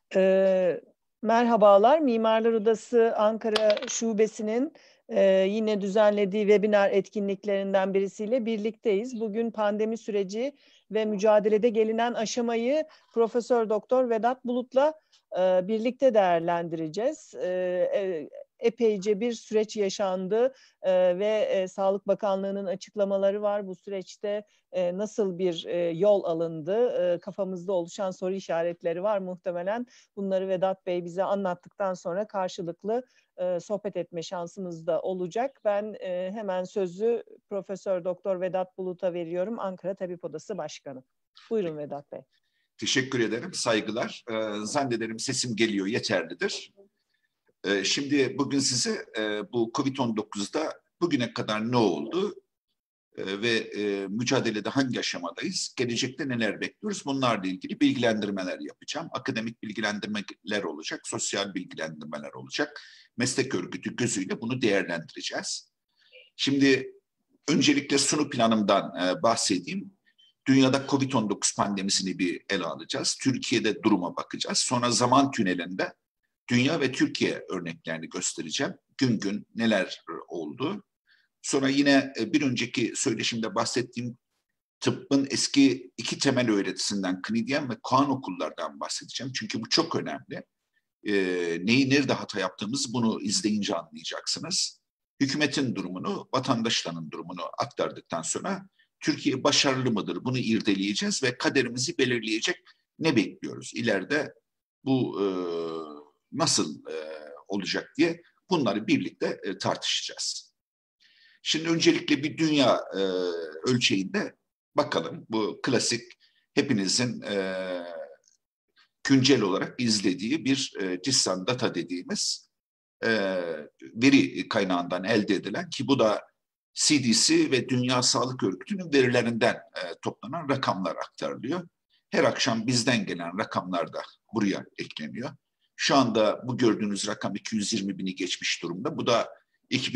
Ee, Merhabalar, Mimarlar Odası Ankara Şubesi'nin yine düzenlediği webinar etkinliklerinden birisiyle birlikteyiz. Bugün pandemi süreci ve mücadelede gelinen aşamayı Profesör Doktor Vedat Bulut'la birlikte değerlendireceğiz. Epeyce bir süreç yaşandı ve Sağlık Bakanlığı'nın açıklamaları var. Bu süreçte nasıl bir yol alındı? Kafamızda oluşan soru işaretleri var muhtemelen. Bunları Vedat Bey bize anlattıktan sonra karşılıklı sohbet etme şansımız da olacak. Ben hemen sözü Profesör Doktor Vedat Bulut'a veriyorum. Ankara Tabip Odası Başkanı. Buyurun Vedat Bey. Teşekkür ederim, saygılar. Zannederim sesim geliyor, yeterlidir. Şimdi bugün size bu COVID-19'da bugüne kadar ne oldu ve mücadelede hangi aşamadayız, gelecekte neler bekliyoruz, bunlarla ilgili bilgilendirmeler yapacağım. Akademik bilgilendirmeler olacak, sosyal bilgilendirmeler olacak. Meslek örgütü gözüyle bunu değerlendireceğiz. Şimdi öncelikle sunu planımdan bahsedeyim. Dünyada COVID-19 pandemisini bir ele alacağız. Türkiye'de duruma bakacağız. Sonra zaman tünelinde dünya ve Türkiye örneklerini göstereceğim. Gün gün neler oldu. Sonra yine bir önceki söyleşimde bahsettiğim tıbbın eski iki temel öğretisinden klinisyen ve Kaan okullardan bahsedeceğim. Çünkü bu çok önemli. Neyi nerede hata yaptığımızı bunu izleyince anlayacaksınız. Hükümetin durumunu, vatandaşların durumunu aktardıktan sonra Türkiye başarılı mıdır? Bunu irdeleyeceğiz ve kaderimizi belirleyecek ne bekliyoruz? İleride bu nasıl olacak diye bunları birlikte tartışacağız. Şimdi öncelikle bir dünya ölçeğinde bakalım. Bu klasik hepinizin güncel olarak izlediği bir CISAN data dediğimiz veri kaynağından elde edilen, ki bu da CDC ve Dünya Sağlık Örgütü'nün verilerinden toplanan rakamlar aktarılıyor. Her akşam bizden gelen rakamlar da buraya ekleniyor. Şu anda bu gördüğünüz rakam 220 bini geçmiş durumda. Bu da 3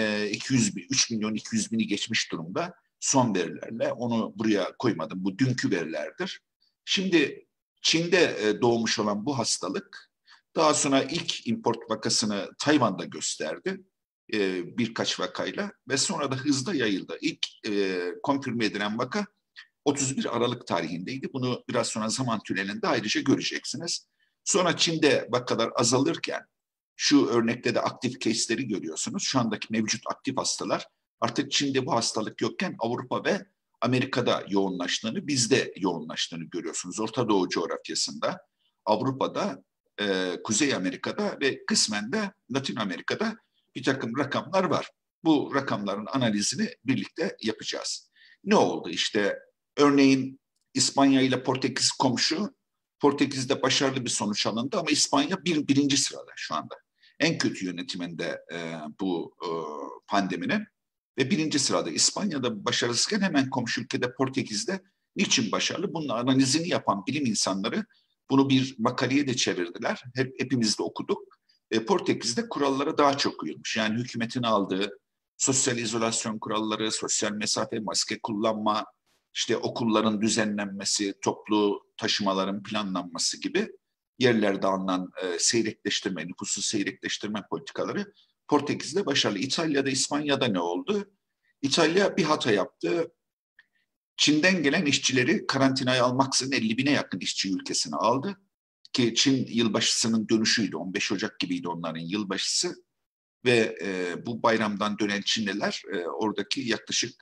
milyon 200 bini geçmiş durumda son verilerle. Onu buraya koymadım. Bu dünkü verilerdir. Şimdi Çin'de doğmuş olan bu hastalık daha sonra ilk import vakasını Tayvan'da gösterdi. Birkaç vakayla ve sonra da hızla yayıldı. İlk konfirme edilen vaka 31 Aralık tarihindeydi. Bunu biraz sonra zaman tünelinde ayrıca göreceksiniz. Sonra Çin'de vakalar azalırken şu örnekte de aktif case'leri görüyorsunuz. Şu andaki mevcut aktif hastalar artık Çin'de bu hastalık yokken Avrupa ve Amerika'da yoğunlaştığını, bizde yoğunlaştığını görüyorsunuz. Orta Doğu coğrafyasında, Avrupa'da, Kuzey Amerika'da ve kısmen de Latin Amerika'da bir takım rakamlar var. Bu rakamların analizini birlikte yapacağız. Ne oldu? İşte örneğin İspanya ile Portekiz komşu. Portekiz'de başarılı bir sonuç alındı ama İspanya birinci sırada şu anda. En kötü yönetiminde bu pandeminin ve birinci sırada. İspanya'da başarısızken hemen komşu ülkede Portekiz'de niçin başarılı? Bunun analizini yapan bilim insanları bunu bir makaleye de çevirdiler. Hepimiz de okuduk. Portekiz'de kurallara daha çok uyulmuş. Yani hükümetin aldığı sosyal izolasyon kuralları, sosyal mesafe, maske kullanma, işte okulların düzenlenmesi, toplu taşımaların planlanması gibi yerlerde alınan seyrekleştirme, nüfusu seyrekleştirme politikaları Portekiz'de başarılı. İtalya'da, İspanya'da ne oldu? İtalya bir hata yaptı. Çin'den gelen işçileri karantinaya almaksızın 50 bine yakın işçi ülkesine aldı. Ki Çin yılbaşısının dönüşüydü. 15 Ocak gibiydi onların yılbaşısı. Ve bu bayramdan dönen Çinliler oradaki yaklaşık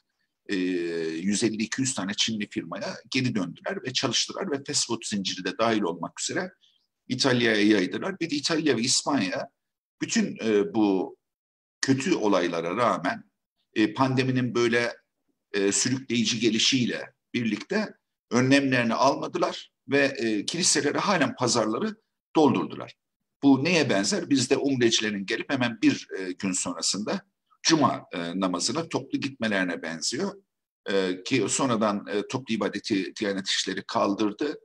150-200 tane Çinli firmaya geri döndüler ve çalıştılar ve fast food zinciri de dahil olmak üzere İtalya'ya yaydılar. Bir de İtalya ve İspanya bütün bu kötü olaylara rağmen pandeminin böyle sürükleyici gelişiyle birlikte önlemlerini almadılar ve kiliseleri halen pazarları doldurdular. Bu neye benzer? Bizde umrecilerin gelip hemen bir gün sonrasında Cuma namazına toplu gitmelerine benziyor. Ki sonradan toplu ibadeti Diyanet İşleri kaldırdı.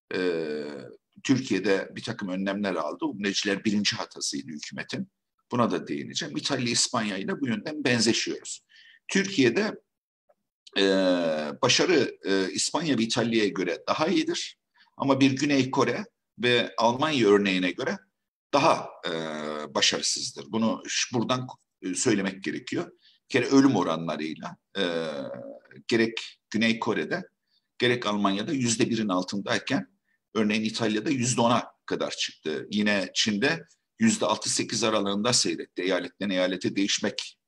Türkiye'de bir takım önlemler aldı. Umreciler birinci hatasıydı hükümetin. Buna da değineceğim. İtalya, İspanya ile bu yönden benzeşiyoruz. Türkiye'de başarı İspanya ve İtalya'ya göre daha iyidir. Ama bir Güney Kore ve Almanya örneğine göre daha başarısızdır. Bunu buradan söylemek gerekiyor. Bir kere ölüm oranlarıyla gerek Güney Kore'de gerek Almanya'da %1'in altındayken örneğin İtalya'da %10'a kadar çıktı. Yine Çin'de %6-8 aralığında seyretti. Eyaletten eyalete değişmek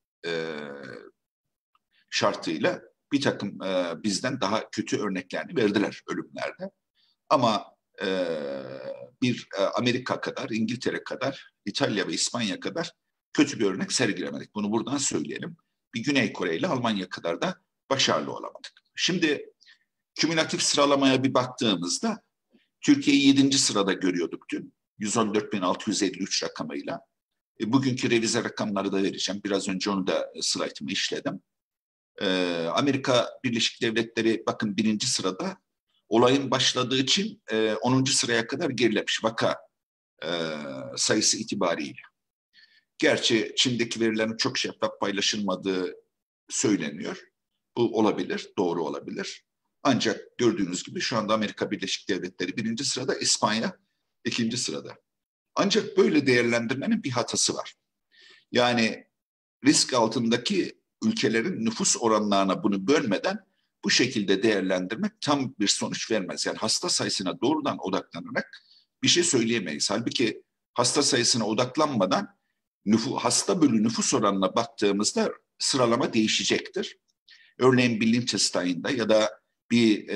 şartıyla bir takım bizden daha kötü örneklerini verdiler ölümlerde. Ama bir Amerika kadar, İngiltere kadar, İtalya ve İspanya kadar kötü bir örnek sergilemedik. Bunu buradan söyleyelim. Bir Güney Kore ile Almanya kadar da başarılı olamadık. Şimdi kümülatif sıralamaya bir baktığımızda Türkiye'yi 7. sırada görüyorduk dün. 114.653 rakamıyla. Bugünkü revize rakamları da vereceğim. Biraz önce onu da slaytımı işledim. Amerika Birleşik Devletleri bakın 1. sırada. Olayın başladığı için 10. sıraya kadar gerilemiş vaka sayısı itibariyle. Gerçi Çin'deki verilerin çok şeffaf paylaşılmadığı söyleniyor. Bu olabilir, doğru olabilir. Ancak gördüğünüz gibi şu anda Amerika Birleşik Devletleri 1. sırada, İspanya 2. sırada. Ancak böyle değerlendirmenin bir hatası var. Yani risk altındaki ülkelerin nüfus oranlarına bunu bölmeden bu şekilde değerlendirmek tam bir sonuç vermez. Yani hasta sayısına doğrudan odaklanarak bir şey söyleyemeyiz. Halbuki hasta sayısına odaklanmadan hasta bölü nüfus oranına baktığımızda sıralama değişecektir. Örneğin bir Liechtenstein'da ya da bir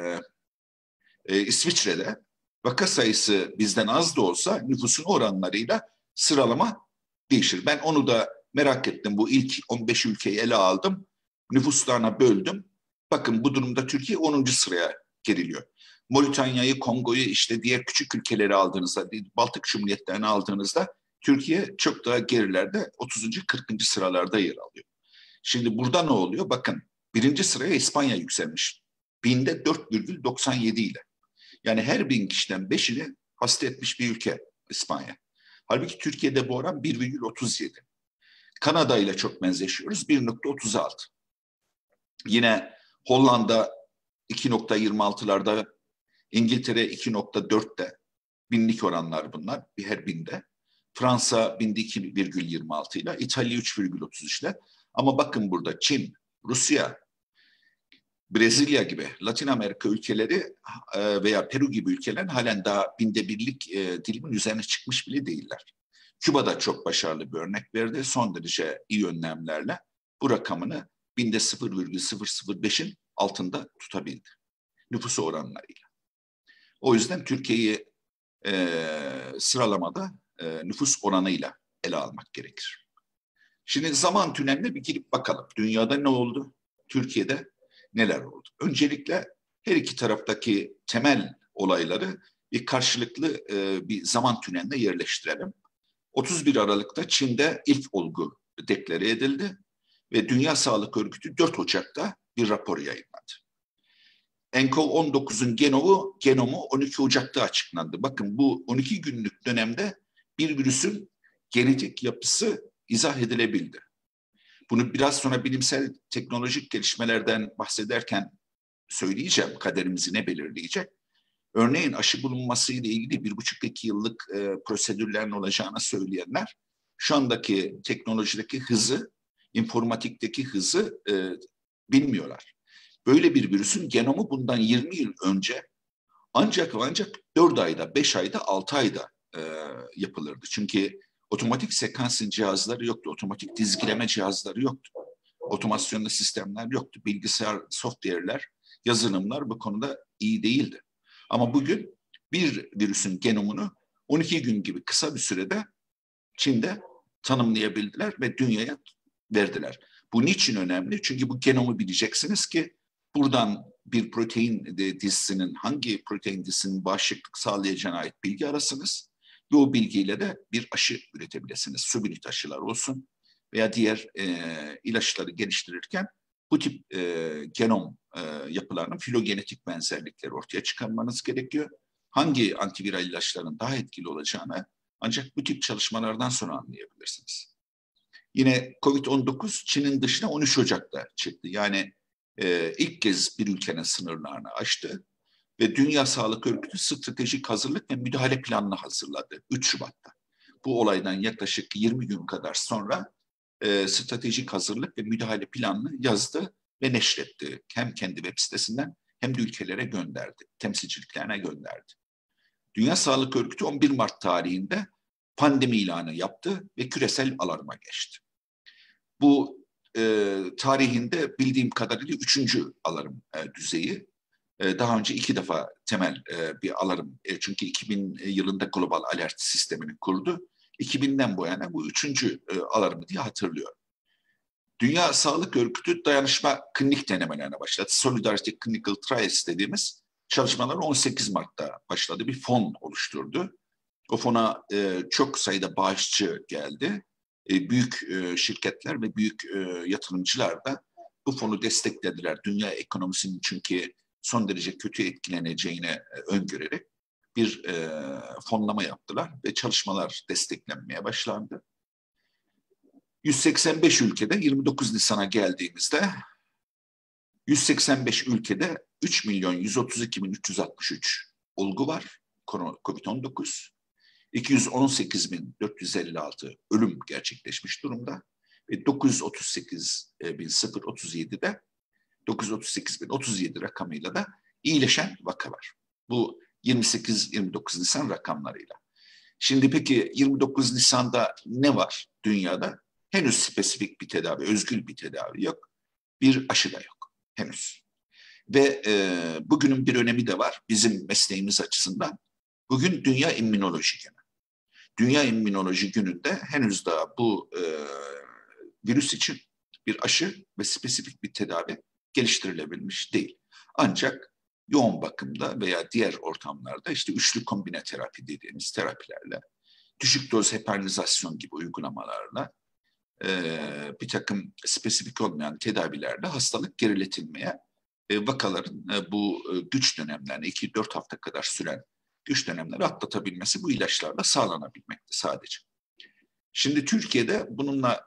İsviçre'de vaka sayısı bizden az da olsa nüfusun oranlarıyla sıralama değişir. Ben onu da merak ettim. Bu ilk 15 ülkeyi ele aldım. Nüfuslarına böldüm. Bakın bu durumda Türkiye 10. sıraya geriliyor. Moritanya'yı, Kongo'yu işte diğer küçük ülkeleri aldığınızda, Baltık Cumhuriyetlerini aldığınızda Türkiye çok daha gerilerde 30. 40. sıralarda yer alıyor. Şimdi burada ne oluyor? Bakın 1. sıraya İspanya yükselmiş. Binde 4,97 ile. Yani her 1000 kişiden 5'ini hasta etmiş bir ülke İspanya. Halbuki Türkiye'de bu oran 1,37. Kanada ile çok benzeşiyoruz 1,36. Yine Hollanda 2,26'larda, İngiltere 2,4'te binlik oranlar bunlar her binde. Fransa binde 2,26 ile, İtalya 3,33 ile. Ama bakın burada Çin, Rusya, Brezilya gibi Latin Amerika ülkeleri veya Peru gibi ülkeler halen daha binde birlik dilimin üzerine çıkmış bile değiller. Küba da çok başarılı bir örnek verdi. Son derece iyi önlemlerle bu rakamını binde 0,005'in altında tutabildi. Nüfusu oranlarıyla. O yüzden Türkiye'yi sıralamada nüfus oranıyla ele almak gerekir. Şimdi zaman tüneline bir girip bakalım. Dünyada ne oldu? Türkiye'de neler oldu? Öncelikle her iki taraftaki temel olayları bir karşılıklı bir zaman tüneline yerleştirelim. 31 Aralık'ta Çin'de ilk olgu deklare edildi ve Dünya Sağlık Örgütü 4 Ocak'ta bir rapor yayınladı. nCoV-19'un genomu 12 Ocak'ta açıklandı. Bakın bu 12 günlük dönemde bir virüsün genetik yapısı izah edilebildi. Bunu biraz sonra bilimsel teknolojik gelişmelerden bahsederken söyleyeceğim, kaderimizi ne belirleyecek. Örneğin aşı bulunmasıyla ilgili 1,5-2 yıllık prosedürlerin olacağını söyleyenler şu andaki teknolojideki hızı, informatikteki hızı bilmiyorlar. Böyle bir virüsün genomu bundan 20 yıl önce ancak 4 ayda, 5 ayda, 6 ayda yapılırdı. Çünkü otomatik sekansın cihazları yoktu, otomatik dizgileme cihazları yoktu. Otomasyonlu sistemler yoktu. Bilgisayar, software'ler, yazılımlar bu konuda iyi değildi. Ama bugün bir virüsün genomunu 12 gün gibi kısa bir sürede Çin'de tanımlayabildiler ve dünyaya verdiler. Bu niçin önemli? Çünkü bu genomu bileceksiniz ki buradan bir protein dizisinin hangi protein dizisinin bağışıklık sağlayacağına ait bilgi arasınız ve o bilgiyle de bir aşı üretebilirsiniz. Subunit aşılar olsun veya diğer ilaçları geliştirirken bu tip genom yapılarının filogenetik benzerlikleri ortaya çıkarmanız gerekiyor. Hangi antiviral ilaçların daha etkili olacağını ancak bu tip çalışmalardan sonra anlayabilirsiniz. Yine COVID-19 Çin'in dışına 13 Ocak'ta çıktı. Yani ilk kez bir ülkenin sınırlarını aştı. Ve Dünya Sağlık Örgütü stratejik hazırlık ve müdahale planını hazırladı 3 Şubat'ta. Bu olaydan yaklaşık 20 gün kadar sonra stratejik hazırlık ve müdahale planını yazdı ve neşretti. Hem kendi web sitesinden hem de ülkelere gönderdi, temsilciliklerine gönderdi. Dünya Sağlık Örgütü 11 Mart tarihinde pandemi ilanı yaptı ve küresel alarma geçti. Bu tarihinde bildiğim kadarıyla 3. alarm düzeyi. Daha önce 2 defa temel bir alarm, çünkü 2000 yılında global alert sistemini kurdu. 2000'den bu yana bu 3. alarmı diye hatırlıyorum. Dünya Sağlık Örgütü dayanışma klinik denemelerine başladı. Solidarity Clinical Trials dediğimiz çalışmalar 18 Mart'ta başladı. Bir fon oluşturdu. O fona çok sayıda bağışçı geldi. Büyük şirketler ve büyük yatırımcılar da bu fonu desteklediler. Dünya ekonomisinin çünkü son derece kötü etkileneceğini öngörerek bir fonlama yaptılar ve çalışmalar desteklenmeye başlandı. 185 ülkede 29 Nisan'a geldiğimizde 185 ülkede 3.132.363 olgu var. COVID-19. 218.456 ölüm gerçekleşmiş durumda. Ve 938.037'de 938.037 rakamıyla da iyileşen vaka var. Bu 28-29 Nisan rakamlarıyla. Şimdi peki 29 Nisan'da ne var dünyada? Henüz spesifik bir tedavi, özgül bir tedavi yok. Bir aşı da yok henüz. Ve bugünün bir önemi de var bizim mesleğimiz açısından. Bugün Dünya İmmünoloji Günü. Dünya İmmünoloji Günü'nde henüz daha bu virüs için bir aşı ve spesifik bir tedavi geliştirilebilmiş değil. Ancak yoğun bakımda veya diğer ortamlarda işte üçlü kombine terapi dediğimiz terapilerle, düşük doz heparinizasyon gibi uygulamalarla, bir takım spesifik olmayan tedavilerle hastalık geriletilmeye, vakaların bu güç dönemlerini 2-4 hafta kadar süren güç dönemleri atlatabilmesi bu ilaçlarla sağlanabilmekte sadece. Şimdi Türkiye'de bununla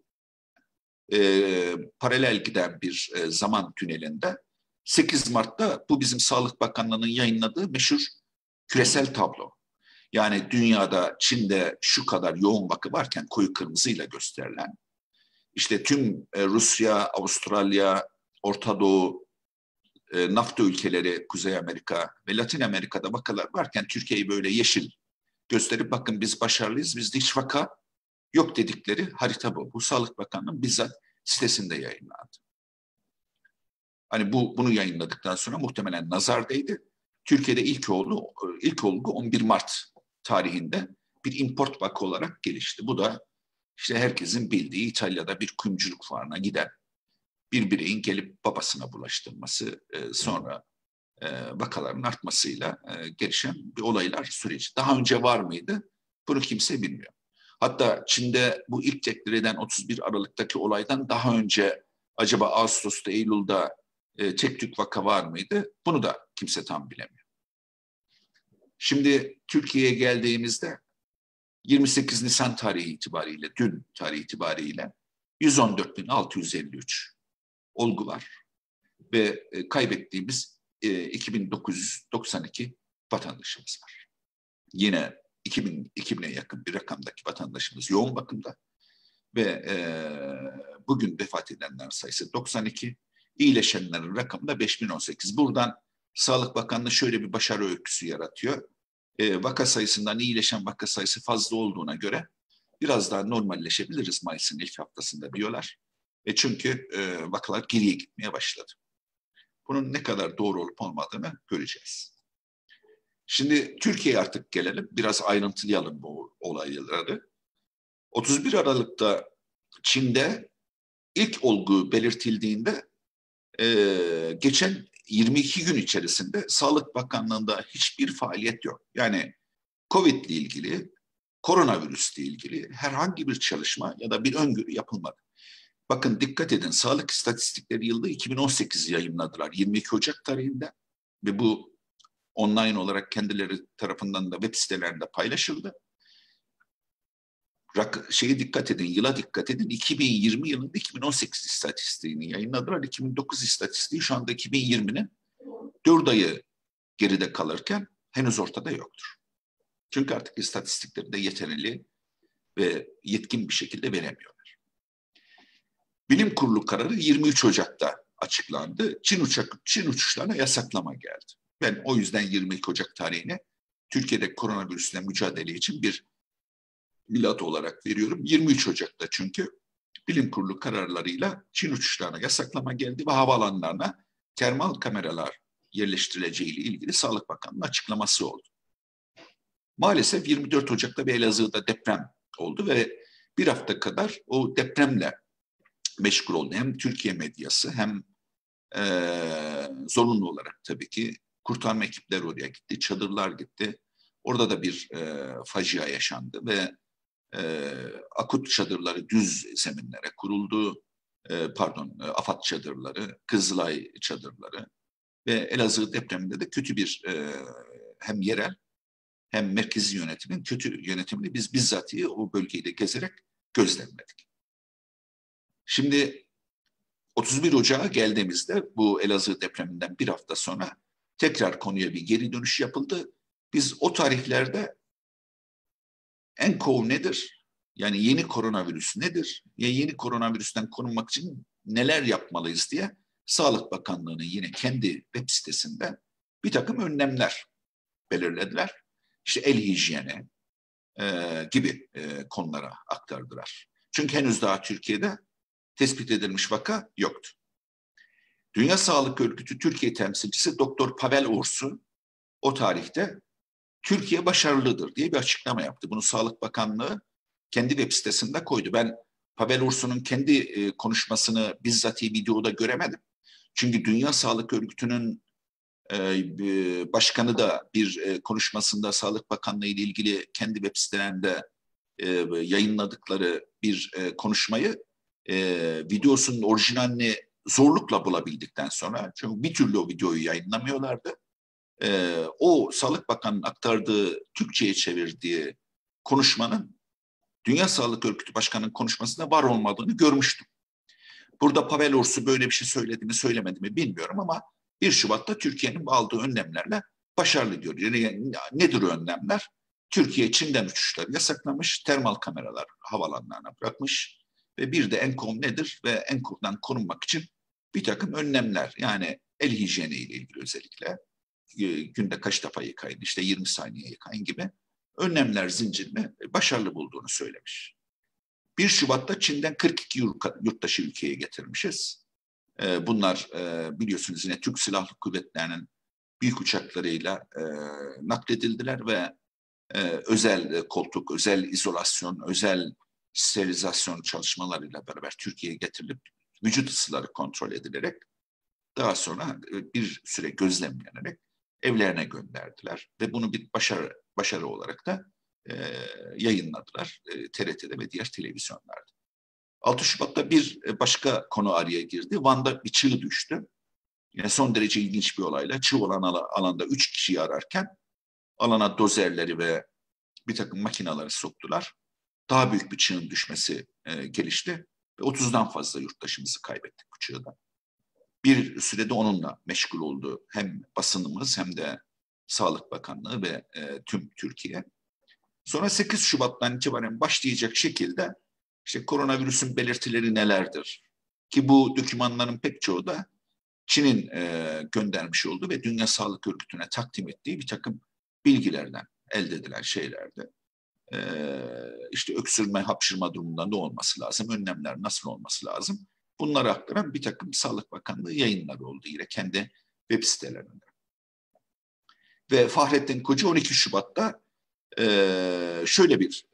paralel giden bir zaman tünelinde 8 Mart'ta bu bizim Sağlık Bakanlığı'nın yayınladığı meşhur küresel tablo. Yani dünyada, Çin'de şu kadar yoğun vaka varken koyu kırmızıyla gösterilen, işte tüm Rusya, Avustralya, Orta Doğu, NAFTA ülkeleri, Kuzey Amerika ve Latin Amerika'da vakalar varken Türkiye'yi böyle yeşil gösterip bakın biz başarılıyız, bizde hiç vaka yok dedikleri harita bu. Bu Sağlık Bakanlığı'nın bizzat sitesinde yayınlandı. Hani bunu yayınladıktan sonra muhtemelen nazar değdi. Türkiye'de ilk olgu 11 Mart tarihinde bir import vaka olarak gelişti. Bu da işte herkesin bildiği İtalya'da bir kuyumculuk fuarına giden bir bireyin gelip babasına bulaştırması, sonra vakaların artmasıyla gelişen bir olaylar süreci. Daha önce var mıydı? Bunu kimse bilmiyor. Hatta Çin'de bu ilk deklar eden 31 Aralık'taki olaydan daha önce acaba Ağustos'ta, Eylül'de tek tük vaka var mıydı? Bunu da kimse tam bilemiyor. Şimdi Türkiye'ye geldiğimizde 28 Nisan tarihi itibariyle, dün tarihi itibariyle 114.653 olgu var. Ve kaybettiğimiz 2992 vatandaşımız var. Yine 2000'e yakın bir rakamdaki vatandaşımız yoğun bakımda. Ve bugün vefat edenler sayısı 92, iyileşenlerin rakamı da 5018. Buradan Sağlık Bakanlığı şöyle bir başarı öyküsü yaratıyor. Vaka sayısından iyileşen vaka sayısı fazla olduğuna göre biraz daha normalleşebiliriz Mayıs'ın ilk haftasında diyorlar. Çünkü vakalar geriye gitmeye başladı. Bunun ne kadar doğru olup olmadığını göreceğiz. Şimdi Türkiye'ye artık gelelim. Biraz ayrıntılayalım bu olayları. 31 Aralık'ta Çin'de ilk olgu belirtildiğinde geçen 22 gün içerisinde Sağlık Bakanlığı'nda hiçbir faaliyet yok. Yani COVID ile ilgili, koronavirüsle ilgili herhangi bir çalışma ya da bir öngörü yapılmadı. Bakın dikkat edin, sağlık istatistikleri yılda 2018 yayınladılar 22 Ocak tarihinde ve bu online olarak kendileri tarafından da web sitelerinde paylaşıldı. Dikkat edin, yıla dikkat edin. 2020 yılında 2018 istatistiğini yayınladılar. 2009 istatistiği şu anda 2020'nin 4 ayı geride kalırken henüz ortada yoktur. Çünkü artık istatistikleri de yeterli ve yetkin bir şekilde veremiyorlar. Bilim Kurulu kararı 23 Ocak'ta açıklandı. Çin uçuşlarına yasaklama geldi. Ben o yüzden 22 Ocak tarihini Türkiye'de koronavirüsle mücadele için bir milat olarak veriyorum. 23 Ocak'ta çünkü Bilim Kurulu kararlarıyla Çin uçuşlarına yasaklama geldi ve havaalanlarına termal kameralar yerleştirileceğiyle ilgili Sağlık Bakanı'nın açıklaması oldu. Maalesef 24 Ocak'ta bir Elazığ'da deprem oldu ve bir hafta kadar o depremle meşgul oldu. Hem Türkiye medyası hem zorunlu olarak tabii ki kurtarma ekipleri oraya gitti, çadırlar gitti. Orada da bir facia yaşandı ve akut çadırları düz zeminlere kuruldu. AFAD çadırları, Kızılay çadırları ve Elazığ depreminde de kötü bir hem yerel hem merkezi yönetimin kötü yönetimini biz bizzatihi o bölgeyi de gezerek gözlemledik. Şimdi 31 Ocağı geldiğimizde bu Elazığ depreminden bir hafta sonra tekrar konuya bir geri dönüş yapıldı. Biz o tarihlerde nCoV nedir? Yani yeni koronavirüs nedir? Ya yeni koronavirüsten korunmak için neler yapmalıyız diye Sağlık Bakanlığı'nın yine kendi web sitesinde bir takım önlemler belirlediler. İşte el hijyeni gibi konulara aktardılar. Çünkü henüz daha Türkiye'de tespit edilmiş vaka yoktu. Dünya Sağlık Örgütü Türkiye temsilcisi Doktor Pavel Ursu o tarihte Türkiye başarılıdır diye bir açıklama yaptı. Bunu Sağlık Bakanlığı kendi web sitesinde koydu. Ben Pavel Ursu'nun kendi konuşmasını bizzat videoda göremedim. Çünkü Dünya Sağlık Örgütü'nün başkanı da bir konuşmasında Sağlık Bakanlığı ile ilgili kendi web sitelerinde yayınladıkları bir konuşmayı videosunun orijinalini zorlukla bulabildikten sonra, çünkü bir türlü o videoyu yayınlamıyorlardı. O Sağlık Bakanı'nın aktardığı, Türkçe'ye çevirdiği konuşmanın Dünya Sağlık Örgütü Başkanı'nın konuşmasında var olmadığını görmüştüm. Burada Pavel Ursu böyle bir şey söyledi mi söylemedi mi bilmiyorum ama 1 Şubat'ta Türkiye'nin aldığı önlemlerle başarılı diyor. Yani nedir o önlemler? Türkiye Çin'den uçuşları yasaklamış, termal kameralar havalanlarına bırakmış ve bir de nCoV nedir ve nCoV'dan korunmak için bir takım önlemler, yani el hijyeni ile ilgili özellikle günde kaç defa yıkayın, işte 20 saniye yıkayın gibi önlemler zincirini başarılı bulduğunu söylemiş. 1 Şubat'ta Çin'den 42 yurttaşı ülkeye getirmişiz. Bunlar biliyorsunuz yine Türk Silahlı Kuvvetleri'nin büyük uçaklarıyla nakledildiler ve özel koltuk, özel izolasyon, özel sterilizasyon çalışmalarıyla beraber Türkiye'ye getirilip vücut ısıları kontrol edilerek daha sonra bir süre gözlemlenerek evlerine gönderdiler ve bunu bir başarı olarak da yayınladılar TRT'de ve diğer televizyonlarda. 6 Şubat'ta bir başka konu araya girdi. Van'da bir çığ düştü. Yine son derece ilginç bir olayla çığ olan alanda 3 kişiyi ararken alana dozerleri ve bir takım makineleri soktular. Daha büyük bir çığın düşmesi gelişti ve 30'dan fazla yurttaşımızı kaybettik bu çığda. Bir sürede onunla meşgul oldu hem basınımız hem de Sağlık Bakanlığı ve tüm Türkiye. Sonra 8 Şubat'tan itibaren başlayacak şekilde işte koronavirüsün belirtileri nelerdir? Ki bu dokümanların pek çoğu da Çin'in göndermiş olduğu ve Dünya Sağlık Örgütü'ne takdim ettiği bir takım bilgilerden elde edilen şeylerdi. İşte öksürme, hapşırma durumunda ne olması lazım, önlemler nasıl olması lazım? Bunları aktaran bir takım Sağlık Bakanlığı yayınları oldu yine kendi web sitelerinde. Ve Fahrettin Koca 12 Şubat'ta şöyle bir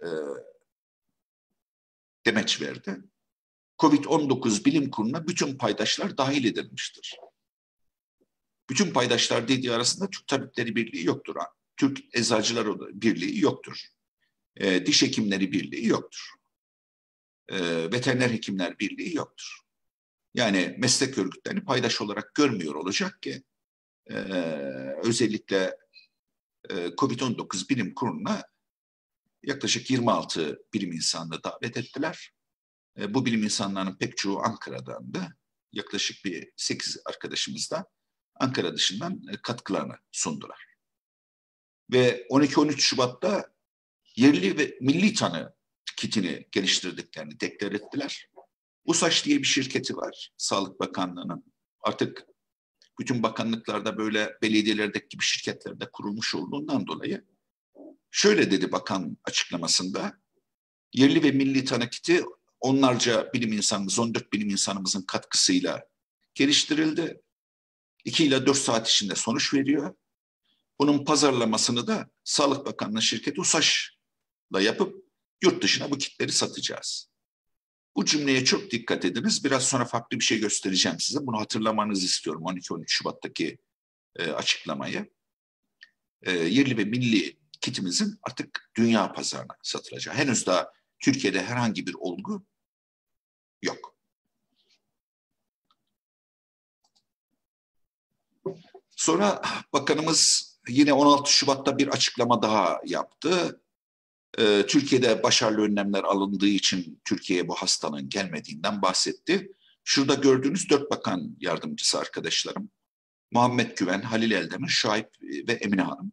demeç verdi. Covid-19 bilim kuruluna bütün paydaşlar dahil edilmiştir. Bütün paydaşlar dediği arasında Türk Tabipleri Birliği yoktur. Türk Eczacılar Birliği yoktur. Diş Hekimleri Birliği yoktur. Veteriner Hekimler Birliği yoktur. Yani meslek örgütlerini paydaş olarak görmüyor olacak ki özellikle Covid-19 bilim kuruluna yaklaşık 26 bilim insanını davet ettiler. Bu bilim insanlarının pek çoğu Ankara'dandı. Yaklaşık bir 8 arkadaşımız da Ankara dışından katkılarını sundular. Ve 12-13 Şubat'ta yerli ve milli tanı kitini geliştirdiklerini deklar ettiler. USAŞ diye bir şirketi var Sağlık Bakanlığı'nın. Artık bütün bakanlıklarda böyle belediyelerdeki gibi şirketlerde kurulmuş olduğundan dolayı şöyle dedi bakan açıklamasında: yerli ve milli tanı kiti onlarca bilim insanımız, 14 bilim insanımızın katkısıyla geliştirildi. 2 ile 4 saat içinde sonuç veriyor. Bunun pazarlamasını da Sağlık Bakanlığı şirketi USAŞ'la yapıp yurt dışına bu kitleri satacağız. Bu cümleye çok dikkat ediniz. Biraz sonra farklı bir şey göstereceğim size. Bunu hatırlamanızı istiyorum 12-13 Şubat'taki açıklamayı. Yerli ve milli kitimizin artık dünya pazarına satılacağı. Henüz daha Türkiye'de herhangi bir olgu yok. Sonra bakanımız yine 16 Şubat'ta bir açıklama daha yaptı. Türkiye'de başarılı önlemler alındığı için Türkiye'ye bu hastalığın gelmediğinden bahsetti. Şurada gördüğünüz 4 bakan yardımcısı arkadaşlarım: Muhammed Güven, Halil Eldemir, Şahip ve Emine Hanım.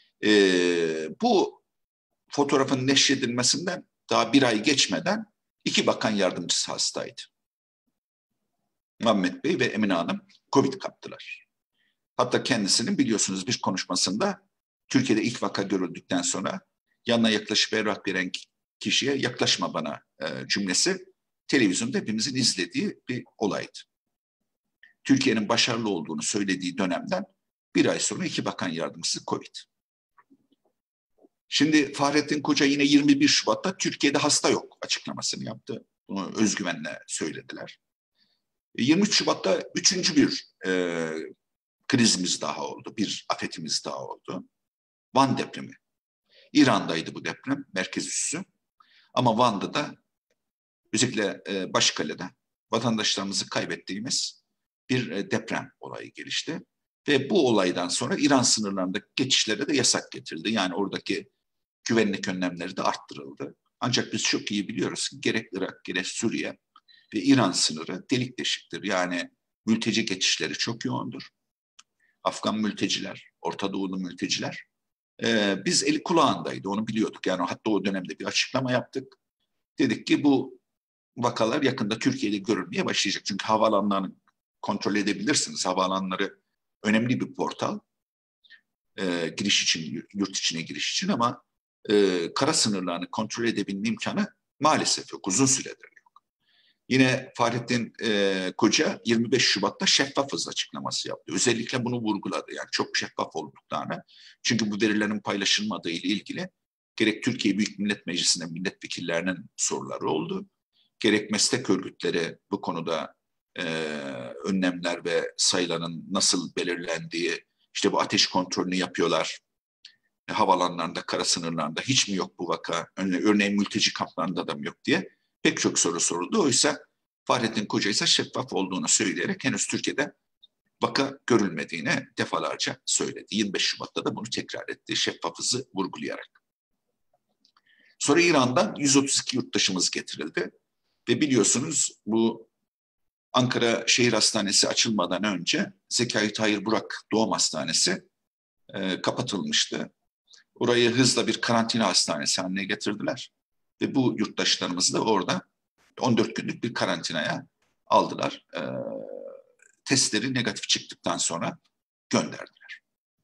Bu fotoğrafın neşredilmesinden daha 1 ay geçmeden 2 bakan yardımcısı hastaydı. Muhammed Bey ve Emine Hanım Covid kaptılar. Hatta kendisinin biliyorsunuz bir konuşmasında Türkiye'de ilk vaka görüldükten sonra yanına yaklaşıp evrak veren kişiye yaklaşma bana cümlesi televizyonda hepimizin izlediği bir olaydı. Türkiye'nin başarılı olduğunu söylediği dönemden 1 ay sonra 2 bakan yardımcısı Covid. Şimdi Fahrettin Koca yine 21 Şubat'ta Türkiye'de hasta yok açıklamasını yaptı. Bunu özgüvenle söylediler. 23 Şubat'ta 3. bir krizimiz daha oldu, bir afetimiz daha oldu. Van depremi. İran'daydı bu deprem, merkez üssü. Ama Van'da da özellikle Başkale'de vatandaşlarımızı kaybettiğimiz bir deprem olayı gelişti. Ve bu olaydan sonra İran sınırlarındaki geçişlere de yasak getirildi. Yani oradaki güvenlik önlemleri de arttırıldı. Ancak biz çok iyi biliyoruz ki gerek Irak, gerek Suriye ve İran sınırı delik deşiktir. Yani mülteci geçişleri çok yoğundur. Afgan mülteciler, Orta Doğulu mülteciler. Biz eli kulağındaydı, onu biliyorduk. Yani hatta o dönemde bir açıklama yaptık. Dedik ki bu vakalar yakında Türkiye'de görülmeye başlayacak. Çünkü havaalanlarını kontrol edebilirsiniz. Havaalanları önemli bir portal. Giriş için, yurt içine giriş için, ama kara sınırlarını kontrol edebilme imkanı maalesef yok. Uzun süredir. Yine Fahrettin Koca 25 Şubat'ta şeffafız açıklaması yaptı. Özellikle bunu vurguladı. Yani çok şeffaf olduklarını. Çünkü bu verilerin paylaşılmadığı ile ilgili gerek Türkiye Büyük Millet Meclisi'nde milletvekillerinin soruları oldu. Gerek meslek örgütleri bu konuda önlemler ve sayıların nasıl belirlendiği, işte bu ateş kontrolünü yapıyorlar. Havalanlarında, kara sınırlarında hiç mi yok bu vaka? Örneğin mülteci kamplarında da mı yok diye pek çok soru soruldu. Oysa Fahrettin Koca ise şeffaf olduğunu söyleyerek henüz Türkiye'de vaka görülmediğini defalarca söyledi. 25 Şubat'ta da bunu tekrar etti, şeffafızı vurgulayarak. Sonra İran'dan 132 yurttaşımız getirildi. Ve biliyorsunuz bu Ankara Şehir Hastanesi açılmadan önce Zekai Tahir Burak Doğum Hastanesi kapatılmıştı. Orayı hızla bir karantina hastanesi haline getirdiler. Ve bu yurttaşlarımızı da orada 14 günlük bir karantinaya aldılar. Testleri negatif çıktıktan sonra gönderdiler.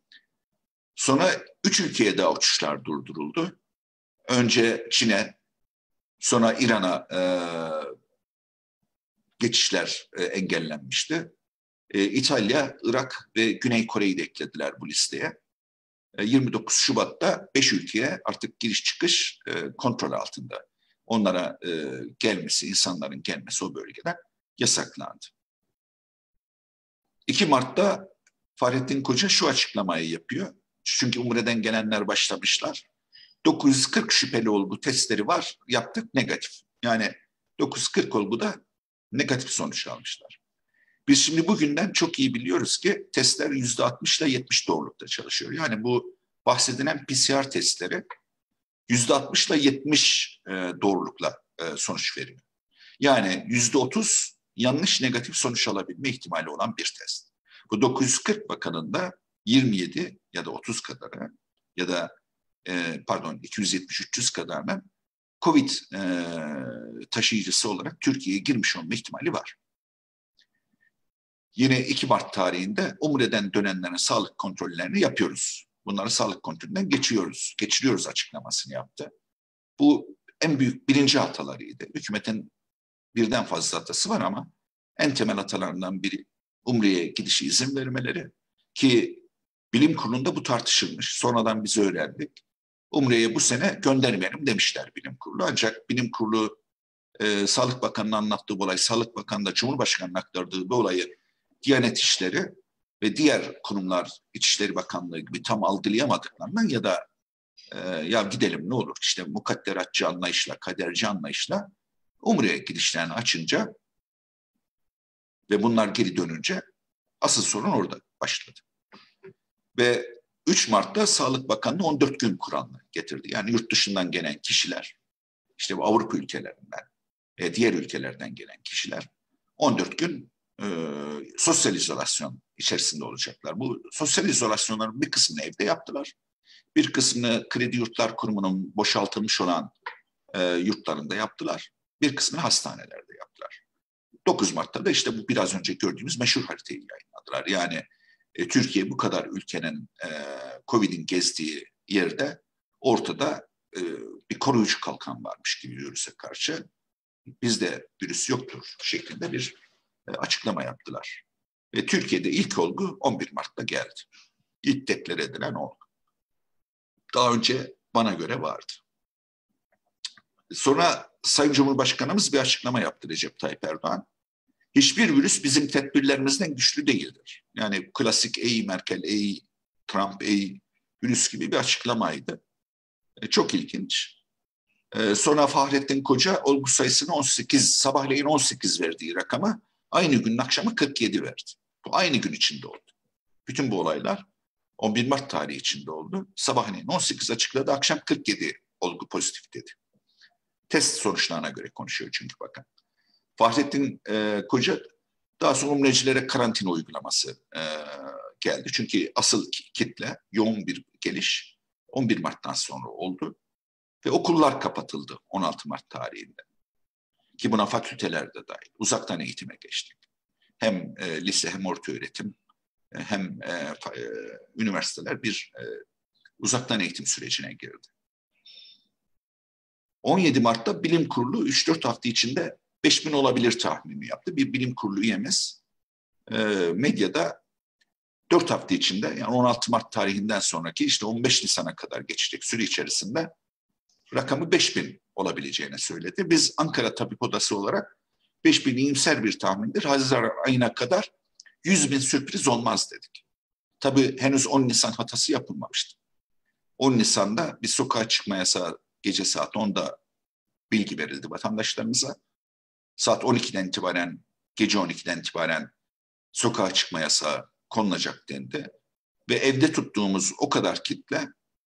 Sonra 3 ülkeye daha uçuşlar durduruldu. Önce Çin'e, sonra İran'a geçişler engellenmişti. İtalya, Irak ve Güney Kore'yi de eklediler bu listeye. 29 Şubat'ta 5 ülkeye artık giriş çıkış kontrol altında. Onlara gelmesi, insanların gelmesi o bölgeden yasaklandı. 2 Mart'ta Fahrettin Koca şu açıklamayı yapıyor. Çünkü Umre'den gelenler başlamışlar. 940 şüpheli olgu testleri var, yaptık, negatif. Yani 940 olguda negatif sonuç almışlar. Biz şimdi bugünden çok iyi biliyoruz ki testler %60 ile 70 doğrulukta çalışıyor. Yani bu bahsedilen PCR testleri %60 ile 70 doğrulukla sonuç veriyor. Yani %30 yanlış negatif sonuç alabilme ihtimali olan bir test. Bu 940 bakanın da 27 ya da 30 kadarı ya da 270-300 kadarının Covid taşıyıcısı olarak Türkiye'ye girmiş olma ihtimali var. Yine 2 Mart tarihinde Umre'den dönenlerin sağlık kontrollerini yapıyoruz. Bunları sağlık kontrolünden geçiriyoruz açıklamasını yaptı. Bu en büyük birinci hatalarıydı. Hükümetin birden fazla hatası var ama en temel hatalarından biri Umre'ye gidişi izin vermeleri, ki bilim kurulunda bu tartışılmış. Sonradan biz öğrendik. Umre'ye bu sene göndermeyelim demişler bilim kurulu. Ancak bilim kurulu Sağlık Bakanı'nın anlattığı bu olay, Sağlık Bakanı da Cumhurbaşkanı'nın aktardığı bu olayı Diyanet İşleri ve diğer kurumlar İçişleri Bakanlığı gibi tam algılayamadıklarından ya da ya gidelim ne olur işte mukadderatçı anlayışla, kaderci anlayışla Umre'ye gidişlerini açınca ve bunlar geri dönünce asıl sorun orada başladı. Ve 3 Mart'ta Sağlık Bakanlığı 14 gün kuralını getirdi. Yani yurt dışından gelen kişiler, işte bu Avrupa ülkelerinden, diğer ülkelerden gelen kişiler 14 gün sosyal izolasyon içerisinde olacaklar. Bu sosyal izolasyonların bir kısmını evde yaptılar. Bir kısmını Kredi Yurtlar Kurumu'nun boşaltılmış olan yurtlarında yaptılar. Bir kısmını hastanelerde yaptılar. 9 Mart'ta da işte bu biraz önce gördüğümüz meşhur haritayı yayınladılar. Yani Türkiye bu kadar ülkenin Covid'in gezdiği yerde ortada bir koruyucu kalkan varmış gibi virüse karşı. Bizde virüs yoktur şeklinde bir açıklama yaptılar. Ve Türkiye'de ilk olgu 11 Mart'ta geldi. İlk deklare edilen olgu. Daha önce bana göre vardı. Sonra Sayın Cumhurbaşkanımız bir açıklama yaptı, Recep Tayyip Erdoğan. Hiçbir virüs bizim tedbirlerimizden güçlü değildir. Yani klasik ey Merkel, ey Trump, ey virüs gibi bir açıklamaydı. Çok ilginç. Sonra Fahrettin Koca olgu sayısını 18, sabahleyin 18 verdiği rakamı aynı günün akşamı 47 verdi. Bu aynı gün içinde oldu. Bütün bu olaylar 11 Mart tarihi içinde oldu. Sabahleyin 18 açıkladı, akşam 47 olgu pozitif dedi. Test sonuçlarına göre konuşuyor çünkü bakın. Fahrettin Koca daha sonra umrecilere karantina uygulaması geldi. Çünkü asıl kitle yoğun bir geliş 11 Mart'tan sonra oldu. Ve okullar kapatıldı 16 Mart tarihinde. Ki buna fakülteler de dahil. Uzaktan eğitime geçtik. Hem lise hem ortaöğretim hem üniversiteler bir uzaktan eğitim sürecine girdi. 17 Mart'ta bilim kurulu 3-4 hafta içinde 5.000 olabilir tahmini yaptı. Bir bilim kurulu üyemiz medyada 4 hafta içinde, yani 16 Mart tarihinden sonraki işte 15 Nisan'a kadar geçecek süre içerisinde rakamı 5.000 olabileceğini söyledi. Biz Ankara Tabip Odası olarak 5.000 iyimser bir tahmindir. Haziran ayına kadar 100.000 sürpriz olmaz dedik. Tabii henüz 10 Nisan hatası yapılmamıştı. 10 Nisan'da bir sokağa çıkma yasağı gece saat 10'da bilgi verildi vatandaşlarımıza. Saat 12'den itibaren, gece 12'den itibaren sokağa çıkma yasağı konulacak dendi. Ve evde tuttuğumuz o kadar kitle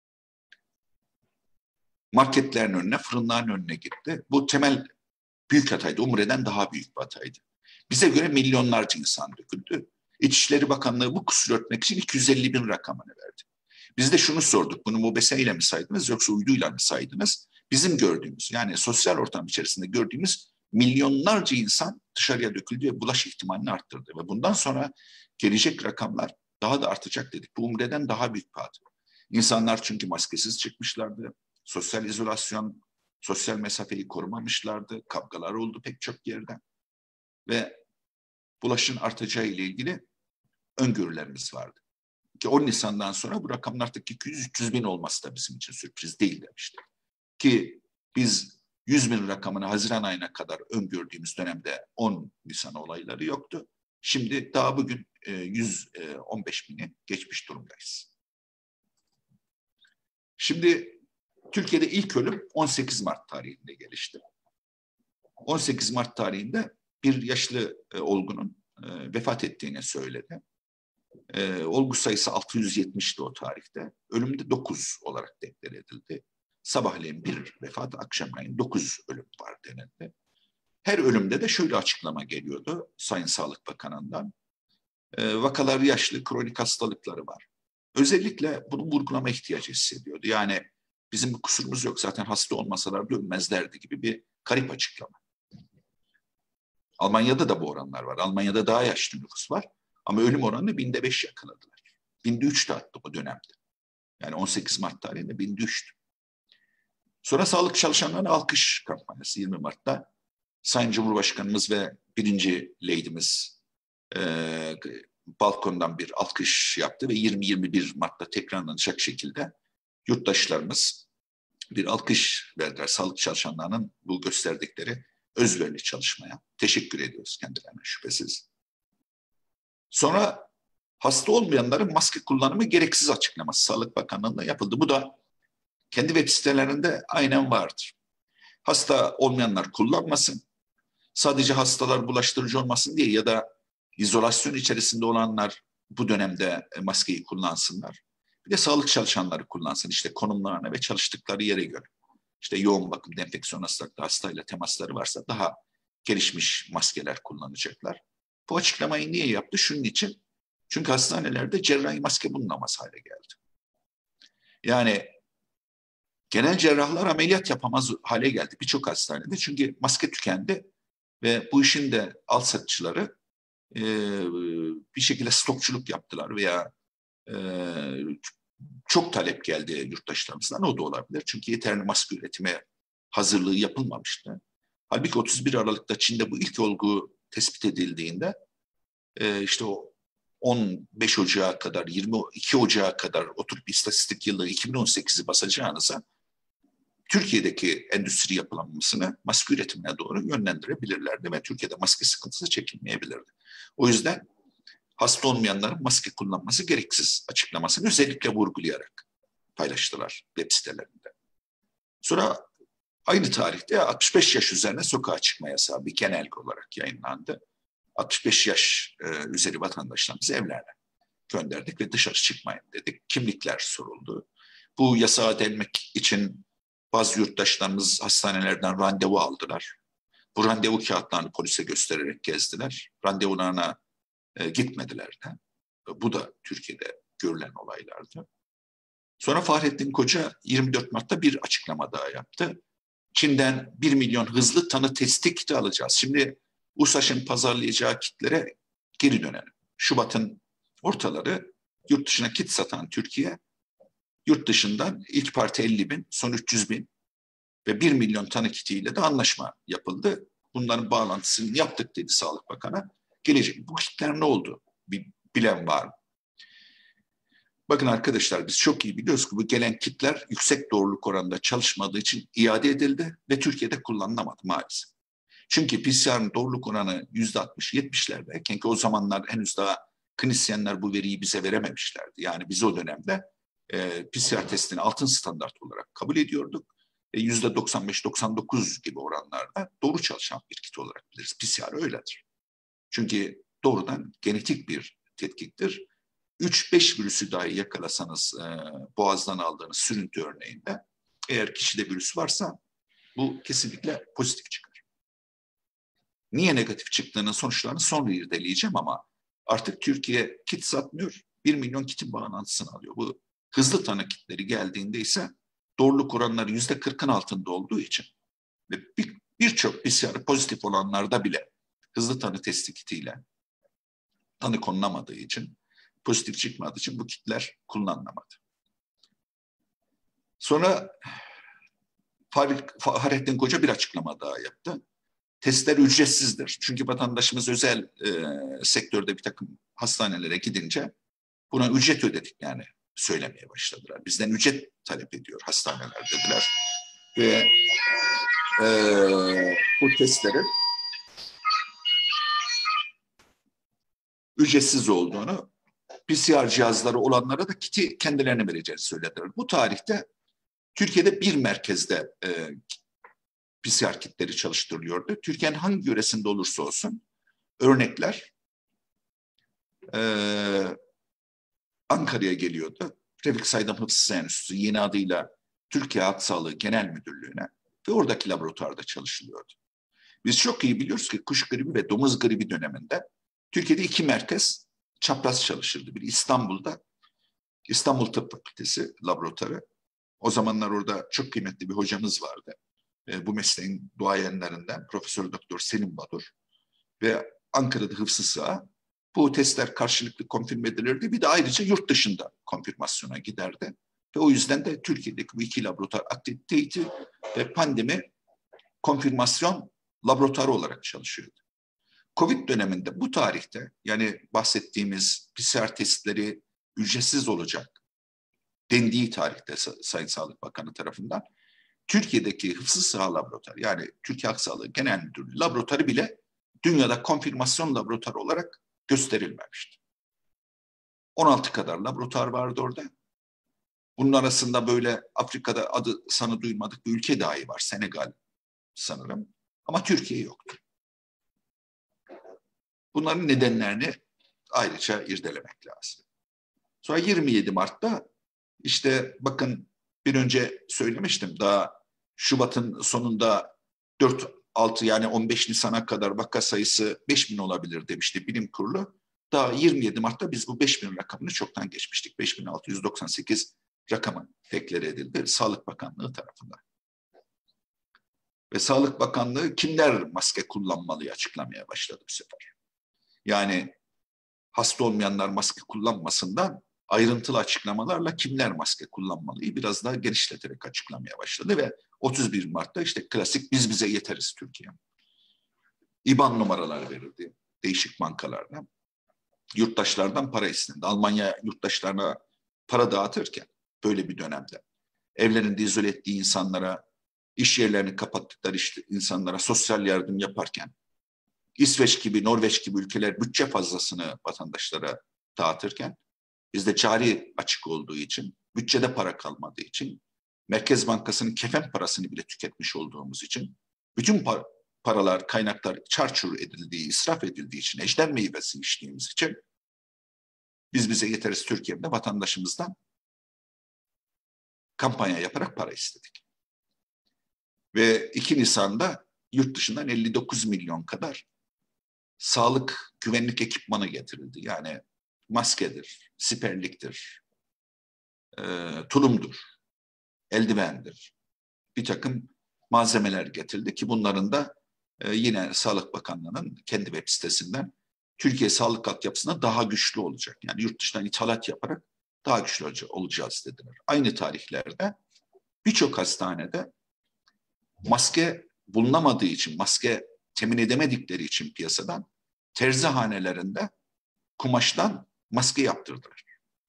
marketlerin önüne, fırınların önüne gitti. Bu temel büyük hataydı. Umre'den daha büyük bir hataydı. Bize göre milyonlarca insan döküldü. İçişleri Bakanlığı bu kusuru örtmek için 250.000 rakamını verdi. Biz de şunu sorduk. Bunu mobeseyle mi saydınız yoksa uyduyla mı saydınız? Bizim gördüğümüz, yani sosyal ortam içerisinde gördüğümüz milyonlarca insan dışarıya döküldü ve bulaş ihtimalini arttırdı. Ve bundan sonra gelecek rakamlar daha da artacak dedik. Bu Umre'den daha büyük bir hatı. İnsanlar çünkü maskesiz çıkmışlardı. Sosyal izolasyon, sosyal mesafeyi korumamışlardı. Kavgalar oldu pek çok yerden. Ve bulaşın artacağı ile ilgili öngörülerimiz vardı. Ki 10 Nisan'dan sonra bu rakamın artık 200-300 bin olması da bizim için sürpriz değil demiştik. Ki biz 100.000 rakamını Haziran ayına kadar öngördüğümüz dönemde 10 Nisan olayları yoktu. Şimdi daha bugün 115.000'i geçmiş durumdayız. Şimdi Türkiye'de ilk ölüm 18 Mart tarihinde gelişti. 18 Mart tarihinde bir yaşlı olgunun vefat ettiğini söyledi. Olgu sayısı 670'ti o tarihte. Ölümde 9 olarak deklare edildi. Sabahleyin bir vefat, akşamleyin 9 ölüm var denildi. Her ölümde de şöyle açıklama geliyordu Sayın Sağlık Bakanı'ndan. Vakalar yaşlı, kronik hastalıkları var. Özellikle bunu vurgulama ihtiyacı hissediyordu. Yani bizim bir kusurumuz yok, zaten hasta olmasalar da ölmezlerdi gibi bir garip açıklama. Almanya'da da bu oranlar var. Almanya'da daha yaşlı nüfus var. Ama ölüm oranını 5.000'de yakaladılar. 1003'te attı bu dönemde. Yani 18 Mart tarihinde 1003'tü. Sonra sağlık çalışanlarına alkış kampanyası 20 Mart'ta. Sayın Cumhurbaşkanımız ve birinci Lady'miz balkondan bir alkış yaptı ve 20-21 Mart'ta tekrarlanacak şekilde yurttaşlarımız bir alkış verdiler sağlık çalışanlarının bu gösterdikleri özverili çalışmaya. Teşekkür ediyoruz kendilerine şüphesiz. Sonra hasta olmayanların maske kullanımı gereksiz açıklaması Sağlık Bakanlığı'nda yapıldı. Bu da kendi web sitelerinde aynen vardır. Hasta olmayanlar kullanmasın. Sadece hastalar bulaştırıcı olmasın diye ya da izolasyon içerisinde olanlar bu dönemde maskeyi kullansınlar. Bir de sağlık çalışanları kullansın işte konumlarına ve çalıştıkları yere göre. İşte yoğun bakım, enfeksiyon hastalıklı hastayla temasları varsa daha gelişmiş maskeler kullanacaklar. Bu açıklamayı niye yaptı? Şunun için. Çünkü hastanelerde cerrahi maske bulunamaz hale geldi. Yani genel cerrahlar ameliyat yapamaz hale geldi birçok hastanede. Çünkü maske tükendi ve bu işin de alt satışçıları bir şekilde stokçuluk yaptılar veya çok talep geldi yurttaşlarımızdan. O da olabilir. Çünkü yeterli maske üretime hazırlığı yapılmamıştı. Halbuki 31 Aralık'ta Çin'de bu ilk olgu tespit edildiğinde işte o 15 Ocağı kadar, 22 Ocağı kadar oturup istatistik yılı 2018'i basacağınıza Türkiye'deki endüstri yapılanmasını maske üretimine doğru yönlendirebilirlerdi ve Türkiye'de maske sıkıntısı çekilmeyebilirdi. O yüzden hasta olmayanların maske kullanması gereksiz açıklamasını özellikle vurgulayarak paylaştılar web sitelerinde. Sonra aynı tarihte 65 yaş üzerine sokağa çıkma yasağı bir genelge olarak yayınlandı. 65 yaş üzeri vatandaşlarımızı evlerine gönderdik ve dışarı çıkmayın dedik. Kimlikler soruldu. Bu yasağa delmek için bazı yurttaşlarımız hastanelerden randevu aldılar. Bu randevu kağıtlarını polise göstererek gezdiler. Randevularına gitmediler de. Bu da Türkiye'de görülen olaylardı. Sonra Fahrettin Koca 24 Mart'ta bir açıklama daha yaptı. Çin'den 1 milyon hızlı tanı testi kiti alacağız. Şimdi USAŞ'ın pazarlayacağı kitlere geri dönelim. Şubat'ın ortaları yurt dışına kit satan Türkiye, yurt dışından ilk parti 50 bin, son 300 bin ve 1 milyon tanı kitiyle de anlaşma yapıldı. Bunların bağlantısını yaptık dedi Sağlık Bakanı. Gelecek. Bu kitler ne oldu? Bir bilen var mı? Bakın arkadaşlar biz çok iyi biliyoruz ki bu gelen kitler yüksek doğruluk oranında çalışmadığı için iade edildi ve Türkiye'de kullanılamadı maalesef. Çünkü PCR'ın doğruluk oranı %60-70'lerdeyken ki o zamanlar henüz daha klinisyenler bu veriyi bize verememişlerdi. Yani biz o dönemde PCR testini altın standart olarak kabul ediyorduk. %95-99 gibi oranlarda doğru çalışan bir kit olarak biliriz. PCR öyledir. Çünkü doğrudan genetik bir tetkiktir. 3-5 virüsü dahi yakalasanız boğazdan aldığınız sürüntü örneğinde eğer kişide virüs varsa bu kesinlikle pozitif çıkar. Niye negatif çıktığının sonuçlarını sonra irdeleyeceğim ama artık Türkiye kit satmıyor. 1 milyon kitin bağlantısını alıyor. Bu hızlı tanı kitleri geldiğinde ise doğruluk oranları %40'ın altında olduğu için ve birçok PCR pozitif olanlarda bile hızlı tanı testi kitiyle tanı konulamadığı için, pozitif çıkmadığı için bu kitler kullanılamadı. Sonra Fahrettin Koca bir açıklama daha yaptı. Testler ücretsizdir. Çünkü vatandaşımız özel sektörde bir takım hastanelere gidince buna ücret ödedik yani söylemeye başladılar. Bizden ücret talep ediyor hastaneler dediler. Ve bu testlerin ücretsiz olduğunu, PCR cihazları olanlara da kiti kendilerine vereceğini söylediler. Bu tarihte Türkiye'de bir merkezde PCR kitleri çalıştırılıyordu. Türkiye'nin hangi yöresinde olursa olsun örnekler Ankara'ya geliyordu. Refik Saydam Hıfzı Enstitüsü yeni adıyla Türkiye Halk Sağlığı Genel Müdürlüğü'ne ve oradaki laboratuvarda çalışılıyordu. Biz çok iyi biliyoruz ki kuş gribi ve domuz gribi döneminde Türkiye'de 2 merkez çapraz çalışırdı. Biri İstanbul'da, İstanbul Tıp Fakültesi laboratuvarı. O zamanlar orada çok kıymetli bir hocamız vardı. Bu mesleğin duayenlerinden Profesör Doktor Selim Badur ve Ankara'da Hıfzı Sığa. Bu testler karşılıklı konfirm edilirdi. Bir de ayrıca yurt dışında konfirmasyona giderdi. Ve o yüzden de Türkiye'deki bu iki laboratuvar akrediteydi ve pandemi konfirmasyon laboratuvarı olarak çalışıyordu. Covid döneminde bu tarihte, yani bahsettiğimiz PCR testleri ücretsiz olacak dendiği tarihte Sayın Sağlık Bakanı tarafından Türkiye'deki Hıfzı Sığa Laboratuvarı, yani Türkiye Halk Sağlığı Genel Müdürlüğü laboratuvarı bile dünyada konfirmasyon laboratuvarı olarak gösterilmemişti. 16 kadar laboratuvar vardı orada. Bunun arasında böyle Afrika'da adı sanı duymadık bir ülke dahi var. Senegal sanırım. Ama Türkiye yoktu. Bunların nedenlerini ayrıca irdelemek lazım. Sonra 27 Mart'ta işte bakın, bir önce söylemiştim, daha Şubat'ın sonunda 4-6 yani 15 Nisan'a kadar vaka sayısı 5.000 olabilir demişti bilim kurulu. Daha 27 Mart'ta biz bu 5.000 rakamını çoktan geçmiştik. 5.698 rakamı deklare edildi Sağlık Bakanlığı tarafından. Ve Sağlık Bakanlığı kimler maske kullanmalıya açıklamaya başladı bu sefer. Yani hasta olmayanlar maske kullanmasından ayrıntılı açıklamalarla kimler maske kullanmalıyı biraz daha genişleterek açıklamaya başladı ve 31 Mart'ta işte klasik biz bize yeteriz Türkiye. İBAN numaraları verildi değişik bankalardan. Yurttaşlardan para istendi. Almanya yurttaşlarına para dağıtırken böyle bir dönemde evlerinde izole ettiği insanlara, iş yerlerini kapattıkları insanlara sosyal yardım yaparken, İsveç gibi, Norveç gibi ülkeler bütçe fazlasını vatandaşlara dağıtırken, bizde cari açık olduğu için, bütçede para kalmadığı için, Merkez Bankası'nın kefen parasını bile tüketmiş olduğumuz için, bütün paralar, kaynaklar çarçur edildiği, israf edildiği için, ejder meyvesi içtiğimiz için, biz bize yeteriz Türkiye'de vatandaşımızdan kampanya yaparak para istedik. Ve 2 Nisan'da yurt dışından 59 milyon kadar sağlık güvenlik ekipmanı getirildi. Yani maskedir, siperliktir, tulumdur, eldivendir. Bir takım malzemeler getirildi ki bunların da yine Sağlık Bakanlığı'nın kendi web sitesinden Türkiye sağlık altyapısına daha güçlü olacak. Yani yurt dışından ithalat yaparak daha güçlü olacağız dediler. Aynı tarihlerde birçok hastanede maske bulunamadığı için, maske temin edemedikleri için piyasadan terzihanelerinde kumaştan maske yaptırdılar.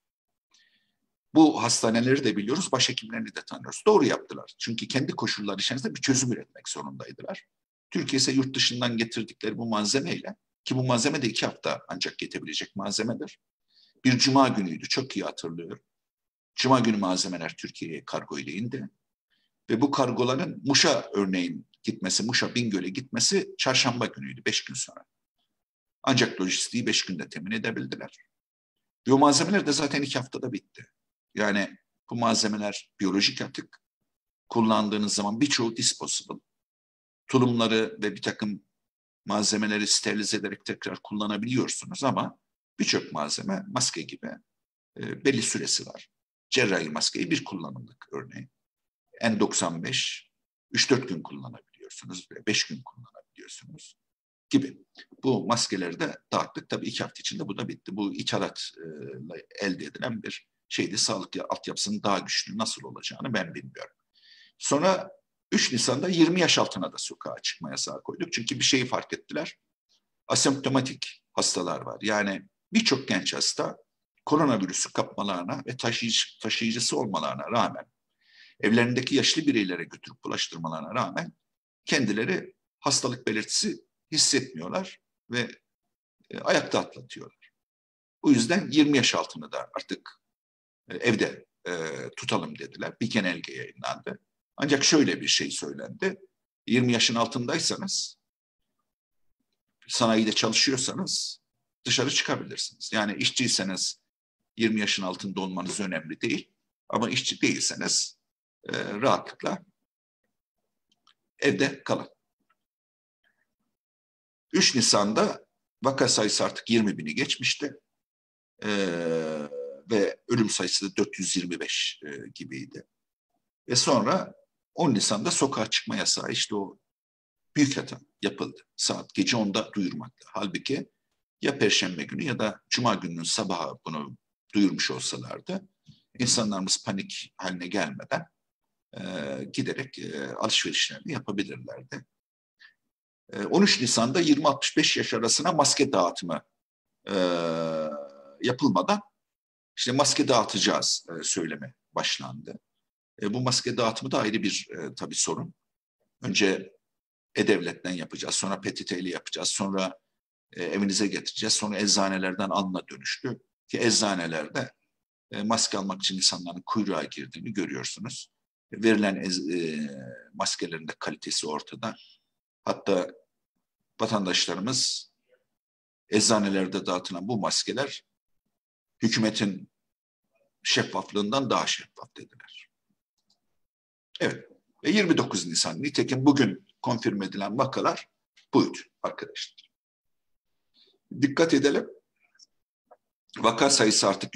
Bu hastaneleri de biliyoruz, başhekimlerini de tanıyoruz. Doğru yaptılar. Çünkü kendi koşulları içerisinde bir çözüm üretmek zorundaydılar. Türkiye ise yurt dışından getirdikleri bu malzemeyle, ki bu malzeme de 2 hafta ancak yetebilecek malzemedir. Bir cuma günüydü, çok iyi hatırlıyorum. Cuma günü malzemeler Türkiye'ye kargo ile indi. Ve bu kargoların Muş'a örneğin gitmesi, Muş'a Bingöl'e gitmesi çarşamba günüydü, 5 gün sonra. Ancak lojistiği 5 günde temin edebildiler. Ve o malzemeler de zaten 2 haftada bitti. Yani bu malzemeler biyolojik atık. Kullandığınız zaman birçoğu disposable. Tulumları ve bir takım malzemeleri sterilize ederek tekrar kullanabiliyorsunuz ama birçok malzeme maske gibi belli süresi var. Cerrahi maskeyi bir kullanımlık örneğin. N95 3-4 gün kullanabiliyorsunuz ve 5 gün kullanabiliyorsunuz gibi. Bu maskeleri de dağıttık. Tabii 2 hafta içinde bu da bitti. Bu ithalatla elde edilen bir şeydi. Sağlık altyapısının daha güçlü nasıl olacağını ben bilmiyorum. Sonra 3 Nisan'da 20 yaş altına da sokağa çıkma yasağı koyduk. Çünkü bir şeyi fark ettiler. Asemptomatik hastalar var. Yani birçok genç hasta koronavirüsü kapmalarına ve taşıyıcısı olmalarına rağmen, evlerindeki yaşlı bireylere götürüp bulaştırmalarına rağmen kendileri hastalık belirtisi hissetmiyorlar ve ayakta atlatıyorlar. O yüzden 20 yaş altını da artık evde tutalım dediler. Bir genelge yayınlandı. Ancak şöyle bir şey söylendi. 20 yaşın altındaysanız, sanayide çalışıyorsanız dışarı çıkabilirsiniz. Yani işçiyseniz 20 yaşın altında olmanız önemli değil. Ama işçi değilseniz rahatlıkla evde kalın. 3 Nisan'da vaka sayısı artık 20.000'i geçmişti. ve ölüm sayısı da 425 gibiydi. Ve sonra 10 Nisan'da sokağa çıkma yasağı, işte o büyük hata yapıldı. Saat gece 10'da duyurmakla. Halbuki ya Perşembe günü ya da Cuma gününün sabahı bunu duyurmuş olsalardı, insanlarımız panik haline gelmeden giderek alışverişlerini yapabilirlerdi. 13 Nisan'da 20-65 yaş arasına maske dağıtımı yapılmadan işte maske dağıtacağız söyleme başlandı. Bu maske dağıtımı da ayrı bir tabii sorun. Önce E-Devlet'ten yapacağız, sonra PTT ile yapacağız, sonra evinize getireceğiz, sonra eczanelerden alına dönüştü. Ki eczanelerde maske almak için insanların kuyruğa girdiğini görüyorsunuz. Verilen maskelerin de kalitesi ortada. Hatta vatandaşlarımız eczanelerde dağıtılan bu maskeler hükümetin şeffaflığından daha şeffaf dediler. Evet. Ve 29 Nisan, nitekim bugün konfirm edilen vakalar buydu arkadaşlar. Dikkat edelim. Vaka sayısı artık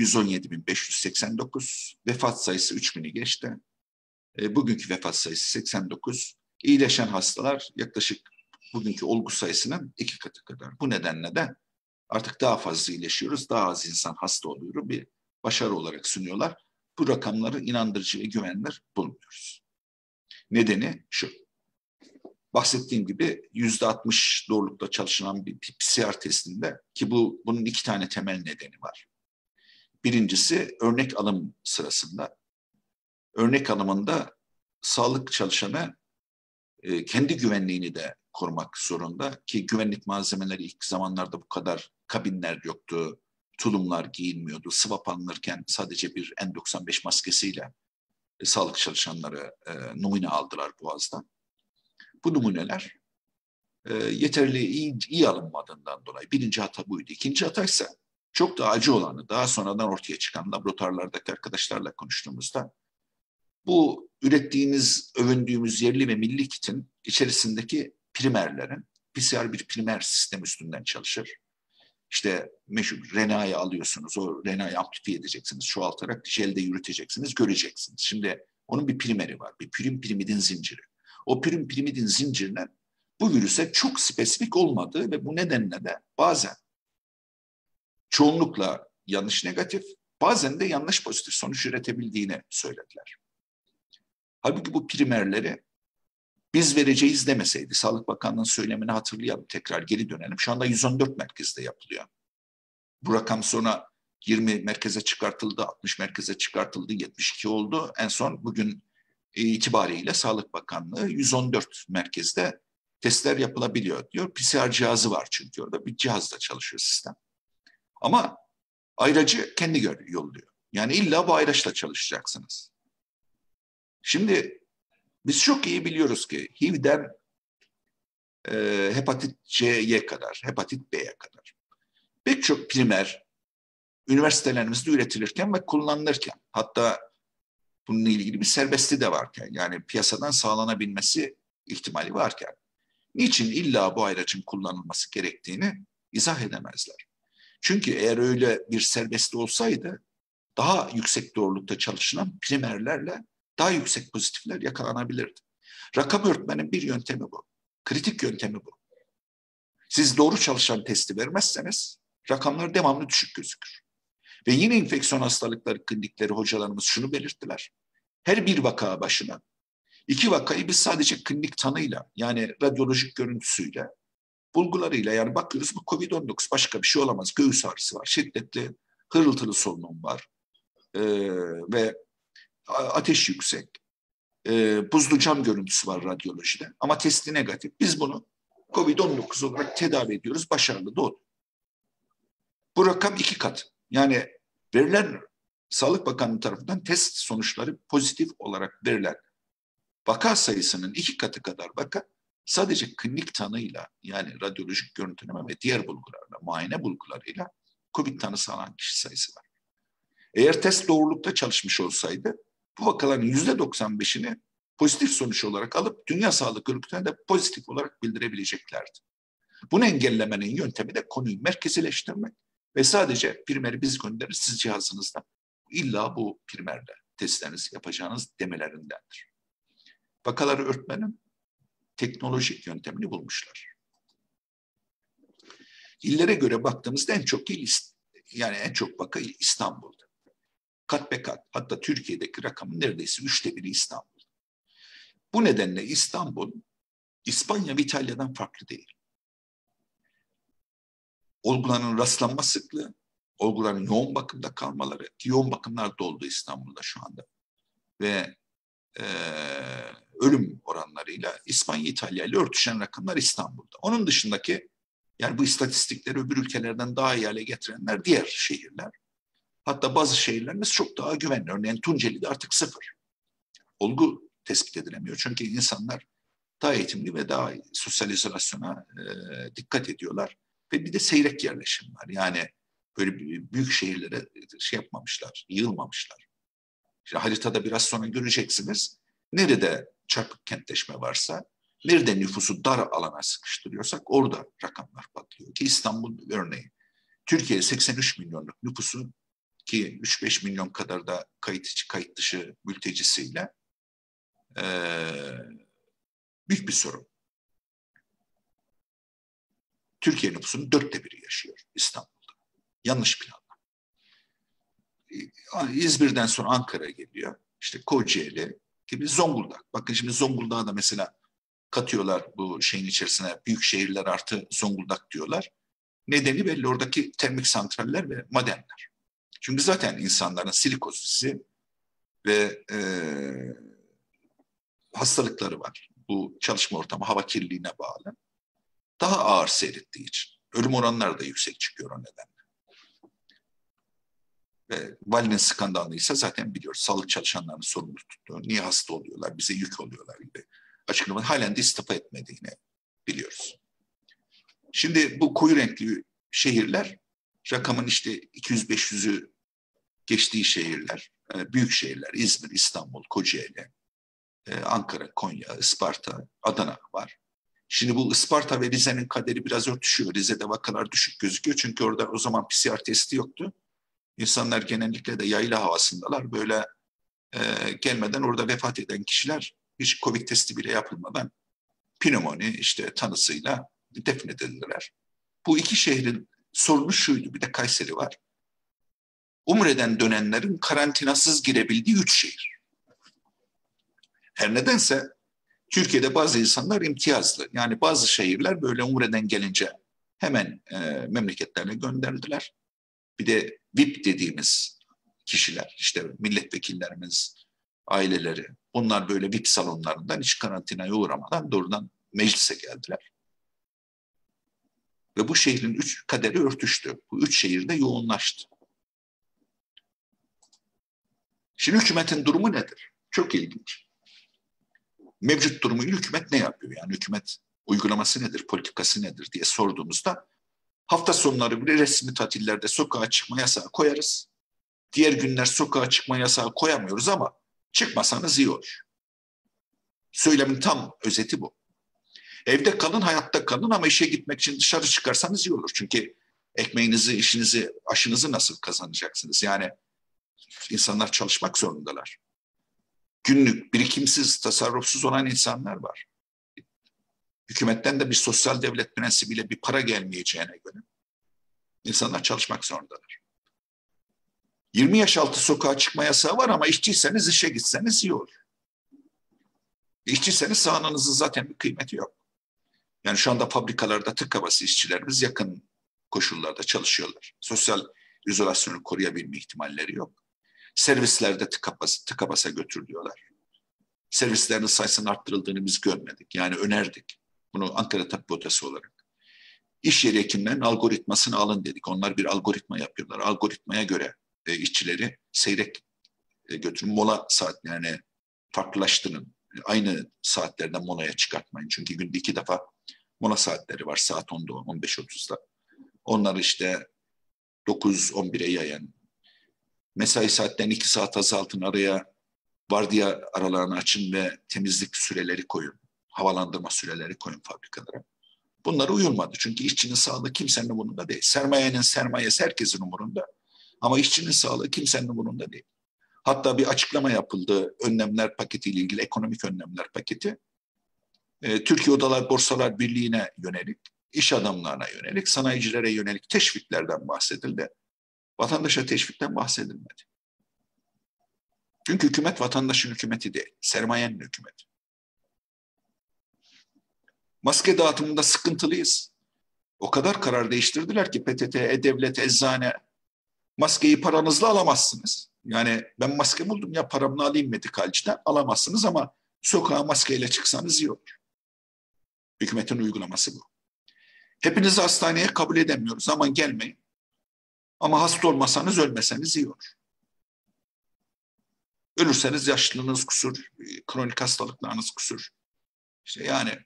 117.589. Vefat sayısı 3.000'i geçti. Bugünkü vefat sayısı 89. İyileşen hastalar yaklaşık bugünkü olgu sayısının 2 katı kadar. Bu nedenle de artık daha fazla iyileşiyoruz, daha az insan hasta oluyor. Bir başarı olarak sunuyorlar. Bu rakamları inandırıcı ve güvenilir bulmuyoruz. Nedeni şu. Bahsettiğim gibi %60 doğrulukla çalışılan bir PCR testinde, ki bunun 2 tane temel nedeni var. Birincisi örnek alım sırasında. Örnek alımında sağlık çalışanı kendi güvenliğini de korumak zorunda, ki güvenlik malzemeleri ilk zamanlarda bu kadar kabinler yoktu, tulumlar giyilmiyordu. Swab alınırken sadece bir N95 maskesiyle sağlık çalışanları numune aldılar boğazdan. Bu numuneler yeterli iyi alınmadığından dolayı birinci hata buydu. İkinci hata ise çok da acı olanı, daha sonradan ortaya çıkan laboratuvarlardaki arkadaşlarla konuştuğumuzda, bu ürettiğiniz, övündüğümüz yerli ve milli kitin içerisindeki primerlerin, PCR bir primer sistem üstünden çalışır. İşte meşhur RNA'yı alıyorsunuz, o RNA'yı amplifiye edeceksiniz, çoğaltarak jelde yürüteceksiniz, göreceksiniz. Şimdi onun bir primeri var, bir pirimidin zinciri. O pirimidin zincirine bu virüse çok spesifik olmadığı ve bu nedenle de bazen çoğunlukla yanlış negatif, bazen de yanlış pozitif sonuç üretebildiğini söylediler. Halbuki bu primerleri biz vereceğiz demeseydi, Sağlık Bakanlığı'nın söylemini hatırlayalım, tekrar geri dönelim. Şu anda 114 merkezde yapılıyor. Bu rakam sonra 20 merkeze çıkartıldı, 60 merkeze çıkartıldı, 72 oldu. En son bugün itibariyle Sağlık Bakanlığı 114 merkezde testler yapılabiliyor diyor. PCR cihazı var çünkü orada bir cihazla çalışıyor sistem. Ama ayracı kendi yolluyor. Yani illa bu ayraçla çalışacaksınız. Şimdi biz çok iyi biliyoruz ki HIV'den hepatit C'ye kadar, hepatit B'ye kadar pek çok primer üniversitelerimizde üretilirken ve kullanılırken, hatta bununla ilgili bir serbestliği de varken, yani piyasadan sağlanabilmesi ihtimali varken, niçin illa bu ayracın kullanılması gerektiğini izah edemezler. Çünkü eğer öyle bir serbestliği olsaydı, daha yüksek doğrulukta çalışılan primerlerle daha yüksek pozitifler yakalanabilirdi. Rakam örtmenin bir yöntemi bu. Kritik yöntemi bu. Siz doğru çalışan testi vermezseniz rakamlar devamlı düşük gözükür. Ve yine enfeksiyon hastalıkları klinikleri hocalarımız şunu belirttiler. Her bir vaka başına 2 vakayı biz sadece klinik tanıyla, yani radyolojik görüntüsüyle, bulgularıyla, yani bakıyoruz bu COVID-19, başka bir şey olamaz. Göğüs ağrısı var, şiddetli hırıltılı solunum var ve ateş yüksek. Buzlu cam görüntüsü var radyolojide ama testi negatif. Biz bunu COVID-19 olarak tedavi ediyoruz. Başarılı da oldu. Bu rakam 2 kat. Yani verilen Sağlık Bakanlığı tarafından test sonuçları pozitif olarak verilen vaka sayısının 2 katı kadar vaka sadece klinik tanıyla, yani radyolojik görüntüleme ve diğer bulgularla, muayene bulgularıyla COVID tanısı alan kişi sayısı var. Eğer test doğrulukta çalışmış olsaydı bu vakaların %95'ini pozitif sonuç olarak alıp Dünya Sağlık Örgütü'ne de pozitif olarak bildirebileceklerdi. Bunu engellemenin yöntemi de konuyu merkezileştirmek Ve sadece primeri biz gönderir, siz cihazınızda illa bu primerle testlerinizi yapacağınız demelerindendir. Vakaları örtmenin teknolojik yöntemini bulmuşlar. İllere göre baktığımızda en çok yani en çok vaka İstanbul'da. Kat be kat. Hatta Türkiye'deki rakamın neredeyse 1/3 İstanbul. Bu nedenle İstanbul, İspanya ve İtalya'dan farklı değil. Olguların rastlanma sıklığı, olguların yoğun bakımda kalmaları, yoğun bakımlar doldu İstanbul'da şu anda. Ve ölüm oranlarıyla İspanya, İtalya ile örtüşen rakamlar İstanbul'da. Onun dışındaki, yani bu istatistikleri öbür ülkelerden daha iyi hale getirenler diğer şehirler. Hatta bazı şehirlerimiz çok daha güvenli. Örneğin Tunceli'de artık 0. Olgu tespit edilemiyor. Çünkü insanlar daha eğitimli ve daha sosyal izolasyona dikkat ediyorlar. Ve bir de seyrek yerleşim var. Yani böyle büyük şehirlere şey yapmamışlar, yığılmamışlar. İşte haritada biraz sonra göreceksiniz. Nerede çarpık kentleşme varsa, nerede nüfusu dar alana sıkıştırıyorsak orada rakamlar patlıyor. Ki İstanbul örneği. Türkiye 83 milyonluk nüfusu ki 3-5 milyon kadar da kayıt içi kayıt dışı mültecisiyle büyük bir sorun. Türkiye nüfusunun 1/4 yaşıyor İstanbul'da. Yanlış planla. İzmir'den sonra Ankara geliyor. İşte Kocaeli gibi Zonguldak. Bakın şimdi Zonguldak'a da mesela katıyorlar bu şeyin içerisine, büyük şehirler artı Zonguldak diyorlar. Nedeni belli, oradaki termik santraller ve madenler. Çünkü zaten insanların silikozisi ve hastalıkları var. Bu çalışma ortamı hava kirliliğine bağlı. Daha ağır seyrettiği için. Ölüm oranları da yüksek çıkıyor o nedenle. Ve valinin skandalıysa zaten biliyoruz. Sağlık çalışanlarının sorumlu tuttuğu, niye hasta oluyorlar, bize yük oluyorlar gibi açıklama halen de istifa etmediğini biliyoruz. Şimdi bu koyu renkli şehirler, rakamın işte 200-500'ü geçtiği şehirler, büyük şehirler, İzmir, İstanbul, Kocaeli, Ankara, Konya, Isparta, Adana var. Şimdi bu Isparta ve Rize'nin kaderi biraz örtüşüyor. Rize'de vakalar düşük gözüküyor çünkü orada o zaman PCR testi yoktu. İnsanlar genellikle de yayla havasındalar. Böyle gelmeden orada vefat eden kişiler hiç Covid testi bile yapılmadan pnömoni işte tanısıyla defnedildiler. Bu iki şehrin sorunu şuydu. Bir de Kayseri var. Umre'den dönenlerin karantinasız girebildiği 3 şehir. Her nedense Türkiye'de bazı insanlar imtiyazlı. Yani bazı şehirler böyle Umre'den gelince hemen memleketlerine gönderdiler. Bir de VIP dediğimiz kişiler, işte milletvekillerimiz, aileleri, bunlar böyle VIP salonlarından hiç karantinaya uğramadan doğrudan meclise geldiler. Ve bu şehrin kaderi örtüştü. Bu 3 şehirde yoğunlaştı. Şimdi hükümetin durumu nedir? Çok ilginç. Mevcut durumuyla hükümet ne yapıyor? Yani hükümet uygulaması nedir, politikası nedir diye sorduğumuzda hafta sonları bile resmi tatillerde sokağa çıkma yasağı koyarız. Diğer günler sokağa çıkma yasağı koyamıyoruz ama çıkmasanız iyi olur. Söylemin tam özeti bu. Evde kalın, hayatta kalın ama işe gitmek için dışarı çıkarsanız iyi olur. Çünkü ekmeğinizi, işinizi, aşınızı nasıl kazanacaksınız? Yani insanlar çalışmak zorundalar. Günlük, birikimsiz, tasarrufsuz olan insanlar var. Hükümetten de bir sosyal devlet prensibiyle bir para gelmeyeceğine göre insanlar çalışmak zorundalar. 20 yaş altı sokağa çıkma yasağı var ama işçiyseniz işe gitseniz iyi olur. İşçiyseniz sağlığınızın zaten bir kıymeti yok. Yani şu anda fabrikalarda tıka basa işçilerimiz yakın koşullarda çalışıyorlar. Sosyal izolasyonu koruyabilme ihtimalleri yok. Servislerde tıka basa götürülüyorlar. Servislerin sayısının arttırıldığını biz görmedik. Yani önerdik. Bunu Ankara Tabip Odası olarak. İş yeri hekimlerinin algoritmasını alın dedik. Onlar bir algoritma yapıyorlar. Algoritmaya göre işçileri seyrek götürün. Mola saatlerini farklılaştırın. Aynı saatlerde molaya çıkartmayın. Çünkü günde 2 defa mola saatleri var. Saat 10'da 15.30'da. Onları işte 9-11'e yayın. Mesai saatlerini 2 saat azaltın, araya vardiya aralarını açın ve temizlik süreleri koyun. Havalandırma süreleri koyun fabrikalara. Bunlara uyulmadı. Çünkü işçinin sağlığı kimsenin umurunda değil. Sermayenin sermayesi herkesin umurunda. Ama işçinin sağlığı kimsenin umurunda değil. Hatta bir açıklama yapıldı önlemler paketiyle ilgili, ekonomik önlemler paketi. Türkiye Odalar Borsalar Birliği'ne yönelik, iş adamlarına yönelik, sanayicilere yönelik teşviklerden bahsedildi. Vatandaşa teşvikten bahsedilmedi. Çünkü hükümet vatandaşın hükümeti değil, sermayenin hükümeti. Maske dağıtımında sıkıntılıyız. O kadar karar değiştirdiler ki PTT, E-Devlet, Eczane, maskeyi paranızla alamazsınız. Yani ben maske buldum ya paramla alayım medikalciden, alamazsınız ama sokağa maskeyle çıksanız iyi olur. Hükümetin uygulaması bu. Hepinizi hastaneye kabul edemiyoruz, aman gelmeyin. Ama hasta olmasanız ölmeseniz iyi olur. Ölürseniz yaşlılığınız kusur, kronik hastalıklarınız kusur. İşte yani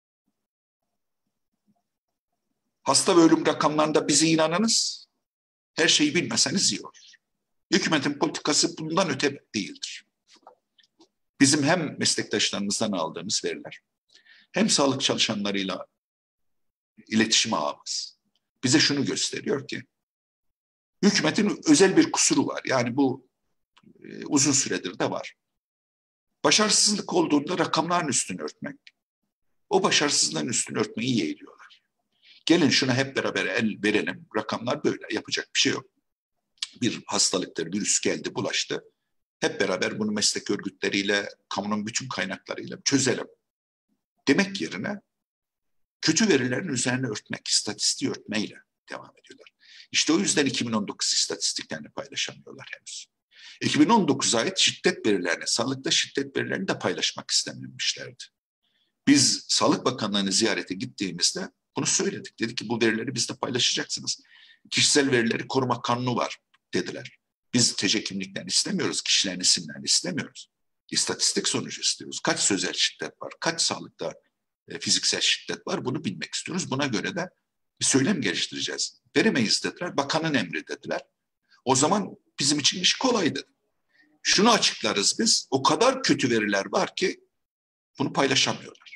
hasta ve ölüm rakamlarında bize inanınız, her şeyi bilmeseniz iyi olur. Hükümetin politikası bundan öte değildir. Bizim hem meslektaşlarımızdan aldığımız veriler, hem sağlık çalışanlarıyla iletişim ağımız bize şunu gösteriyor ki, hükümetin özel bir kusuru var. Yani bu uzun süredir de var. Başarısızlık olduğunda rakamların üstünü örtmek, o başarısızlığın üstünü örtmeyi yeğliyorlar. Gelin şuna hep beraber el verelim, rakamlar böyle, yapacak bir şey yok. Bir hastalıktır, virüs geldi, bulaştı. Hep beraber bunu meslek örgütleriyle, kamunun bütün kaynaklarıyla çözelim demek yerine kötü verilerin üzerine örtmek, istatistiği örtmeyle devam ediyorlar. İşte o yüzden 2019 istatistiklerini paylaşamıyorlar henüz. 2019'a ait şiddet verilerini, sağlıkta şiddet verilerini de paylaşmak istememişlerdi. Biz Sağlık Bakanlığı'nı ziyarete gittiğimizde bunu söyledik. Dedik ki bu verileri bizle paylaşacaksınız. Kişisel verileri koruma kanunu var dediler. Biz TC kimliklerini istemiyoruz, kişilerin isimlerini istemiyoruz. İstatistik sonucu istiyoruz. Kaç sözel şiddet var, kaç sağlıkta fiziksel şiddet var, bunu bilmek istiyoruz. Buna göre de bir söylem geliştireceğiz. Veremeyiz dediler, bakanın emri dediler. O zaman bizim için iş kolaydı. Şunu açıklarız biz, o kadar kötü veriler var ki bunu paylaşamıyorlar.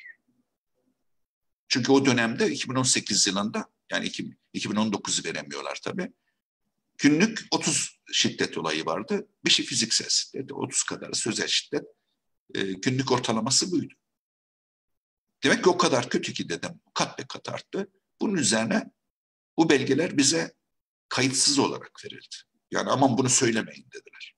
Çünkü o dönemde 2018 yılında, yani 2019'u veremiyorlar tabii. Günlük 30 şiddet olayı vardı. Bir şey fiziksel şiddet, 30 kadarı sözel şiddet. Günlük ortalaması buydu. Demek ki o kadar kötü ki dedim, kat be kat arttı. Bunun üzerine bu belgeler bize kayıtsız olarak verildi. Yani aman bunu söylemeyin dediler.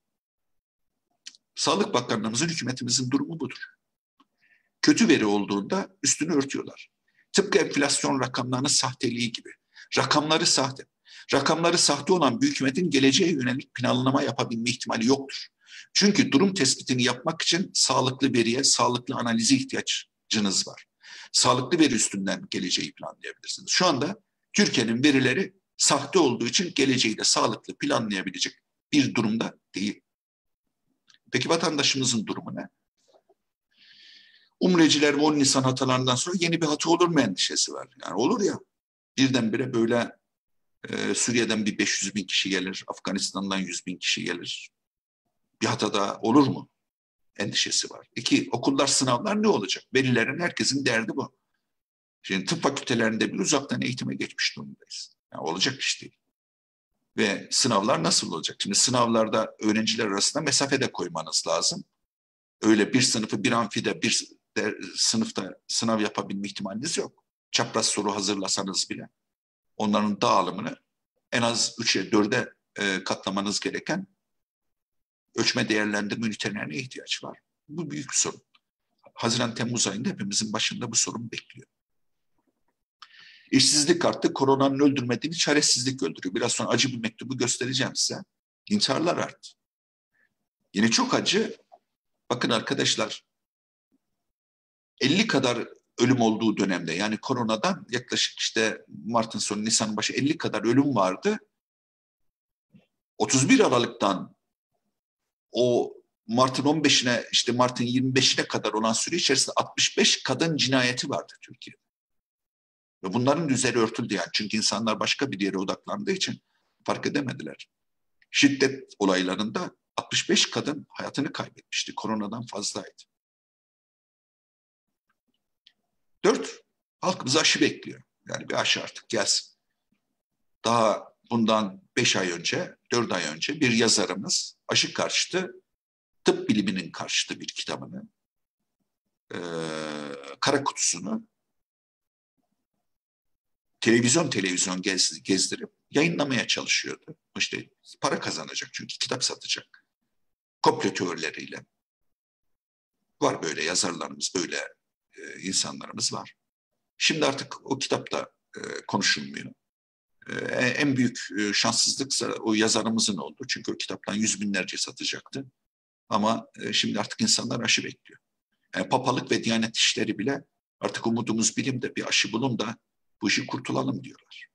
Sağlık Bakanlığımızın, hükümetimizin durumu budur. Kötü veri olduğunda üstünü örtüyorlar. Tıpkı enflasyon rakamlarının sahteliği gibi. Rakamları sahte. Rakamları sahte olan bir hükümetin geleceğe yönelik planlama yapabilme ihtimali yoktur. Çünkü durum tespitini yapmak için sağlıklı veriye, sağlıklı analize ihtiyacınız var. Sağlıklı veri üstünden geleceği planlayabilirsiniz. Şu anda Türkiye'nin verileri sahte olduğu için geleceği de sağlıklı planlayabilecek bir durumda değil. Peki vatandaşımızın durumu ne? Umreciler ve 10 Nisan hatalarından sonra yeni bir hata olur mu endişesi var. Yani olur ya, birdenbire böyle Suriye'den bir 500 bin kişi gelir, Afganistan'dan 100 bin kişi gelir. Bir hata daha olur mu endişesi var. İki, okullar, sınavlar ne olacak? Velilerin, herkesin derdi bu. Şimdi tıp fakültelerinde bir uzaktan eğitime geçmiş durumdayız. Yani olacak iş değil. Ve sınavlar nasıl olacak? Şimdi sınavlarda öğrenciler arasında mesafe de koymanız lazım. Öyle bir sınıfı bir amfide, bir sınıfta sınav yapabilme ihtimaliniz yok. Çapraz soru hazırlasanız bile onların dağılımını en az 3'e 4'e katlamanız gereken ölçme değerlendirme ünitelerine ihtiyaç var. Bu büyük sorun. Haziran-Temmuz ayında hepimizin başında bu sorun bekliyor. İşsizlik arttı, koronanın öldürmediğini çaresizlik öldürüyor. Biraz sonra acı bir mektubu göstereceğim size. İntiharlar arttı. Yine çok acı. Bakın arkadaşlar, 50 kadar ölüm olduğu dönemde, yani koronadan yaklaşık işte Mart'ın sonu Nisan'ın başı 50 kadar ölüm vardı. 31 Aralık'tan o Mart'ın 15'ine, işte Mart'ın 25'ine kadar olan süre içerisinde 65 kadın cinayeti vardı Türkiye'de. Ve bunların üzeri örtüldü yani. Çünkü insanlar başka bir yere odaklandığı için fark edemediler. Şiddet olaylarında 65 kadın hayatını kaybetmişti. Koronadan fazlaydı. 4, halkımız aşı bekliyor. Yani bir aşı artık gelsin. Daha bundan 5 ay önce, 4 ay önce bir yazarımız aşı karşıtı, tıp biliminin karşıtı bir kitabını, kara kutusunu televizyon gezdirip yayınlamaya çalışıyordu. İşte para kazanacak çünkü kitap satacak. Komplo teorileriyle. Var böyle yazarlarımız, böyle insanlarımız var. Şimdi artık o kitap da konuşulmuyor. En büyük şanssızlıksa o yazarımızın oldu. Çünkü o kitaptan yüz binlerce satacaktı. Ama şimdi artık insanlar aşı bekliyor. Yani papalık ve Diyanet işleri bile artık umudumuz bilimde, bir aşı bulun da bu işi kurtulalım diyorlar.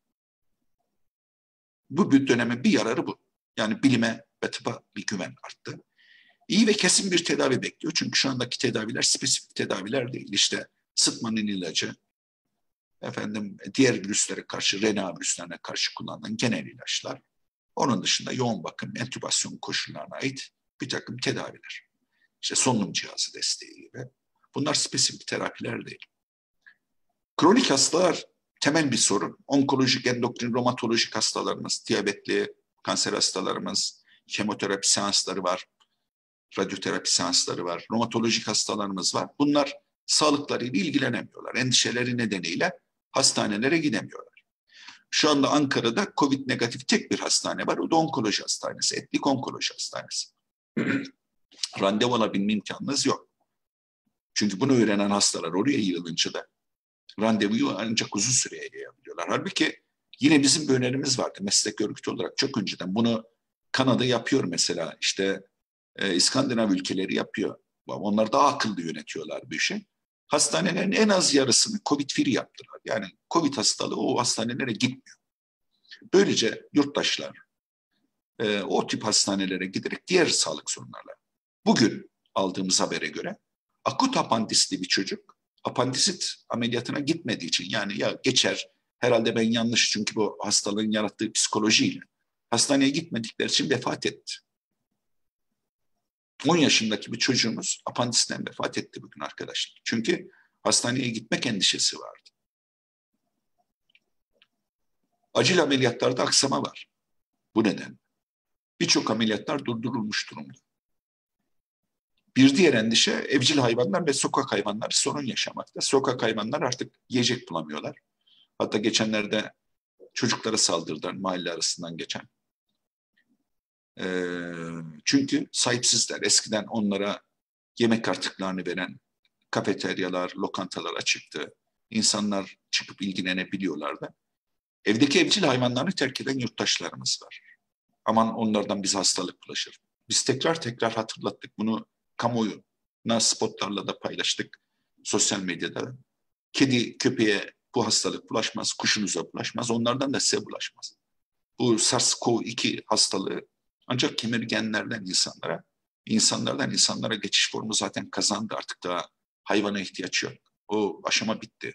Bu bir dönemin bir yararı bu. Yani bilime ve tıbba bir güven arttı. İyi ve kesin bir tedavi bekliyor. Çünkü şu andaki tedaviler spesifik tedaviler değil. İşte sıtmanın ilacı, diğer virüslere karşı, RNA virüslerine karşı kullanılan genel ilaçlar. Onun dışında yoğun bakım, entübasyon koşullarına ait bir takım tedaviler. İşte solunum cihazı desteği gibi. Bunlar spesifik terapiler değil. Kronik hastalar temel bir sorun. Onkolojik, endokrin, romatolojik hastalarımız, diyabetli, kanser hastalarımız, kemoterapi seansları var, radyoterapi seansları var, romatolojik hastalarımız var. Bunlar sağlıklarıyla ilgilenemiyorlar. Endişeleri nedeniyle hastanelere gidemiyorlar. Şu anda Ankara'da COVID negatif tek bir hastane var. O da onkoloji hastanesi, Etlik Onkoloji Hastanesi. Randevu alabilme imkanınız yok. Çünkü bunu öğrenen hastalar oraya yığılınca da randevuyu ancak uzun süreye yayabiliyorlar. Halbuki yine bizim bir önerimiz vardı meslek örgütü olarak çok önceden. Bunu Kanada yapıyor mesela, işte İskandinav ülkeleri yapıyor. Onlar daha akıllı yönetiyorlar bu işi. Hastanelerin en az yarısını COVID-free yaptılar. Yani COVID hastalığı o hastanelere gitmiyor. Böylece yurttaşlar o tip hastanelere giderek diğer sağlık sorunlarla. Bugün aldığımız habere göre akut apandisli bir çocuk apandisit ameliyatına gitmediği için, yani ya geçer herhalde, ben yanlış, çünkü bu hastalığın yarattığı psikolojiyle hastaneye gitmedikleri için vefat etti. 10 yaşındaki bir çocuğumuz apandisitten vefat etti bugün arkadaşlar. Çünkü hastaneye gitmek endişesi vardı. Acil ameliyatlarda aksama var. Bu neden? Birçok ameliyatlar durdurulmuş durumda. Bir diğer endişe, evcil hayvanlar ve sokak hayvanları sorun yaşamakta. Sokak hayvanlar artık yiyecek bulamıyorlar. Hatta geçenlerde çocuklara saldırdılar mahalle arasından geçen. Çünkü sahipsizler. Eskiden onlara yemek artıklarını veren kafeteryalar, lokantalar açıktı. İnsanlar çıkıp ilgilenebiliyorlardı. Evdeki evcil hayvanlarını terk eden yurttaşlarımız var. Aman onlardan bize hastalık bulaşır. Biz tekrar hatırlattık. Bunu kamuoyuna spotlarla da paylaştık sosyal medyada. Kedi, köpeğe bu hastalık bulaşmaz, kuşunuza bulaşmaz, onlardan da size bulaşmaz. Bu SARS-CoV-2 hastalığı ancak kemirgenlerden insanlardan insanlara geçiş formu zaten kazandı. Artık daha hayvana ihtiyaç yok. O aşama bitti.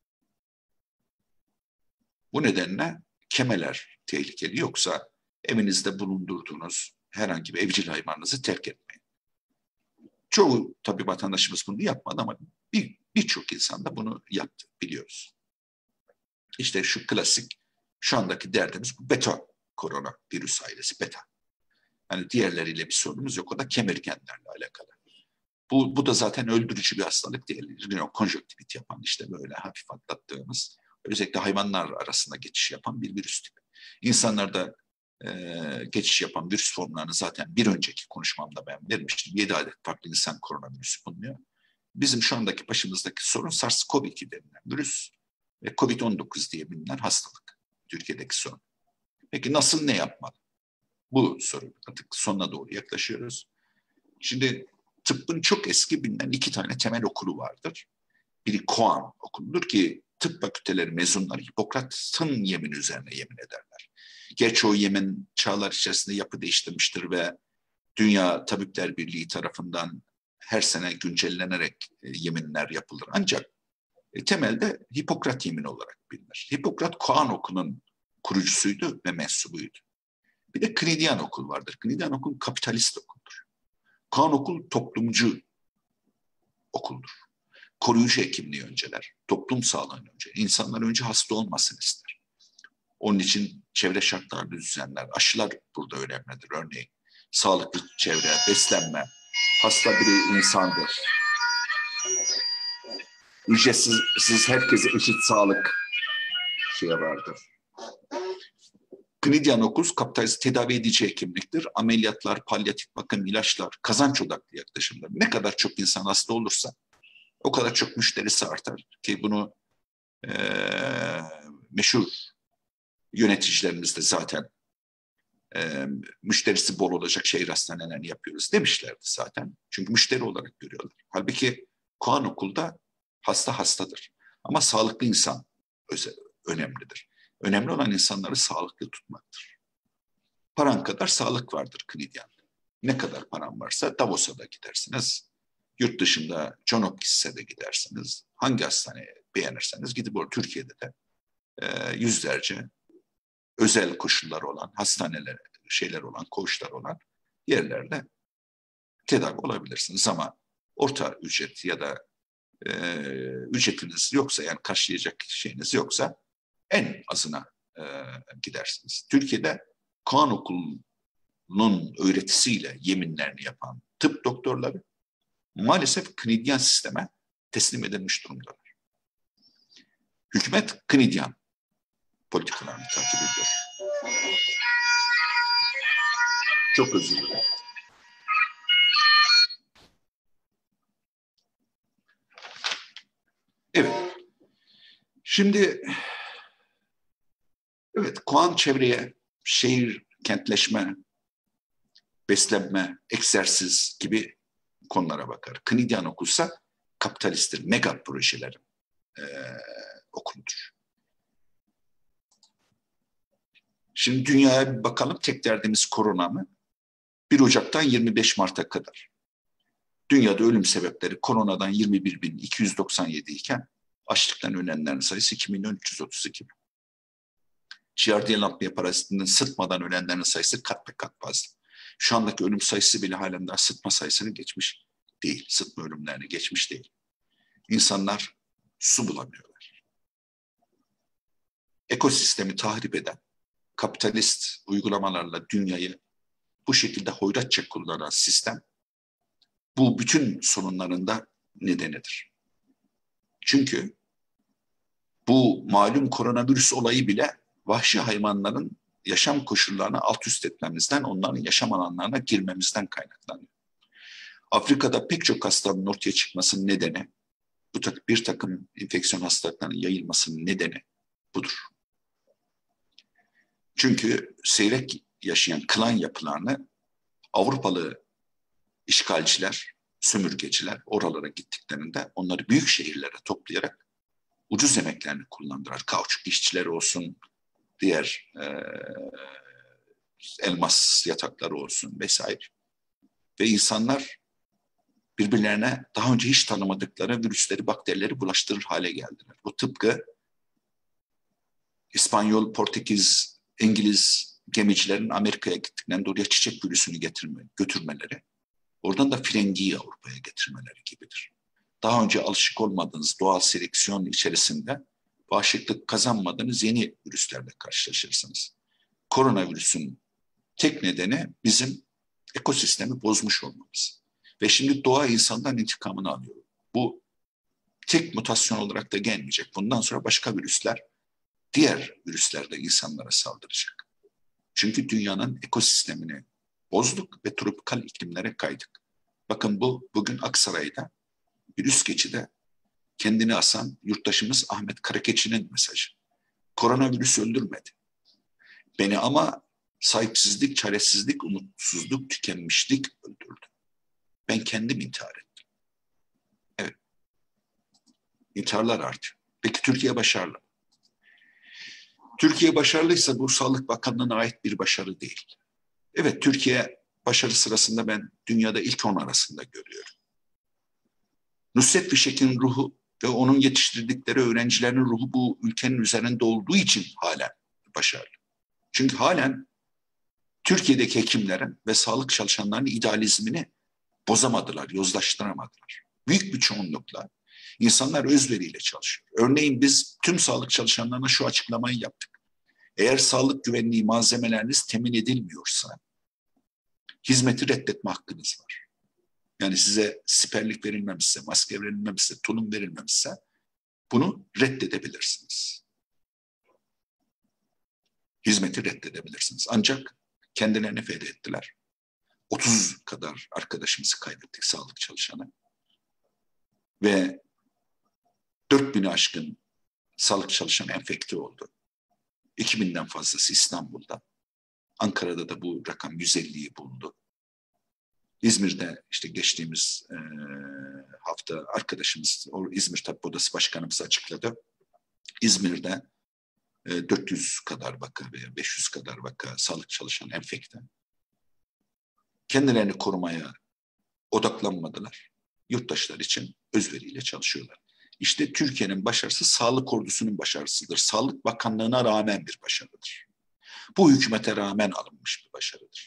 Bu nedenle kemeler tehlikeli. Yoksa evinizde bulundurduğunuz herhangi bir evcil hayvanınızı terk etmeyin. Çoğu tabii vatandaşımız bunu yapmadı ama birçok insan da bunu yaptı, biliyoruz. İşte şu klasik, şu andaki derdimiz bu beta korona virüs ailesi, beta. Yani diğerleriyle bir sorunumuz yok. O da kemirgenlerle alakalı. Bu da zaten öldürücü bir hastalık değil. Konjöktivit yapan, işte böyle hafif atlattığımız, özellikle hayvanlar arasında geçiş yapan bir virüs tipi. İnsanlarda geçiş yapan virüs formlarını zaten bir önceki konuşmamda ben vermiştim. 7 adet farklı insan koronavirüsü bulunuyor. Bizim şu andaki başımızdaki sorun SARS-CoV-2 denilen virüs ve COVID-19 diye bilinen hastalık. Türkiye'deki sorun. Peki nasıl, ne yapmalı? Bu soru, artık sonuna doğru yaklaşıyoruz. Şimdi tıbbın çok eski bilinen 2 tane temel okulu vardır. Biri Koan okuludur ki tıp fakülteleri mezunları Hipokrat'ın yemini üzerine yemin ederler. Gerçi o yemin çağlar içerisinde yapı değiştirmiştir ve Dünya Tabipler Birliği tarafından her sene güncellenerek yeminler yapılır. Ancak temelde Hipokrat yemini olarak bilinir. Hipokrat Koan okulunun kurucusuydu ve mensubuydu. Bir de Knidian okul vardır. Knidian okul kapitalist okuldur. Koan okul toplumcu okuldur. koruyucu hekimliği önceler, toplum sağlığını önce. İnsanlar önce hasta olmasını ister. Onun için çevre şartlarını düzenler. Aşılar burada önemlidir örneğin. Sağlıklı çevre, beslenme, hasta bir insandır. Ücretsiz herkese eşit sağlık vardır. Knidyan Okus kapitalist tedavi edici hekimliktir. Ameliyatlar, palyatif bakım, ilaçlar, kazanç odaklı yaklaşımlar. Ne kadar çok insan hasta olursa o kadar çok müşterisi artar ki bunu meşhur yöneticilerimiz de zaten müşterisi bol olacak şehir hastanelerini yapıyoruz demişlerdi zaten. Çünkü müşteri olarak görüyorlar. Halbuki Koan Okul'da hasta hastadır. Ama sağlıklı insan önemlidir. Önemli olan insanları sağlıklı tutmaktır. Paran kadar sağlık vardır Knidyan'da. Ne kadar paran varsa Davos'a da gidersiniz. Yurt dışında John Hopkins'e de gidersiniz. Hangi hastaneye beğenirseniz gidip orada Türkiye'de de yüzlerce özel koşulları olan, hastaneler, olan, koğuşlar olan yerlerde tedavi olabilirsiniz. Ama orta ücret ya da ücretiniz yoksa, yani karşılayacak şeyiniz yoksa en azına gidersiniz. Türkiye'de Kaan Okulu'nun öğretisiyle yeminlerini yapan tıp doktorları maalesef Knidyan sisteme teslim edilmiş durumdalar. Hükümet Knidyan politikalarını takip ediyor. Çok özür dilerim. Evet. Şimdi Koan çevreye şehir, kentleşme, beslenme, egzersiz gibi konulara bakar. Knidyan okulsa kapitalisttir, mega projelerin okuludur. Şimdi dünyaya bir bakalım, tek derdimiz korona mı? 1 Ocak'tan 25 Mart'a kadar. Dünyada ölüm sebepleri koronadan 21.297 iken açlıktan ölenlerin sayısı 2.332.000. Giardia parazitinden sıtmadan ölenlerin sayısı kat be kat fazla. Şu andaki ölüm sayısı bile halen daha sıtma sayısını geçmiş değil. Sıtma ölümlerini geçmiş değil. İnsanlar su bulamıyorlar. Ekosistemi tahrip eden kapitalist uygulamalarla dünyayı bu şekilde hoyratça kullanan sistem bu bütün sorunların da nedenidir. Çünkü bu malum koronavirüs olayı bile vahşi hayvanların yaşam koşullarını alt üst etmemizden, onların yaşam alanlarına girmemizden kaynaklanıyor. Afrika'da pek çok hastalığın ortaya çıkmasının nedeni, bir takım enfeksiyon hastalıklarının yayılmasının nedeni budur. Çünkü seyrek yaşayan klan yapılarını Avrupalı işgalciler, sömürgeciler oralara gittiklerinde onları büyük şehirlere toplayarak ucuz emeklerini kullandılar. Kauçuk işçileri olsun, diğer elmas yatakları olsun vesaire. Ve insanlar birbirlerine daha önce hiç tanımadıkları virüsleri, bakterileri bulaştırır hale geldiler. Bu tıpkı İspanyol, Portekiz, İngiliz gemicilerin Amerika'ya gittiklerinde oraya çiçek virüsünü götürmeleri, oradan da frengiyi Avrupa'ya getirmeleri gibidir. Daha önce alışık olmadığınız doğal seleksiyon içerisinde bağışıklık kazanmadığınız yeni virüslerle karşılaşırsınız. Koronavirüsün tek nedeni bizim ekosistemi bozmuş olmamız. Ve şimdi doğa insandan intikamını alıyor. Bu tek mutasyon olarak da gelmeyecek. Bundan sonra başka virüsler, diğer virüsler de insanlara saldıracak. Çünkü dünyanın ekosistemini bozduk ve tropikal iklimlere kaydık. Bakın bugün Aksaray'da bir üst geçide kendini asan yurttaşımız Ahmet Karakeçi'nin mesajı. Koronavirüs öldürmedi beni ama sahipsizlik, çaresizlik, umutsuzluk, tükenmişlik öldürdü. Ben kendim intihar ettim. Evet. İntiharlar artıyor. Peki Türkiye başarılı. Türkiye başarılıysa bu Sağlık Bakanlığı'na ait bir başarı değil. Evet, Türkiye başarı sırasında ben dünyada ilk 10 arasında görüyorum. Nusret Fişek'in ruhu ve onun yetiştirdikleri öğrencilerin ruhu bu ülkenin üzerinde olduğu için halen başarılı. Çünkü halen Türkiye'deki hekimlerin ve sağlık çalışanlarının idealizmini bozamadılar, yozlaştıramadılar. Büyük bir çoğunlukla İnsanlar özveriyle çalışıyor. Örneğin biz tüm sağlık çalışanlarına şu açıklamayı yaptık. Eğer sağlık güvenliği malzemeleriniz temin edilmiyorsa hizmeti reddetme hakkınız var. Yani size siperlik verilmemişse, maske verilmemişse, tulum verilmemişse bunu reddedebilirsiniz. Hizmeti reddedebilirsiniz. Ancak kendilerini feda ettiler. 30 kadar arkadaşımızı kaybettik, sağlık çalışanı. Ve 4000'i aşkın sağlık çalışanı enfekte oldu. 2000'den fazlası İstanbul'da. Ankara'da da bu rakam 150'yi buldu. İzmir'de işte geçtiğimiz hafta arkadaşımız, İzmir Tabip Odası Başkanımız açıkladı. İzmir'de 400 kadar vaka veya 500 kadar vaka sağlık çalışan enfekte. Kendilerini korumaya odaklanmadılar. Yurttaşlar için özveriyle çalışıyorlar. İşte Türkiye'nin başarısı sağlık ordusunun başarısıdır. Sağlık Bakanlığı'na rağmen bir başarıdır. Bu hükümete rağmen alınmış bir başarıdır.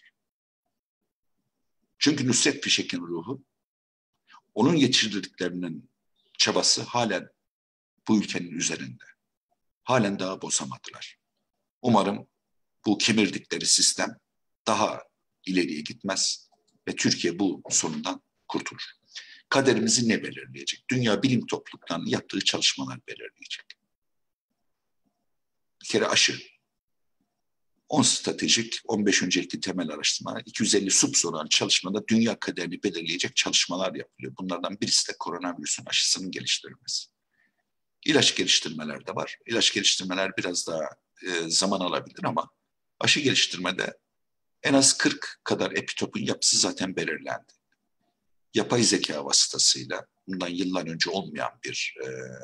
Çünkü Nusret Fişek'in ruhu, onun yetiştirdiklerinin çabası halen bu ülkenin üzerinde. Halen daha bozamadılar. Umarım bu kemirdikleri sistem daha ileriye gitmez ve Türkiye bu sorundan kurtulur. Kaderimizi ne belirleyecek? Dünya bilim topluluklarının yaptığı çalışmalar belirleyecek. Bir kere aşı. 10 stratejik, 15 öncelikli temel araştırma, 250 subsoran çalışmada dünya kaderini belirleyecek çalışmalar yapılıyor. Bunlardan birisi de koronavirüsün aşısının geliştirilmesi. İlaç geliştirmeler de var. İlaç geliştirmeler biraz daha zaman alabilir ama aşı geliştirmede en az 40 kadar epitopun yapısı zaten belirlendi. Yapay zeka vasıtasıyla bundan yıllar önce olmayan bir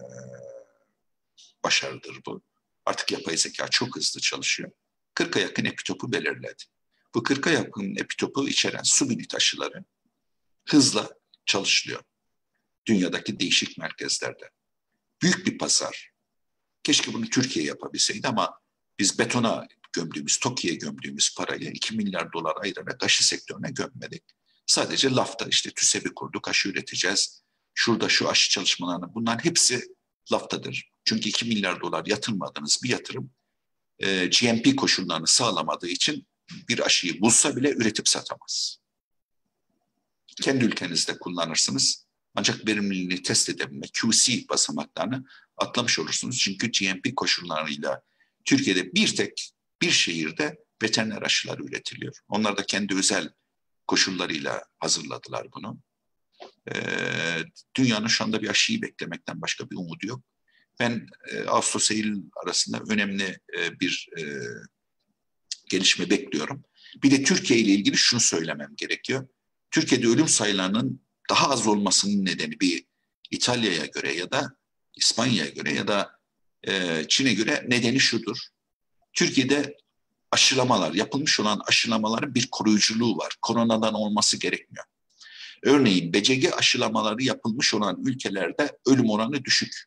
başarıdır bu. Artık yapay zeka çok hızlı çalışıyor. 40'a yakın epitopu belirledi. Bu 40'a yakın epitopu içeren subunit aşıları hızla çalışılıyor. Dünyadaki değişik merkezlerde. Büyük bir pazar. Keşke bunu Türkiye yapabilseydi ama biz betona gömdüğümüz, TOKİ'ye gömdüğümüz parayı 2 milyar dolar ayırarak aşı sektörüne gömmedik. Sadece lafta işte TÜSEB'i kurduk, aşı üreteceğiz. Şurada şu aşı çalışmalarını, bunların hepsi laftadır. Çünkü 2 milyar dolar yatırmadığınız bir yatırım GMP koşullarını sağlamadığı için bir aşıyı bulsa bile üretip satamaz. Kendi ülkenizde kullanırsınız. Ancak verimliliğini test edebilme, QC basamaklarını atlamış olursunuz. Çünkü GMP koşullarıyla Türkiye'de bir şehirde veteriner aşıları üretiliyor. Onlar da kendi özel koşullarıyla hazırladılar bunu. Dünyanın şu anda bir aşıyı beklemekten başka bir umudu yok. Ben Ağustos-Eylül arasında önemli bir gelişme bekliyorum. Bir de Türkiye ile ilgili şunu söylemem gerekiyor. Türkiye'de ölüm sayılarının daha az olmasının nedeni bir İtalya'ya göre ya da İspanya'ya göre ya da Çin'e göre nedeni şudur. Türkiye'de aşılamalar, yapılmış olan aşılamaların bir koruyuculuğu var. Koronadan olması gerekmiyor. Örneğin BCG aşılamaları yapılmış olan ülkelerde ölüm oranı düşük.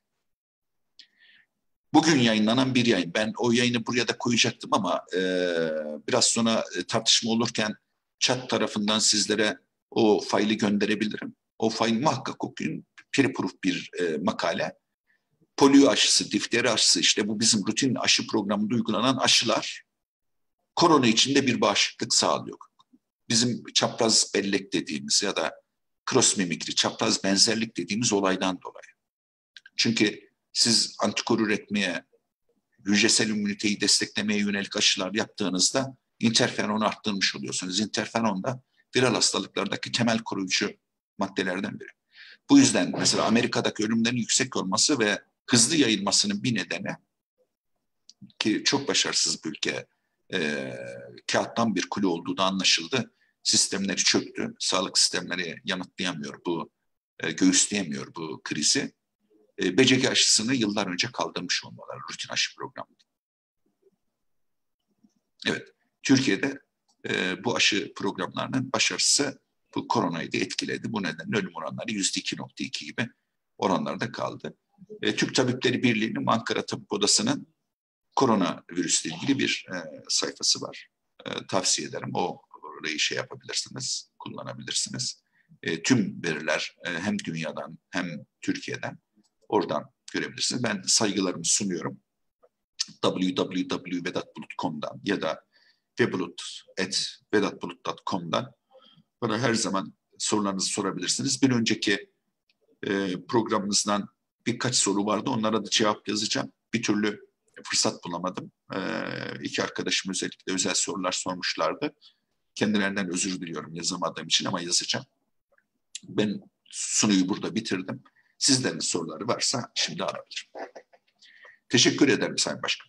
Bugün yayınlanan bir yayın. Ben o yayını buraya da koyacaktım ama biraz sonra tartışma olurken chat tarafından sizlere o faili gönderebilirim. O faili muhakkak okuyun. Pre-proof bir makale. Polio aşısı, difteri aşısı, işte bu bizim rutin aşı programında uygulanan aşılar korona içinde bir bağışıklık sağlıyor. Bizim çapraz bellek dediğimiz ya da cross mimikri, çapraz benzerlik dediğimiz olaydan dolayı. Çünkü siz antikor üretmeye, hücresel immüniteyi desteklemeye yönelik aşılar yaptığınızda interferonu arttırmış oluyorsunuz. Interferon da viral hastalıklardaki temel koruyucu maddelerden biri. Bu yüzden mesela Amerika'daki ölümlerin yüksek olması ve hızlı yayılmasının bir nedeni, ki çok başarısız bir ülke, kağıttan bir kule olduğu da anlaşıldı. Sistemleri çöktü. Sağlık sistemleri yanıtlayamıyor göğüsleyemiyor bu krizi. BCG aşısını yıllar önce kaldırmış olmaları rutin aşı programında. Evet, Türkiye'de bu aşı programlarının başarısı bu koronayı da etkiledi. Bu nedenle ölüm oranları %2.2 gibi oranlarda kaldı. Türk Tabipleri Birliği'nin Ankara Tabip Odası'nın koronavirüsle ilgili bir sayfası var. Tavsiye ederim. Orayı yapabilirsiniz, kullanabilirsiniz. Tüm veriler hem dünyadan hem Türkiye'den oradan görebilirsiniz. Ben saygılarımı sunuyorum. www.vedatbulut.com'dan ya da vebulut@vedatbulut.com'dan bana her zaman sorularınızı sorabilirsiniz. Bir önceki programımızdan birkaç soru vardı. Onlara da cevap yazacağım. Bir türlü fırsat bulamadım. İki arkadaşım özellikle özel sorular sormuşlardı. Kendilerinden özür diliyorum yazamadığım için ama yazacağım. Ben sunuyu burada bitirdim. Sizlerin soruları varsa şimdi alabilirim. Teşekkür ederim Sayın Başkan.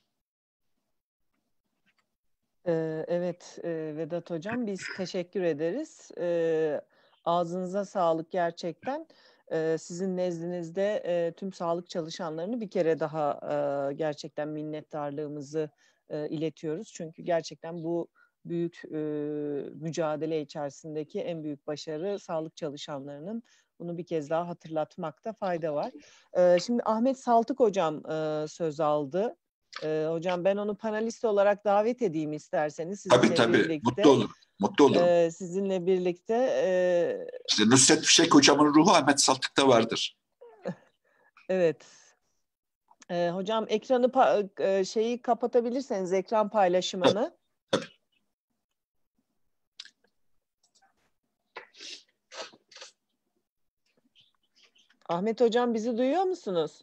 Evet Vedat Hocam, biz teşekkür ederiz. Ağzınıza sağlık gerçekten. Sizin nezdinizde tüm sağlık çalışanlarını bir kere daha gerçekten minnettarlığımızı iletiyoruz. Çünkü gerçekten bu büyük mücadele içerisindeki en büyük başarı sağlık çalışanlarının. Bunu bir kez daha hatırlatmakta fayda var. Şimdi Ahmet Saltık Hocam söz aldı. Hocam ben onu panelist olarak davet edeyim isterseniz sizinle Tabii. birlikte. Mutlu olurum. Mutlu olurum. Sizinle birlikte. İşte Nusret Fişek Hocam'ın ruhu Ahmet Saltık'ta vardır. Evet. Hocam ekranı şeyi kapatabilirseniz ekran paylaşımını. Tabii. Ahmet Hocam bizi duyuyor musunuz?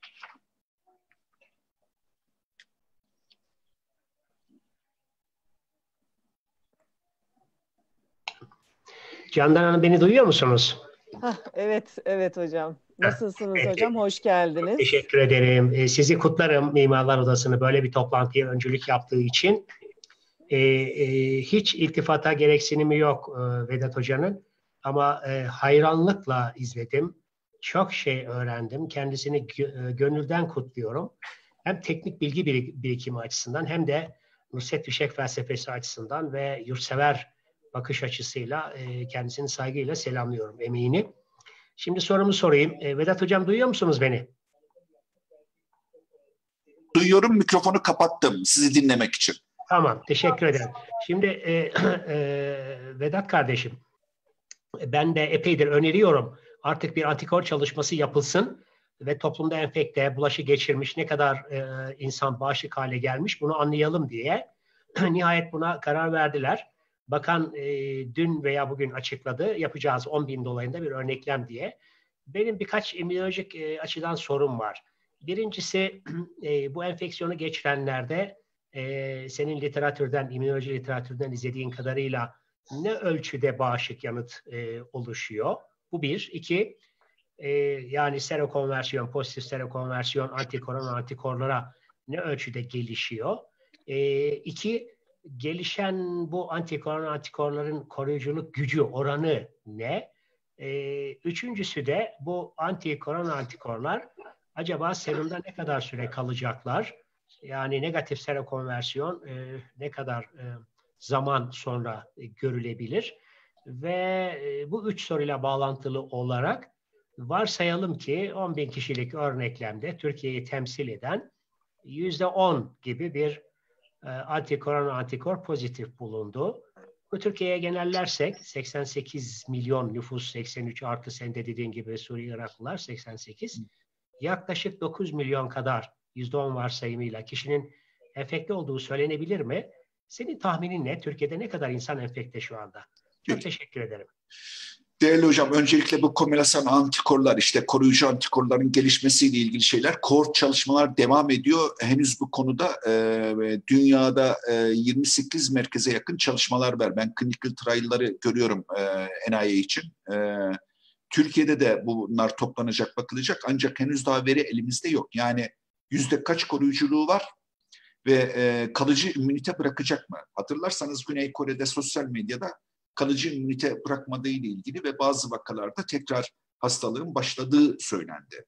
Candan Hanım beni duyuyor musunuz? Evet hocam. Nasılsınız hocam? Hoş geldiniz. Teşekkür ederim. Sizi kutlarım Mimarlar Odası'nı böyle bir toplantıya öncülük yaptığı için. Hiç iltifata gereksinimi yok Vedat Hoca'nın. Ama hayranlıkla izledim. Çok şey öğrendim. Kendisini gönülden kutluyorum. Hem teknik bilgi birikimi açısından hem de Nusret Fişek felsefesi açısından ve yurtsever bakış açısıyla kendisini saygıyla selamlıyorum emeğini. Şimdi sorumu sorayım. Vedat Hocam duyuyor musunuz beni? Duyuyorum, mikrofonu kapattım sizi dinlemek için. Tamam, teşekkür ederim. Şimdi Vedat kardeşim, ben de epeydir öneriyorum. Artık bir antikor çalışması yapılsın ve toplumda enfekte, bulaşı geçirmiş ne kadar insan bağışık hale gelmiş bunu anlayalım diye. Nihayet buna karar verdiler. Bakan dün veya bugün açıkladı. Yapacağız 10.000 dolayında bir örneklem diye. Benim birkaç epidemiolojik açıdan sorum var. Birincisi bu enfeksiyonu geçirenlerde senin literatürden, immünoloji literatürden izlediğin kadarıyla ne ölçüde bağışık yanıt oluşuyor? Bu bir. İki, yani serokonversiyon, pozitif serokonversiyon, antikorona, antikorlara ne ölçüde gelişiyor? İki, gelişen bu antikorona, antikorların koruyuculuk gücü, oranı ne? Üçüncüsü de bu antikorona, antikorlar acaba serumda ne kadar süre kalacaklar? Yani negatif serokonversiyon ne kadar zaman sonra görülebilir? Ve bu üç soruyla bağlantılı olarak varsayalım ki 10.000 kişilik örneklemde Türkiye'yi temsil eden %10 gibi bir antikorona antikor pozitif bulundu. Bu Türkiye'ye genellersek 88 milyon nüfus, 83 artı sen de dediğin gibi Suriye Iraklılar 88. Yaklaşık 9 milyon kadar %10 varsayımıyla kişinin enfekte olduğu söylenebilir mi? Senin tahminin ne? Türkiye'de ne kadar insan enfekte şu anda? Çok teşekkür ederim. Değerli hocam, öncelikle bu komülasyon antikorlar, işte koruyucu antikorların gelişmesiyle ilgili şeyler, kohort çalışmalar devam ediyor. Henüz bu konuda dünyada 28 merkeze yakın çalışmalar var. Ben clinical trial'ları görüyorum NIH için. Türkiye'de de bunlar toplanacak, bakılacak. Ancak henüz daha veri elimizde yok. Yani yüzde kaç koruyuculuğu var ve kalıcı immünite bırakacak mı? Hatırlarsanız Güney Kore'de sosyal medyada kalıcı immünite bırakmadığı ile ilgili ve bazı vakalarda tekrar hastalığın başladığı söylendi.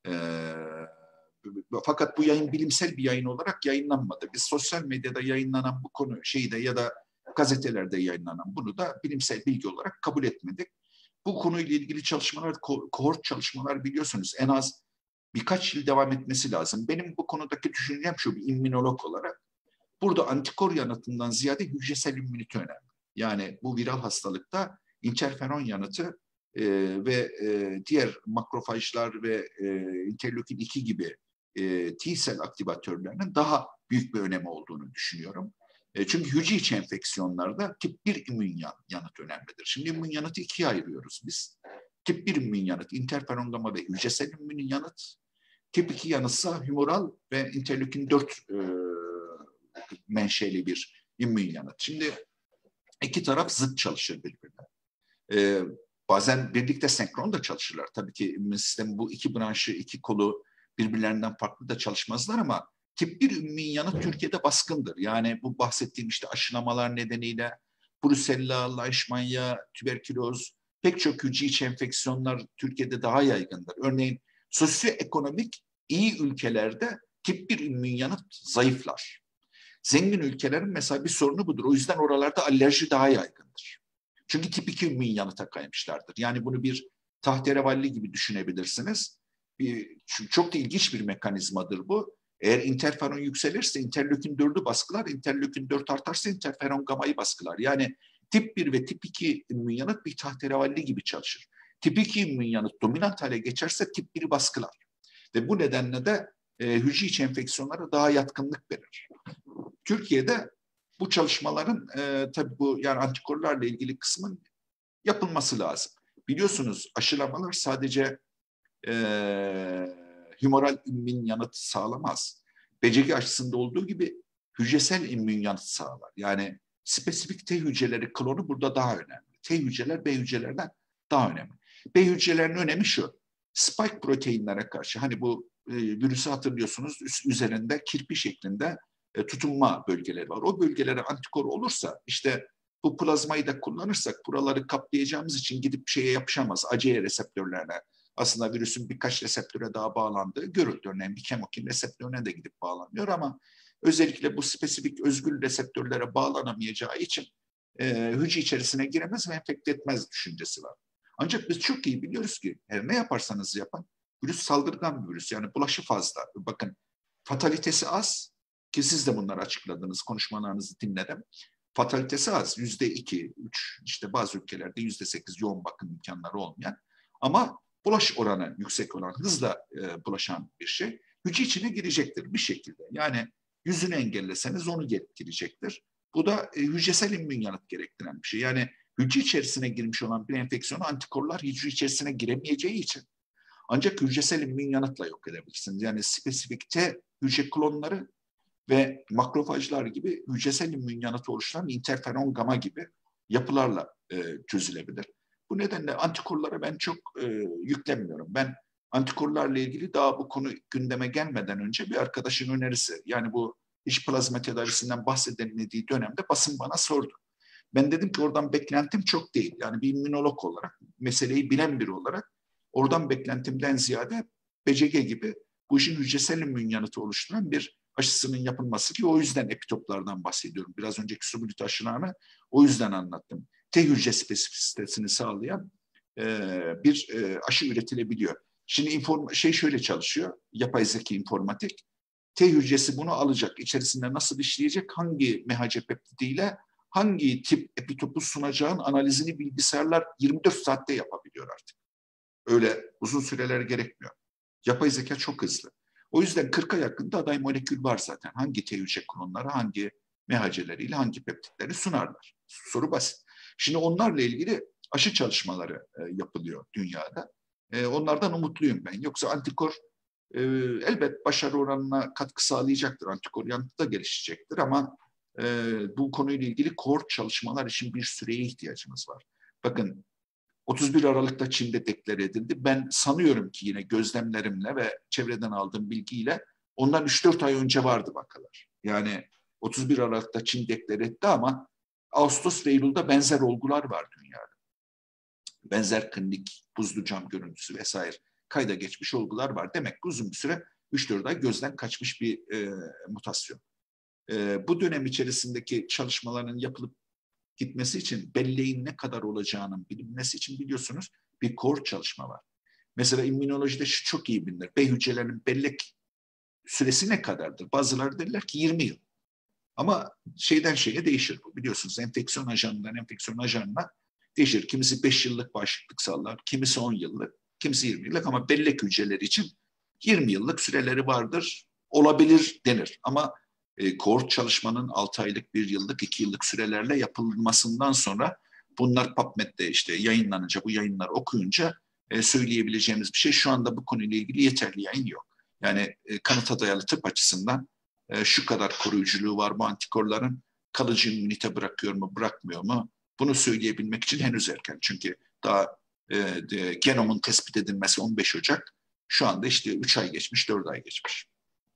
Fakat bu yayın bilimsel bir yayın olarak yayınlanmadı. Biz sosyal medyada yayınlanan bu konu ya da gazetelerde yayınlanan bunu da bilimsel bilgi olarak kabul etmedik. Bu konuyla ilgili çalışmalar, kohort çalışmalar biliyorsunuz en az birkaç yıl devam etmesi lazım. Benim bu konudaki düşüncem şu, bir immünolog olarak. Burada antikor yanıtından ziyade hücresel immünite önemli. Yani bu viral hastalıkta interferon yanıtı ve diğer makrofajlar ve interleukin 2 gibi T-sel aktivatörlerinin daha büyük bir önemi olduğunu düşünüyorum. Çünkü hücre içi enfeksiyonlarda tip 1 immün yanıt önemlidir. Şimdi immün yanıtı ikiye ayırıyoruz biz. Tip 1 immün yanıt, interferon gamma ve hücresel immün yanıt. Tip 2 yanıtsa humoral ve interleukin 4 menşeli bir immün yanıt. Şimdi iki taraf zıt çalışır birbirine. Bazen birlikte senkron da çalışırlar. Tabii ki immün sistemi bu iki branşı, iki kolu birbirlerinden farklı da çalışmazlar ama tip 1 immün yanıt Türkiye'de baskındır. Yani bu bahsettiğim işte aşılamalar nedeniyle Brusella, Leishmania, tüberküloz, pek çok hücre içi enfeksiyonlar Türkiye'de daha yaygındır. Örneğin sosyoekonomik iyi ülkelerde tip 1 immün yanıt zayıflar. Zengin ülkelerin mesela bir sorunu budur. O yüzden oralarda alerji daha yaygındır. Çünkü tip 2 immün yanıta kaymışlardır. Yani bunu bir tahterevalli gibi düşünebilirsiniz. Çok da ilginç bir mekanizmadır bu. Eğer interferon yükselirse interleukin 4'ü baskılar, interleukin 4 artarsa interferon gamayı baskılar. Yani tip 1 ve tip 2 immün yanıt bir tahterevalli gibi çalışır. Tip 2 immün yanıt dominant hale geçerse tip 1'i baskılar. Ve bu nedenle de hücre içi enfeksiyonlara daha yatkınlık verir. Türkiye'de bu çalışmaların tabii bu yani antikorlarla ilgili kısmın yapılması lazım. Biliyorsunuz aşılamalar sadece humoral immün yanıt sağlamaz. BCG aşısında olduğu gibi hücresel immün yanıt sağlar. Yani spesifik T hücreleri klonu burada daha önemli. T hücreler B hücrelerden daha önemli. B hücrelerinin önemi şu. Spike proteinlere karşı hani bu virüsü hatırlıyorsunuz üzerinde kirpi şeklinde tutunma bölgeleri var. O bölgelere antikor olursa işte bu plazmayı da kullanırsak buraları kaplayacağımız için gidip şeye yapışamaz. ACE reseptörlerine. Aslında virüsün birkaç reseptöre daha bağlandığı görüldü. Örneğin bir kemokin reseptörüne de gidip bağlanıyor ama özellikle bu spesifik özgül reseptörlere bağlanamayacağı için hücre içerisine giremez ve enfekte etmez düşüncesi var. Ancak biz çok iyi biliyoruz ki her ne yaparsanız yapın virüs saldırgan bir virüs. Yani bulaşı fazla. Bakın fatalitesi az ki siz de bunları açıkladınız, konuşmalarınızı dinledim. Fatalitesi az. %2, 3 işte bazı ülkelerde %8 yoğun bakım imkanları olmayan ama bulaş oranı yüksek olan, hızla bulaşan bir şey. Hücre içine girecektir bir şekilde. Yani yüzünü engelleseniz onu girecektir. Bu da hücresel immün yanıt gerektiren bir şey. Yani hücre içerisine girmiş olan bir enfeksiyonu antikorlar hücre içerisine giremeyeceği için ancak hücresel immün yanıtla yok edebilirsiniz. Yani spesifik T hücre klonları ve makrofajlar gibi hücresel immün yanıtı oluşturan interferon gamma gibi yapılarla çözülebilir. Bu nedenle antikorlara ben çok yüklenmiyorum. Ben antikorlarla ilgili daha bu konu gündeme gelmeden önce bir arkadaşın önerisi, yani bu iç plazma tedavisinden bahsedildiği dönemde basın bana sordu. Ben dedim ki oradan beklentim çok değil. Yani bir immünolog olarak, meseleyi bilen biri olarak oradan beklentimden ziyade BCG gibi bu işin hücresel immün yanıtı oluşturan bir aşısının yapılması ki o yüzden epitoplardan bahsediyorum. Biraz önceki subunit aşılarını o yüzden anlattım. T hücre spesifitesini sağlayan bir aşı üretilebiliyor. Şimdi şöyle çalışıyor, yapay zeka informatik. T hücresi bunu alacak, içerisinde nasıl işleyecek, hangi MHC peptidiyle hangi tip epitopu sunacağın analizini bilgisayarlar 24 saatte yapabiliyor artık. Öyle uzun süreler gerekmiyor. Yapay zeka çok hızlı. O yüzden 40'a yakın da aday molekül var zaten. Hangi T hücre klonları, hangi MHC'leriyle hangi peptitleri sunarlar. Soru basit. Şimdi onlarla ilgili aşı çalışmaları yapılıyor dünyada. Onlardan umutluyum ben. Yoksa antikor elbet başarı oranına katkı sağlayacaktır. Antikor yanıtı da gelişecektir ama bu konuyla ilgili kohort çalışmalar için bir süreye ihtiyacımız var. Bakın 31 Aralık'ta Çin'de deklare edildi. Ben sanıyorum ki yine gözlemlerimle ve çevreden aldığım bilgiyle ondan 3-4 ay önce vardı vakalar. Yani 31 Aralık'ta Çin deklare etti ama Ağustos ve Eylül'de benzer olgular var dünyada. Benzer klinik, buzlu cam görüntüsü vesaire kayda geçmiş olgular var. Demek ki uzun bir süre 3-4 ay gözden kaçmış bir mutasyon. Bu dönem içerisindeki çalışmaların yapılıp gitmesi için belleğin ne kadar olacağının bilinmesi için biliyorsunuz bir kohort çalışma var. Mesela immünolojide şu çok iyi bilinir. B hücrelerinin bellek süresi ne kadardır? Bazıları derler ki 20 yıl. Ama şeyden şeye değişir bu. Biliyorsunuz enfeksiyon ajanından enfeksiyon ajanına değişir. Kimisi 5 yıllık bağışıklık sağlar, kimisi 10 yıllık, kimisi 20 yıllık ama bellek hücreleri için 20 yıllık süreleri vardır, olabilir denir. Ama kohort çalışmanın 6 aylık, 1 yıllık, 2 yıllık sürelerle yapılmasından sonra bunlar PubMed'de işte yayınlanınca, bu yayınları okuyunca söyleyebileceğimiz bir şey. Şu anda bu konuyla ilgili yeterli yayın yok. Yani kanıta dayalı tıp açısından şu kadar koruyuculuğu var bu antikorların, kalıcı immünite bırakıyor mu, bırakmıyor mu? Bunu söyleyebilmek için henüz erken. Çünkü daha genomun tespit edilmesi 15 Ocak. Şu anda işte 3 ay geçmiş, 4 ay geçmiş.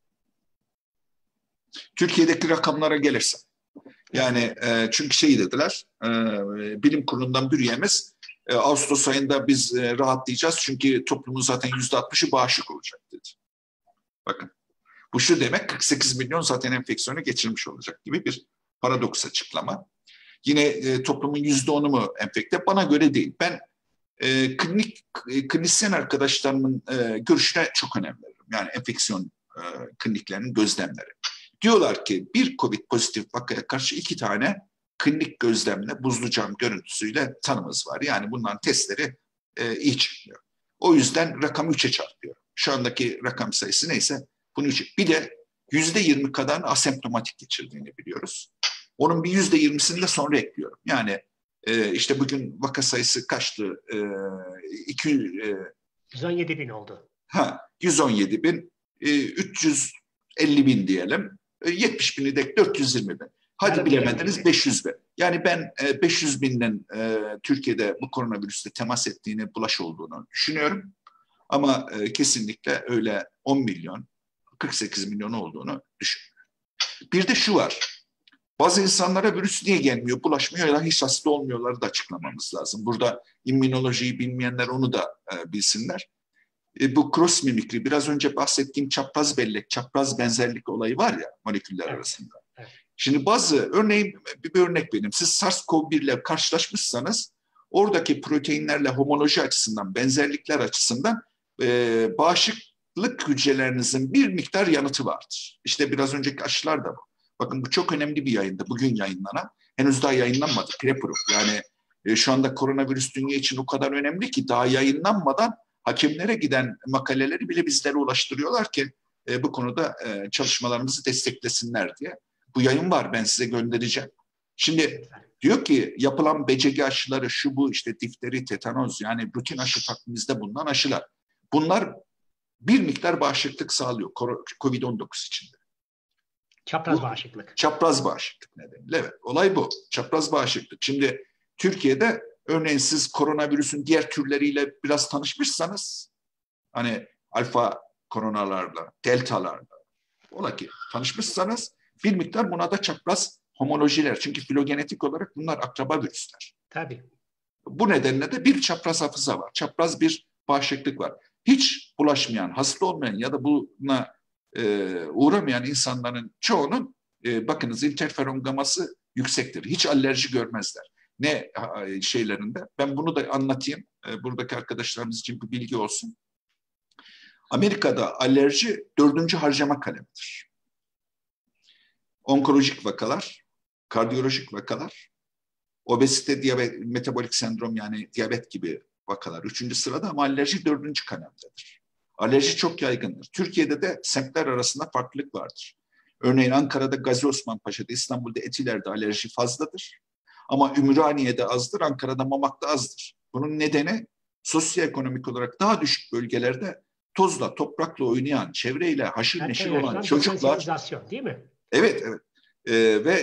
Türkiye'deki rakamlara gelirsem. Yani çünkü şey dediler, bilim kurulundan bir üyemiz, Ağustos ayında biz rahatlayacağız çünkü toplumun zaten %60'ı bağışık olacak dedi. Bakın, bu şu demek, 48 milyon zaten enfeksiyonu geçirmiş olacak gibi bir paradoks açıklama. Yine toplumun %10'u mu enfekte? Bana göre değil. Ben klinisyen arkadaşlarımın görüşüne çok önem veririm. Yani enfeksiyon kliniklerinin gözlemleri. Diyorlar ki bir COVID pozitif vakaya karşı 2 tane klinik gözlemle buzlu cam görüntüsüyle tanımız var. Yani bunların testleri iyi çıkıyor. O yüzden rakamı 3'e çarpıyor. Şu andaki rakam sayısı neyse bunu 3'e. Bir de %20 kadar asemptomatik geçirdiğini biliyoruz. Onun bir %20'sini de sonra ekliyorum. Yani işte bugün vaka sayısı kaçtı? 117 bin oldu. 117 bin, 350 bin diyelim. 70 bini de 420 bin. Hadi bilemediniz 500 bin. Yani ben 500 binin Türkiye'de bu koronavirüsle temas ettiğini, bulaş olduğunu düşünüyorum. Ama kesinlikle öyle 10 milyon, 48 milyon olduğunu düşünmüyorum. Bir de şu var. Bazı insanlara virüs niye gelmiyor, bulaşmıyor ya da hiç hasta olmuyorlar da açıklamamız lazım. Burada immünolojiyi bilmeyenler onu da bilsinler. Bu cross mimikri, biraz önce bahsettiğim çapraz bellek, çapraz benzerlik olayı var ya moleküller arasında. Evet. Şimdi örneğin bir örnek vereyim. Siz SARS-CoV-1 ile karşılaşmışsanız oradaki proteinlerle homoloji açısından, benzerlikler açısından bağışıklık hücrelerinizin bir miktar yanıtı vardır. İşte biraz önceki aşılar da bu. Bakın bu çok önemli bir yayında. Bugün yayınlanan. Henüz daha yayınlanmadı. Prepproof. Yani şu anda koronavirüs dünya için o kadar önemli ki daha yayınlanmadan hakimlere giden makaleleri bile bizlere ulaştırıyorlar ki bu konuda çalışmalarımızı desteklesinler diye. Bu yayın var, ben size göndereceğim. Şimdi diyor ki yapılan BCG aşıları şu bu işte difteri, tetanoz yani rutin aşı takvimimizde bulunan aşılar. Bunlar bir miktar bağışıklık sağlıyor COVID-19 içinde. Çapraz bağışıklık. Çapraz bağışıklık nedeniyle. Evet, olay bu. Çapraz bağışıklık. Şimdi Türkiye'de örneğin siz koronavirüsün diğer türleriyle biraz tanışmışsanız, hani alfa koronalarla, deltalarla, ola ki tanışmışsanız bir miktar buna da çapraz homolojiler. Çünkü filogenetik olarak bunlar akraba virüsler. Tabii. Bu nedenle de bir çapraz hafıza var. Çapraz bir bağışıklık var. Hiç bulaşmayan, hasta olmayan ya da buna uğramayan insanların çoğunun bakınız interferon gaması yüksektir. Hiç alerji görmezler. Ne şeylerinde? Ben bunu da anlatayım. Buradaki arkadaşlarımız için bir bilgi olsun. Amerika'da alerji 4. harcama kalemidir. Onkolojik vakalar, kardiyolojik vakalar, obezite, diyabet, metabolik sendrom yani diyabet gibi vakalar 3. sırada ama alerji 4. kalemdedir. Alerji çok yaygındır. Türkiye'de de semtler arasında farklılık vardır. Örneğin Ankara'da Gazi Osman Paşa'da, İstanbul'da Etiler'de alerji fazladır. Ama Ümraniye'de azdır, Ankara'da Mamak'ta azdır. Bunun nedeni sosyoekonomik olarak daha düşük bölgelerde tozla, toprakla oynayan, çevreyle haşır neşir olan çocuklar. Değil mi? Evet, evet. Ve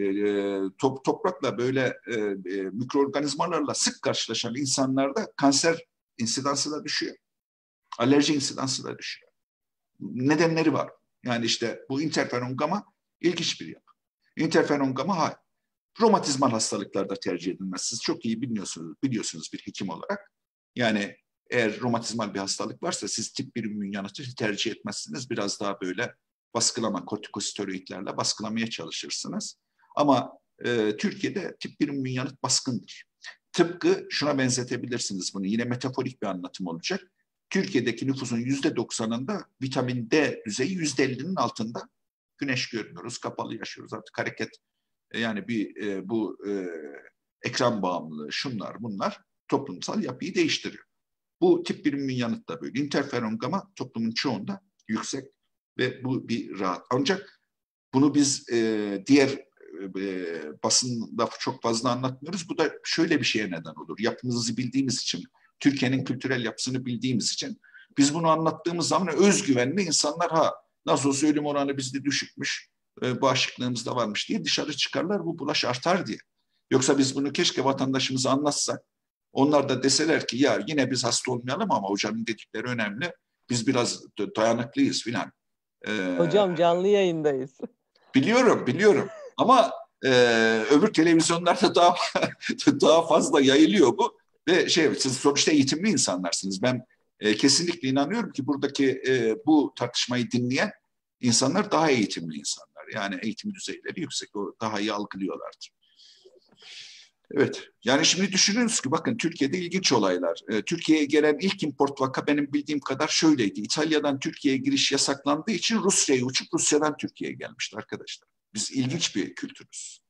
toprakla böyle mikroorganizmalarla sık karşılaşan insanlarda kanser insidansı da düşüyor. Alerji insidansı da düşüyor. Nedenleri var. Yani işte bu interferon gama ilginç bir yapı. Interferon gama hayır. Romatizmal hastalıklarda tercih edilmez. Siz çok iyi biliyorsunuz bir hekim olarak. Yani eğer romatizmal bir hastalık varsa siz tip 1 immün yanıtı tercih etmezsiniz. Biraz daha böyle baskılama, kortikosteroidlerle baskılamaya çalışırsınız. Ama Türkiye'de tip 1 immün yanıt baskındır. Tıpkı şuna benzetebilirsiniz bunu. Yine metaforik bir anlatım olacak. Türkiye'deki nüfusun %90'ında vitamin D düzeyi %50'nin altında. Güneş görmüyoruz, kapalı yaşıyoruz. Artık hareket yani bu ekran bağımlılığı, şunlar bunlar toplumsal yapıyı değiştiriyor. Bu tip birimin yanıtı da böyle. İnterferon gama toplumun çoğunda yüksek ve bu bir rahat. Ancak bunu biz diğer basında çok fazla anlatmıyoruz. Bu da şöyle bir şeye neden olur. Yapımızı bildiğimiz için, Türkiye'nin kültürel yapısını bildiğimiz için biz bunu anlattığımız zaman özgüvenli insanlar nasıl olsa ölüm oranı bizde düşükmüş, bağışıklığımız da varmış diye dışarı çıkarlar, bu bulaş artar diye. Yoksa biz bunu keşke vatandaşımıza anlatsak, onlar da deseler ki ya yine biz hasta olmayalım ama hocanın dedikleri önemli, biz biraz dayanıklıyız filan. Hocam canlı yayındayız. Biliyorum ama öbür televizyonlarda daha fazla yayılıyor bu ve siz sonuçta eğitimli insanlarsınız. Ben kesinlikle inanıyorum ki buradaki bu tartışmayı dinleyen insanlar daha eğitimli insanlar. Yani eğitim düzeyleri yüksek, o daha iyi algılıyorlardır. Evet, yani şimdi düşününüz ki bakın Türkiye'de ilginç olaylar. Türkiye'ye gelen ilk import vaka benim bildiğim kadar şöyleydi. İtalya'dan Türkiye'ye giriş yasaklandığı için Rusya'ya uçup Rusya'dan Türkiye'ye gelmişti arkadaşlar. Biz ilginç bir kültürüz.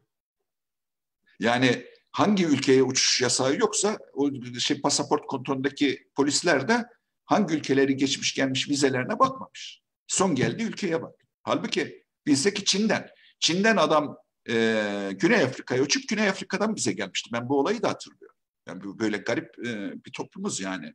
Yani hangi ülkeye uçuş yasağı yoksa o pasaport kontrolündeki polisler de hangi ülkeleri geçmiş gelmiş vizelerine bakmamış. Son geldiği ülkeye bak. Halbuki bilse ki Çin'den adam Güney Afrika'ya uçup Güney Afrika'dan bize gelmişti. Ben bu olayı da hatırlıyorum. Yani böyle garip bir toplumuz yani.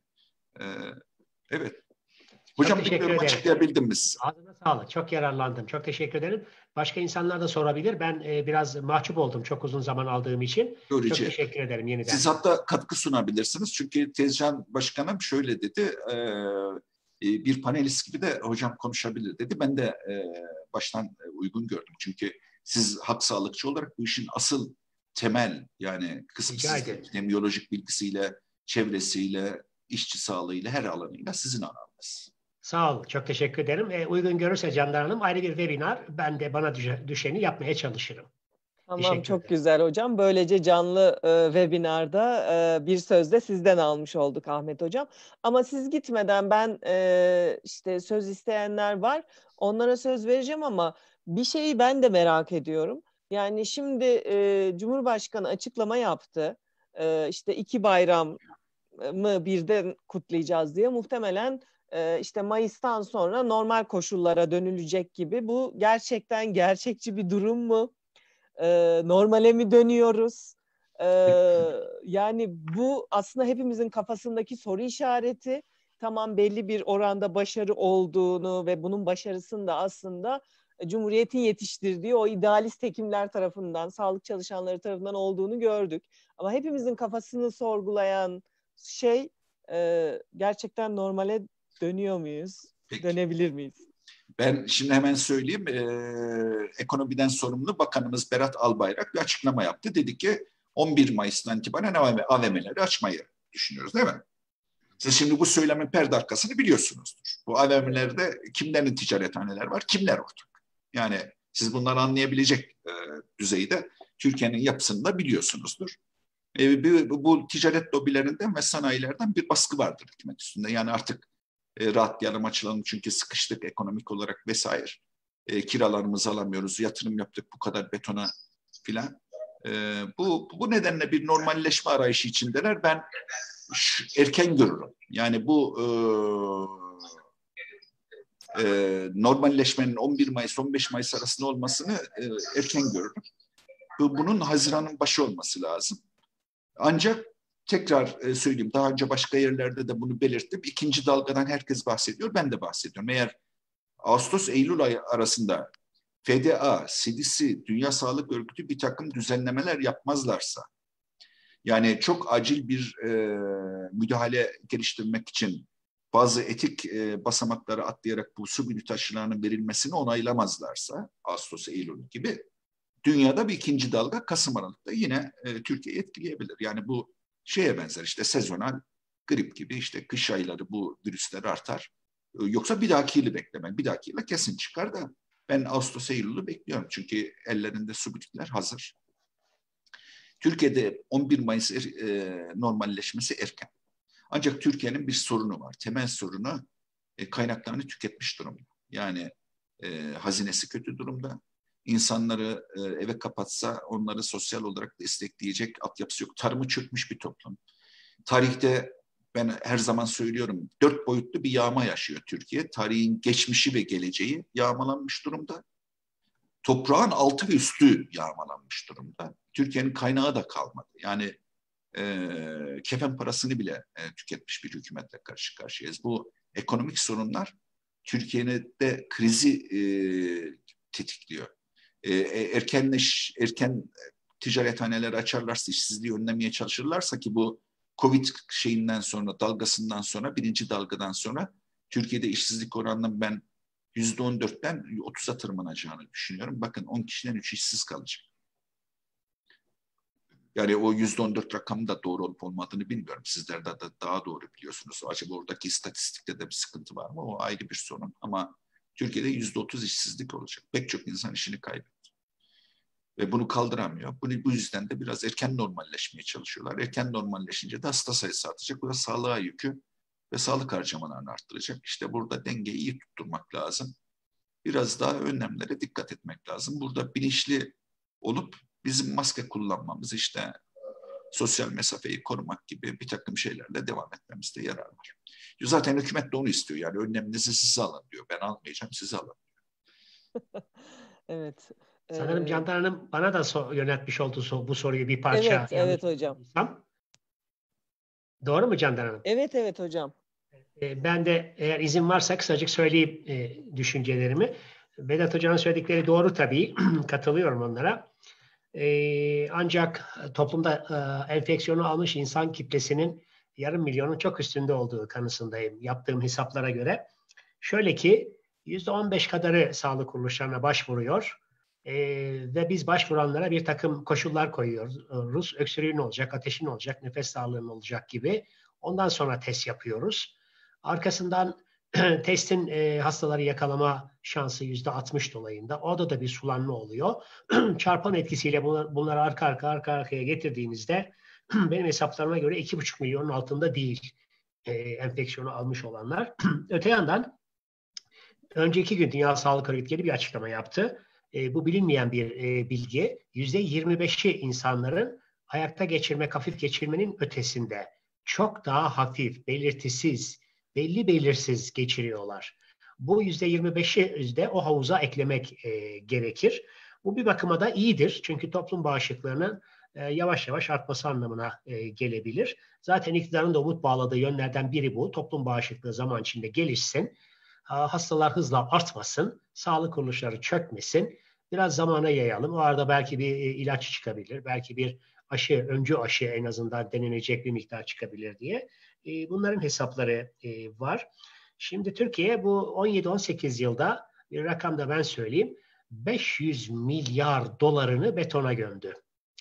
Evet. Hocam bilmiyorum açıklayabildim mi size? Ağzına sağlık. Çok yararlandım. Çok teşekkür ederim. Başka insanlar da sorabilir. Ben biraz mahcup oldum çok uzun zaman aldığım için. Çok teşekkür ederim yeniden. Siz hatta katkı sunabilirsiniz. Çünkü Tezcan Başkanım şöyle dedi. Bir panelist gibi de hocam konuşabilir dedi. Ben de baştan uygun gördüm. Çünkü siz halk sağlıkçı olarak bu işin asıl temel yani kısmı epidemiyolojik bilgisiyle, çevresiyle, işçi sağlığıyla her alanıyla sizin alanınız. Sağ olun. Çok teşekkür ederim. Uygun görürse Candan Hanım ayrı bir webinar. Ben de bana düşeni yapmaya çalışırım. Tamam, çok güzel hocam. Böylece canlı webinarda bir söz de sizden almış olduk Ahmet hocam. Ama siz gitmeden ben işte söz isteyenler var. Onlara söz vereceğim ama bir şeyi ben de merak ediyorum. Yani şimdi Cumhurbaşkanı açıklama yaptı. İşte 2 bayramı birden kutlayacağız diye. Muhtemelen işte Mayıs'tan sonra normal koşullara dönülecek gibi. Bu gerçekten gerçekçi bir durum mu? Normale mi dönüyoruz? Yani bu aslında hepimizin kafasındaki soru işareti. Tamam, belli bir oranda başarı olduğunu ve bunun başarısının da aslında Cumhuriyet'in yetiştirdiği o idealist hekimler tarafından, sağlık çalışanları tarafından olduğunu gördük. Ama hepimizin kafasını sorgulayan şey gerçekten normale dönüyor muyuz? Peki. Dönebilir miyiz? Ben şimdi hemen söyleyeyim. Ekonomiden sorumlu Bakanımız Berat Albayrak bir açıklama yaptı. Dedi ki 11 Mayıs'tan itibaren AVM'leri açmayı düşünüyoruz değil mi? Siz şimdi bu söylemin perde arkasını biliyorsunuzdur. Bu AVM'lerde kimlerin ticarethaneler var, kimler ortak? Yani siz bunları anlayabilecek düzeyde Türkiye'nin yapısını da biliyorsunuzdur. Bu ticaret lobilerinden ve sanayilerden bir baskı vardır hükümet üstünde. Yani artık rahatlayalım, açılalım çünkü sıkıştık ekonomik olarak vesaire. Kiralarımızı alamıyoruz, yatırım yaptık bu kadar betona filan. Bu nedenle bir normalleşme arayışı içindeler. Ben erken görürüm. Yani bu normalleşmenin 11 Mayıs 15 Mayıs arasında olmasını erken görürüm. Bunun Haziran'ın başı olması lazım. Ancak tekrar söyleyeyim, daha önce başka yerlerde de bunu belirttim. İkinci dalgadan herkes bahsediyor, ben de bahsediyorum. Eğer Ağustos-Eylül ayı arasında FDA, CDC, Dünya Sağlık Örgütü bir takım düzenlemeler yapmazlarsa, yani çok acil bir müdahale geliştirmek için bazı etik basamakları atlayarak bu subünit aşılarının verilmesini onaylamazlarsa, Ağustos-Eylül gibi, dünyada bir ikinci dalga Kasım Aralık'ta yine Türkiye'yi etkileyebilir. Yani bu şeye benzer, işte sezonal grip gibi, işte kış ayları bu virüsler artar. Yoksa bir dahaki yılı beklemek. Bir dahaki yıla kesin çıkar da ben Ağustos Eylül'ü bekliyorum. Çünkü ellerinde subütükler hazır. Türkiye'de 11 Mayıs normalleşmesi erken. Ancak Türkiye'nin bir sorunu var. Temel sorunu kaynaklarını tüketmiş durumda. Yani hazinesi kötü durumda. insanları eve kapatsa onları sosyal olarak destekleyecek altyapısı yok. Tarımı çökmüş bir toplum. Tarihte ben her zaman söylüyorum 4 boyutlu bir yağma yaşıyor Türkiye. Tarihin geçmişi ve geleceği yağmalanmış durumda. Toprağın altı ve üstü yağmalanmış durumda. Türkiye'nin kaynağı da kalmadı. Yani kefen parasını bile tüketmiş bir hükümetle karşı karşıyayız. Bu ekonomik sorunlar Türkiye'nin de krizi tetikliyor. Erken ticarethaneleri açarlarsa, işsizliği önlemeye çalışırlarsa ki bu Covid şeyinden sonra, dalgasından sonra, birinci dalgadan sonra Türkiye'de işsizlik oranının ben %14'ten 30'a tırmanacağını düşünüyorum. Bakın 10 kişiden 3 işsiz kalacak. Yani o %14 rakamın da doğru olup olmadığını bilmiyorum. Sizler de daha doğru biliyorsunuz. Acaba oradaki istatistikte de bir sıkıntı var mı? O ayrı bir sorun. Ama Türkiye'de %30 işsizlik olacak. Pek çok insan işini kaybetti. Ve bunu kaldıramıyor. Bu yüzden de biraz erken normalleşmeye çalışıyorlar. Erken normalleşince de hasta sayısı artacak. Bu da sağlığa yükü ve sağlık harcamalarını arttıracak. İşte burada dengeyi iyi tutturmak lazım. Biraz daha önlemlere dikkat etmek lazım. Burada bilinçli olup bizim maske kullanmamız, işte sosyal mesafeyi korumak gibi bir takım şeylerle devam etmemizde yarar var. Zaten hükümet de onu istiyor. Yani önleminizi siz alın diyor. Ben almayacağım, siz alın diyor. Evet. Sanırım Candan Hanım bana da yöneltmiş oldu bu soruyu bir parça. Evet hocam. Doğru mu Candan Hanım? Evet hocam. Ben de eğer izin varsa kısacık söyleyeyim düşüncelerimi. Vedat Hoca'nın söyledikleri doğru tabii. Katılıyorum onlara. Ancak toplumda enfeksiyonu almış insan kitlesinin yarım milyonun çok üstünde olduğu kanısındayım. Yaptığım hesaplara göre. Şöyle ki %15 kadarı sağlık kuruluşlarına başvuruyor. Ve biz başvuranlara bir takım koşullar koyuyoruz. Öksürüğün olacak, ateşin olacak, nefes sağlığın olacak gibi. Ondan sonra test yapıyoruz. Arkasından testin hastaları yakalama şansı %60 dolayında. Orada da bir sulanma oluyor. Çarpan etkisiyle bunları arka arkaya getirdiğinizde benim hesaplarıma göre 2,5 milyonun altında değil enfeksiyonu almış olanlar. Öte yandan önceki gün Dünya Sağlık Örgütü bir açıklama yaptı. Bu bilinmeyen bir bilgi. %25'i insanların ayakta geçirmek, hafif geçirmenin ötesinde çok daha hafif, belirtisiz, belli belirsiz geçiriyorlar. Bu %25'i de o havuza eklemek gerekir. Bu bir bakıma da iyidir. Çünkü toplum bağışıklığının yavaş yavaş artması anlamına gelebilir. Zaten iktidarın da umut bağladığı yönlerden biri bu. Toplum bağışıklığı zaman içinde gelişsin. Hastalar hızla artmasın. Sağlık kuruluşları çökmesin. Biraz zamana yayalım. O arada belki bir ilaç çıkabilir. Belki bir aşı, öncü aşı en azından denenecek bir miktar çıkabilir diye. Bunların hesapları var. Şimdi Türkiye bu 17-18 yılda bir rakam da ben söyleyeyim. 500 milyar dolarını betona gömdü.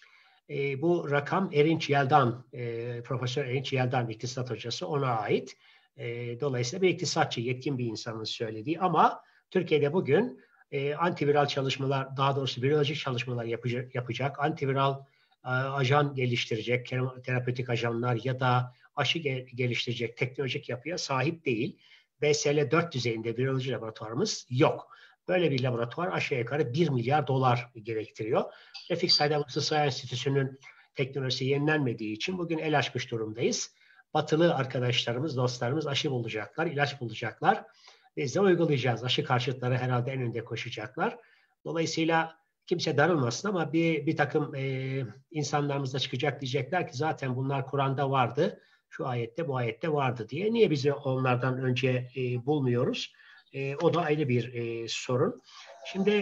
Bu rakam Erinç Yeldan, Profesör Erinç Yeldan iktisat hocası, ona ait. Dolayısıyla bir iktisatçı, yetkin bir insanın söylediği ama Türkiye'de bugün antiviral çalışmalar, daha doğrusu virolojik çalışmalar yapacak, antiviral ajan geliştirecek, terapötik ajanlar ya da aşı geliştirecek teknolojik yapıya sahip değil. BSL-4 düzeyinde viroloji laboratuvarımız yok. Böyle bir laboratuvar aşağı yukarı 1 milyar dolar gerektiriyor. Refik Saydam Uluslararası Enstitüsü'nün teknolojisi yenilenmediği için bugün el açmış durumdayız. Batılı arkadaşlarımız, dostlarımız aşı bulacaklar, ilaç bulacaklar. Biz de uygulayacağız. Aşı karşıtları herhalde en önde koşacaklar. Dolayısıyla kimse darılmasın ama bir takım insanlarımız da çıkacak, diyecekler ki zaten bunlar Kur'an'da vardı, şu ayette, bu ayette vardı diye. Niye bizi onlardan önce bulmuyoruz? O da ayrı bir sorun. Şimdi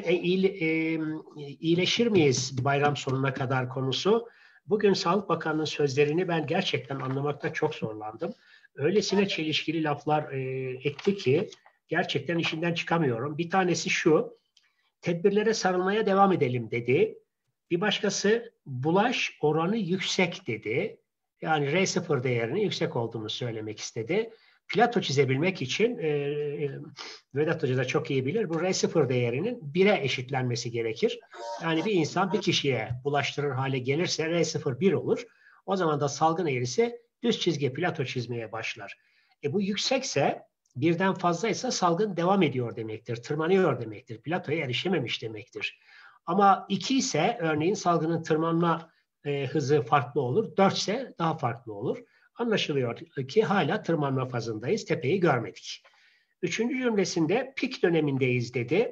iyileşir miyiz bayram sonuna kadar konusu. Bugün Sağlık Bakanı'nın sözlerini ben gerçekten anlamakta çok zorlandım. Öylesine çelişkili laflar etti ki gerçekten işinden çıkamıyorum. Bir tanesi şu, tedbirlere sarılmaya devam edelim dedi. Bir başkası bulaş oranı yüksek dedi. Yani R0 değerinin yüksek olduğunu söylemek istedi. Plato çizebilmek için Vedat Hoca da çok iyi bilir. Bu R0 değerinin 1'e eşitlenmesi gerekir. Yani bir insan bir kişiye bulaştırır hale gelirse R0 1 olur. O zaman da salgın eğrisi düz çizgi Plato çizmeye başlar. Bu yüksekse, birden fazlaysa salgın devam ediyor demektir. Tırmanıyor demektir. Platoya erişememiş demektir. Ama 2 ise örneğin salgının tırmanma hızı farklı olur. 4 ise daha farklı olur. Anlaşılıyor ki hala tırmanma fazındayız. Tepeyi görmedik. 3. cümlesinde pik dönemindeyiz dedi.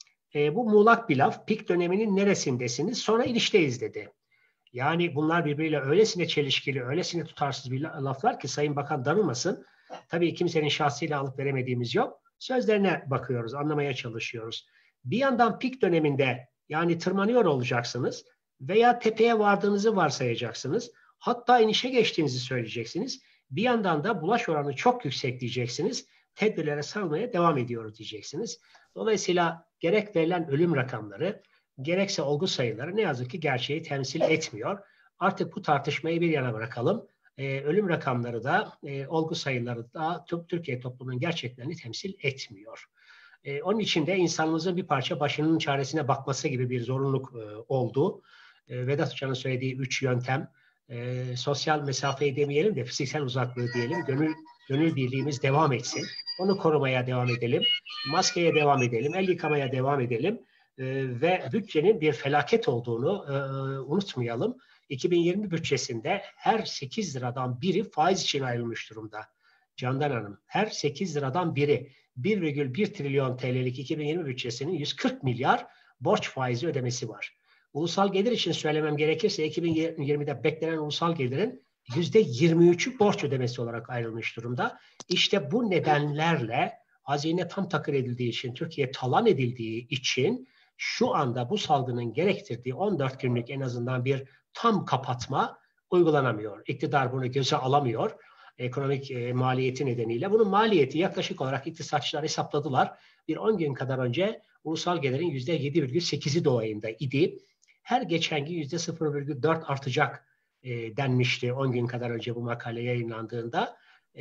Bu muğlak bir laf. Pik döneminin neresindesiniz? Sonra inişteyiz dedi. Yani bunlar birbiriyle öylesine çelişkili, öylesine tutarsız bir laflar ki Sayın Bakan darılmasın. Tabii kimsenin şahsıyla alıp veremediğimiz yok. Sözlerine bakıyoruz, anlamaya çalışıyoruz. Bir yandan pik döneminde yani tırmanıyor olacaksınız veya tepeye vardığınızı varsayacaksınız. Hatta inişe geçtiğinizi söyleyeceksiniz. Bir yandan da bulaş oranı çok yüksek diyeceksiniz. Tedbirlere sarılmaya devam ediyoruz diyeceksiniz. Dolayısıyla gerek verilen ölüm rakamları, gerekse olgu sayıları ne yazık ki gerçeği temsil etmiyor. Artık bu tartışmayı bir yana bırakalım. Ölüm rakamları da, olgu sayıları da Türkiye toplumunun gerçeklerini temsil etmiyor. Onun için de insanımızın bir parça başının çaresine bakması gibi bir zorunluluk oldu. Vedat Hoca'nın söylediği 3 yöntem, sosyal mesafeyi demeyelim de fiziksel uzaklığı diyelim, gönül birliğimiz devam etsin. Onu korumaya devam edelim, maskeye devam edelim, el yıkamaya devam edelim ve bütçenin bir felaket olduğunu unutmayalım. 2020 bütçesinde her 8 liradan biri faiz için ayrılmış durumda. Candan Hanım, her 8 liradan biri 1,1 trilyon TL'lik 2020 bütçesinin 140 milyar borç faizi ödemesi var. Ulusal gelir için söylemem gerekirse 2020'de beklenen ulusal gelirin %23'ü borç ödemesi olarak ayrılmış durumda. İşte bu nedenlerle hazine tam takır edildiği için, Türkiye talan edildiği için şu anda bu salgının gerektirdiği 14 günlük en azından bir tam kapatma uygulanamıyor. İktidar bunu göze alamıyor. Ekonomik maliyeti nedeniyle. Bunun maliyeti yaklaşık olarak iktisatçılar hesapladılar. Bir 10 gün kadar önce ulusal gelirin %7,8'i dolayında idi. Her geçen gün %0,4 artacak denmişti 10 gün kadar önce bu makale yayınlandığında.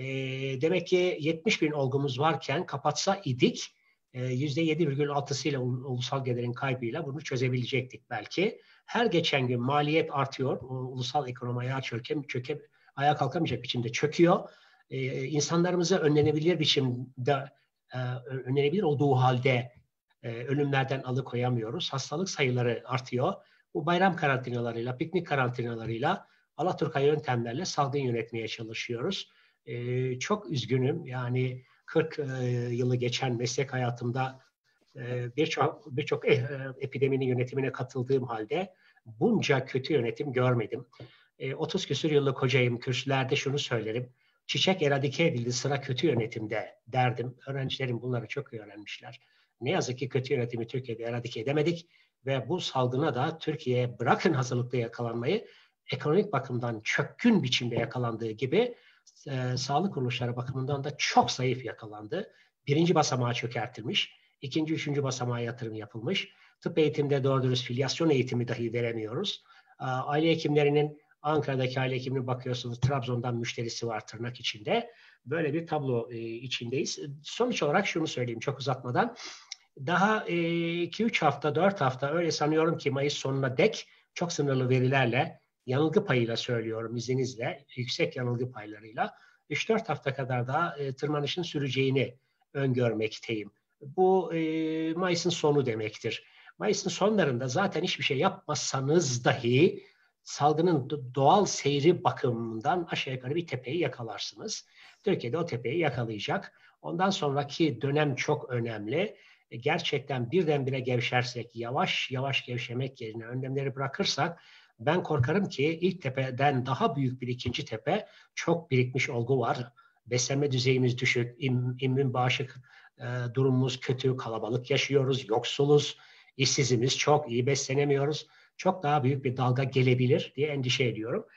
Demek ki 70 bin olgumuz varken kapatsa idik %7,6'sıyla ulusal gelirin kaybıyla bunu çözebilecektik belki. Her geçen gün maliyet artıyor. Ulusal ekonomi ayağa kalkamayacak biçimde çöküyor. İnsanlarımıza önlenebilir olduğu halde ölümlerden alıkoyamıyoruz. Hastalık sayıları artıyor. Bu bayram karantinalarıyla, piknik karantinalarıyla, Alaturka yöntemlerle salgın yönetmeye çalışıyoruz. Çok üzgünüm. Yani 40 yılı geçen meslek hayatımda birçok epideminin yönetimine katıldığım halde bunca kötü yönetim görmedim. 30 küsur yıllık hocayım, kürsülerde şunu söylerim. Çiçek eradike edildi, sıra kötü yönetimde derdim. Öğrencilerim bunları çok iyi öğrenmişler. Ne yazık ki kötü yönetimi Türkiye'de eradike edemedik ve bu salgına da Türkiye bırakın hazırlıklı yakalanmayı, ekonomik bakımdan çökkün biçimde yakalandığı gibi sağlık kuruluşları bakımından da çok zayıf yakalandı. 1. basamağa çökertilmiş, 2. 3. basamağa yatırım yapılmış. Tıp eğitimde doğru dürüst filyasyon eğitimi dahi veremiyoruz. Aile hekimlerinin, Ankara'daki aile hekimine bakıyorsunuz, Trabzon'dan müşterisi var tırnak içinde. Böyle bir tablo içindeyiz. Sonuç olarak şunu söyleyeyim çok uzatmadan. Daha 2-3 hafta, 4 hafta öyle sanıyorum ki Mayıs sonuna dek çok sınırlı verilerle, yanılgı payıyla söylüyorum izninizle, yüksek yanılgı paylarıyla 3-4 hafta kadar daha tırmanışın süreceğini öngörmekteyim. Bu Mayıs'ın sonu demektir. Mayıs'ın sonlarında zaten hiçbir şey yapmazsanız dahi salgının doğal seyri bakımından aşağı yukarı bir tepeyi yakalarsınız. Türkiye'de o tepeyi yakalayacak. Ondan sonraki dönem çok önemli. Gerçekten birdenbire gevşersek, yavaş yavaş gevşemek yerine önlemleri bırakırsak ben korkarım ki ilk tepeden daha büyük bir ikinci tepe, çok birikmiş olgu var. Beslenme düzeyimiz düşük, immün bağışıklık durumumuz kötü, kalabalık yaşıyoruz, yoksuluz, işsizimiz çok, iyi beslenemiyoruz. Çok daha büyük bir dalga gelebilir diye endişe ediyorum.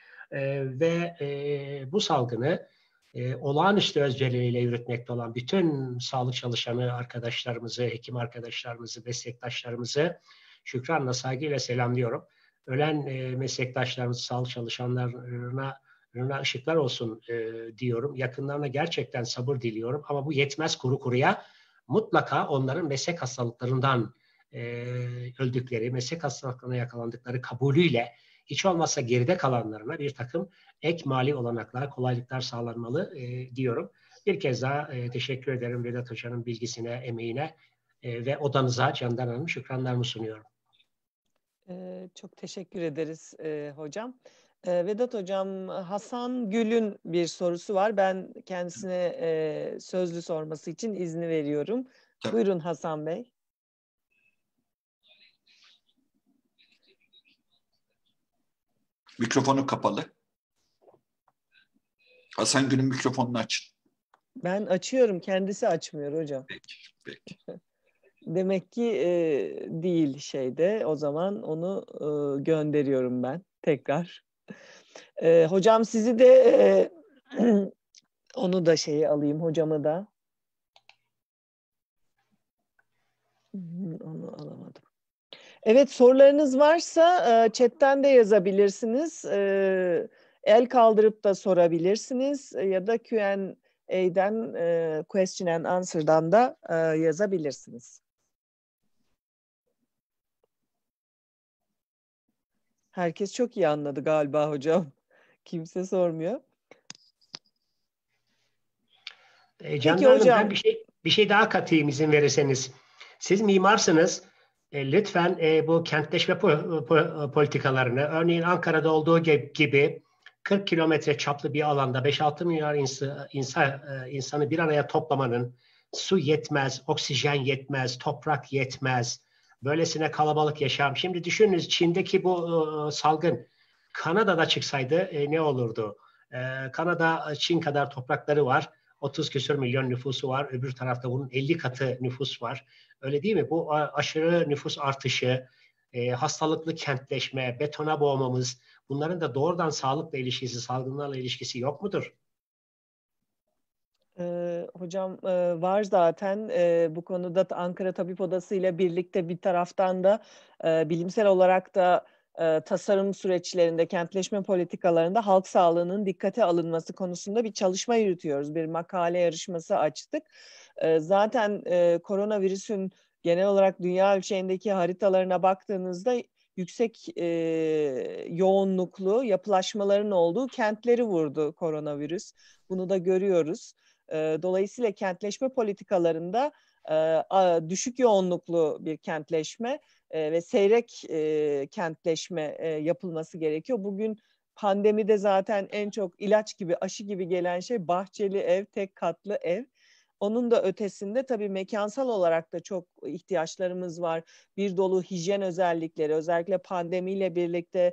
Bu salgını olağanüstü özveriyle yürütmekte olan bütün sağlık çalışanı arkadaşlarımızı, hekim arkadaşlarımızı, meslektaşlarımızı şükranla, saygıyla selamlıyorum. Ölen meslektaşlarımız, sağlık çalışanlarına ışıklar olsun diyorum. Yakınlarına gerçekten sabır diliyorum. Ama bu yetmez kuru kuruya. Mutlaka onların meslek hastalıklarından öldükleri, meslek hastalıklarına yakalandıkları kabulüyle hiç olmazsa geride kalanlarına bir takım ek mali olanaklar, kolaylıklar sağlanmalı diyorum. Bir kez daha teşekkür ederim Vedat Hoca'nın bilgisine, emeğine ve odanıza, Candan Hanım, şükranlarımı sunuyorum. Çok teşekkür ederiz hocam. Vedat hocam, Hasan Gül'ün bir sorusu var. Ben kendisine sözlü sorması için izni veriyorum. Tabii. Buyurun Hasan Bey. Mikrofonu kapalı. Hasan Gül'ün mikrofonunu açın. Ben açıyorum, kendisi açmıyor hocam. Peki, peki. Demek ki değil şeyde. O zaman onu gönderiyorum ben tekrar. Hocam sizi de onu da alayım, hocamı da. Onu alamadım. Evet, sorularınız varsa chatten de yazabilirsiniz. El kaldırıp da sorabilirsiniz ya da Q&A'den, question and answer'dan da yazabilirsiniz. Herkes çok iyi anladı galiba hocam. Kimse sormuyor. Candan Hanım, hocam, ben bir şey daha katayım izin verirseniz. Siz mimarsınız. Lütfen bu kentleşme politikalarını, örneğin Ankara'da olduğu gibi 40 kilometre çaplı bir alanda 5-6 milyar insanı bir araya toplamanın, su yetmez, oksijen yetmez, toprak yetmez, böylesine kalabalık yaşam. Şimdi düşününüz, Çin'deki bu salgın Kanada'da çıksaydı ne olurdu? Kanada, Çin kadar toprakları var. 30 küsur milyon nüfusu var. Öbür tarafta bunun 50 katı nüfus var. Öyle değil mi? Bu aşırı nüfus artışı, hastalıklı kentleşme, betona boğmamız, bunların da doğrudan sağlıkla ilişkisi, salgınlarla ilişkisi yok mudur? Hocam var zaten. Bu konuda Ankara Tabip Odası ile birlikte bir taraftan da bilimsel olarak da tasarım süreçlerinde, kentleşme politikalarında halk sağlığının dikkate alınması konusunda bir çalışma yürütüyoruz. Bir makale yarışması açtık. Zaten koronavirüsün genel olarak dünya ölçeğindeki haritalarına baktığınızda yüksek yoğunluklu yapılaşmaların olduğu kentleri vurdu koronavirüs. Bunu da görüyoruz. Dolayısıyla kentleşme politikalarında düşük yoğunluklu bir kentleşme ve seyrek kentleşme yapılması gerekiyor. Bugün pandemide zaten en çok ilaç gibi, aşı gibi gelen şey bahçeli ev, tek katlı ev. Onun da ötesinde tabii mekansal olarak da çok ihtiyaçlarımız var. Bir dolu hijyen özellikleri, özellikle pandemiyle birlikte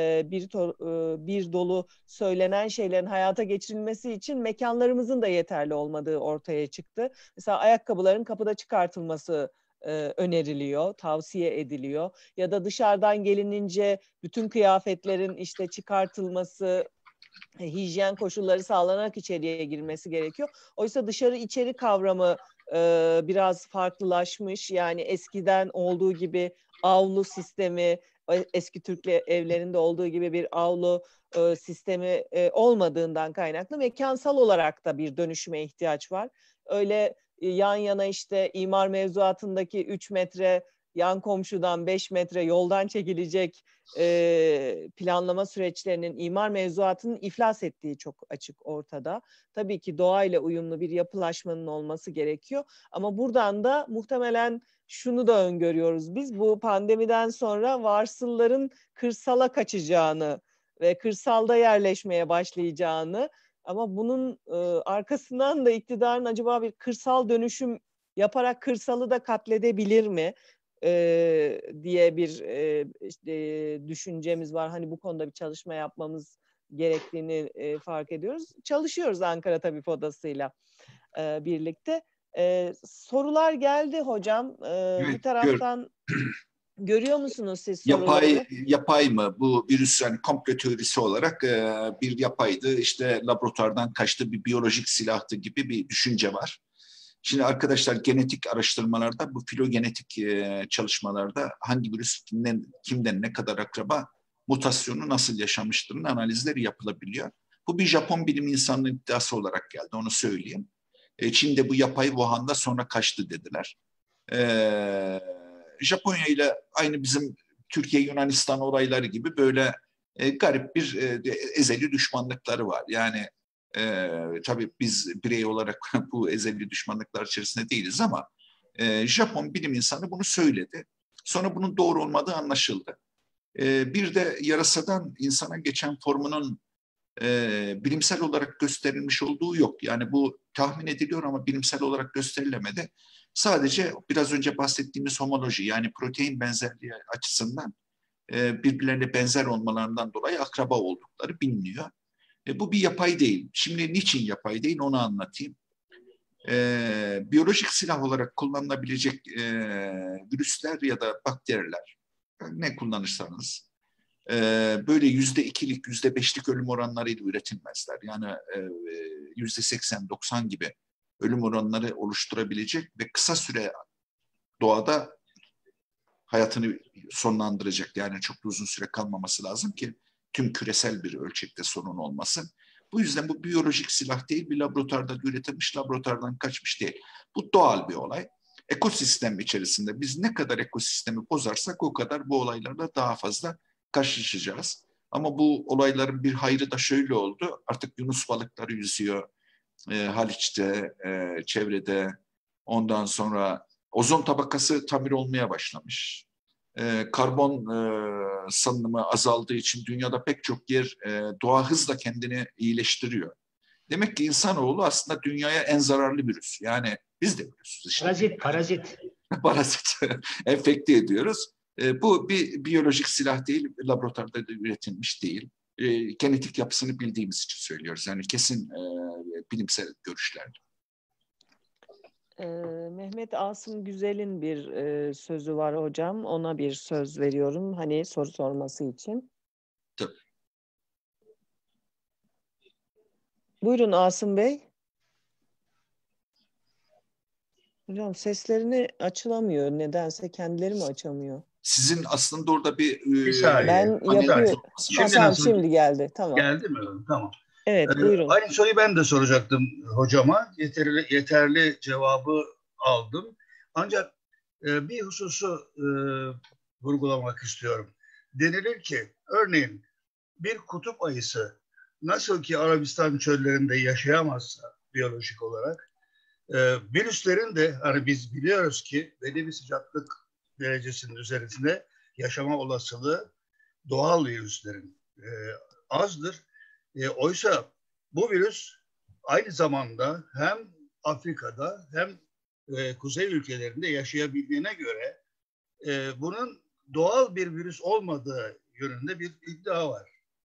bir dolu söylenen şeylerin hayata geçirilmesi için mekanlarımızın da yeterli olmadığı ortaya çıktı. Mesela ayakkabıların kapıda çıkartılması öneriliyor, tavsiye ediliyor. Ya da dışarıdan gelinince bütün kıyafetlerin işte çıkartılması, hijyen koşulları sağlanarak içeriye girmesi gerekiyor. Oysa dışarı içeri kavramı biraz farklılaşmış. Yani eskiden olduğu gibi avlu sistemi, eski Türk evlerinde olduğu gibi bir avlu sistemi olmadığından kaynaklı mekansal olarak da bir dönüşüme ihtiyaç var. Öyle yan yana işte imar mevzuatındaki 3 metre yan komşudan 5 metre yoldan çekilecek planlama süreçlerinin, imar mevzuatının iflas ettiği çok açık ortada. Tabii ki doğayla uyumlu bir yapılaşmanın olması gerekiyor. Ama buradan da muhtemelen şunu da öngörüyoruz. Biz bu pandemiden sonra varsılların kırsala kaçacağını ve kırsalda yerleşmeye başlayacağını, ama bunun arkasından da iktidarın acaba bir kırsal dönüşüm yaparak kırsalı da katledebilir mi diye bir düşüncemiz var. Hani bu konuda bir çalışma yapmamız gerektiğini fark ediyoruz. Çalışıyoruz Ankara Tabip Odası'yla birlikte. Sorular geldi hocam. Evet, bir taraftan görüyor musunuz siz soruları? Yapay mı? Bu virüs yani komplo teorisi olarak bir yapaydı. İşte laboratuvardan kaçtı, bir biyolojik silahtı gibi bir düşünce var. Şimdi arkadaşlar genetik araştırmalarda, bu filogenetik çalışmalarda hangi virüs kimden ne kadar akraba, mutasyonu nasıl yaşamıştırın analizleri yapılabiliyor. Bu bir Japon bilim insanının iddiası olarak geldi, onu söyleyeyim. Çin'de bu yapay Wuhan'da sonra kaçtı dediler. Japonya ile aynı bizim Türkiye-Yunanistan olayları gibi böyle garip bir ezeli düşmanlıkları var. Yani tabii biz birey olarak bu ezeli düşmanlıklar içerisinde değiliz ama Japon bilim insanı bunu söyledi. Sonra bunun doğru olmadığı anlaşıldı. Bir de yarasadan insana geçen formunun bilimsel olarak gösterilmiş olduğu yok. Yani bu tahmin ediliyor ama bilimsel olarak gösterilemedi. Sadece biraz önce bahsettiğimiz homoloji, yani protein benzerliği açısından birbirlerine benzer olmalarından dolayı akraba oldukları biliniyor. Bu bir yapay değil. Şimdi niçin yapay değil onu anlatayım. Biyolojik silah olarak kullanılabilecek virüsler ya da bakteriler, ne kullanırsanız, böyle %2'lik, %5'lik ölüm oranlarıyla üretilmezler. Yani %80-90 gibi ölüm oranları oluşturabilecek ve kısa süre doğada hayatını sonlandıracak. Yani çok da uzun süre kalmaması lazım ki tüm küresel bir ölçekte sorun olmasın. Bu yüzden bu biyolojik silah değil, bir laboratuvarda üretilmiş, laboratuvardan kaçmış değil. Bu doğal bir olay. Ekosistem içerisinde biz ne kadar ekosistemi bozarsak o kadar bu olaylarla daha fazla karşılaşacağız. Ama bu olayların bir hayrı da şöyle oldu. Artık yunus balıkları yüzüyor Haliç'te, çevrede. Ondan sonra ozon tabakası tamir olmaya başlamış. Karbon salınımı azaldığı için dünyada pek çok yer doğa hızla kendini iyileştiriyor. Demek ki insanoğlu aslında dünyaya en zararlı virüs. Yani biz de virüsüz işte. Parazit. Parazit enfekte ediyoruz. Bu bir biyolojik silah değil, laboratuvarda da üretilmiş değil. Genetik yapısını bildiğimiz için söylüyoruz. Yani kesin bilimsel görüşler. Mehmet Asım Güzel'in bir sözü var hocam. Ona bir söz veriyorum. Hani soru sorması için. Tabii. Buyurun Asım Bey. Hocam seslerini açılamıyor. Nedense kendileri mi açamıyor? Sizin aslında orada bir saniye. Ben yapıyorum. Tamam, şimdi geldi. Tamam. Geldi mi? Tamam. Evet, buyurun. Aynı soruyu ben de soracaktım hocama. Yeterli cevabı aldım. Ancak bir hususu vurgulamak istiyorum. Denilir ki örneğin bir kutup ayısı nasıl ki Arabistan çöllerinde yaşayamazsa biyolojik olarak, virüslerin de hani biz biliyoruz ki belli bir sıcaklık derecesinin üzerinde yaşama olasılığı doğal virüslerin azdır. Oysa bu virüs aynı zamanda hem Afrika'da hem kuzey ülkelerinde yaşayabildiğine göre bunun doğal bir virüs olmadığı yönünde bir iddia var.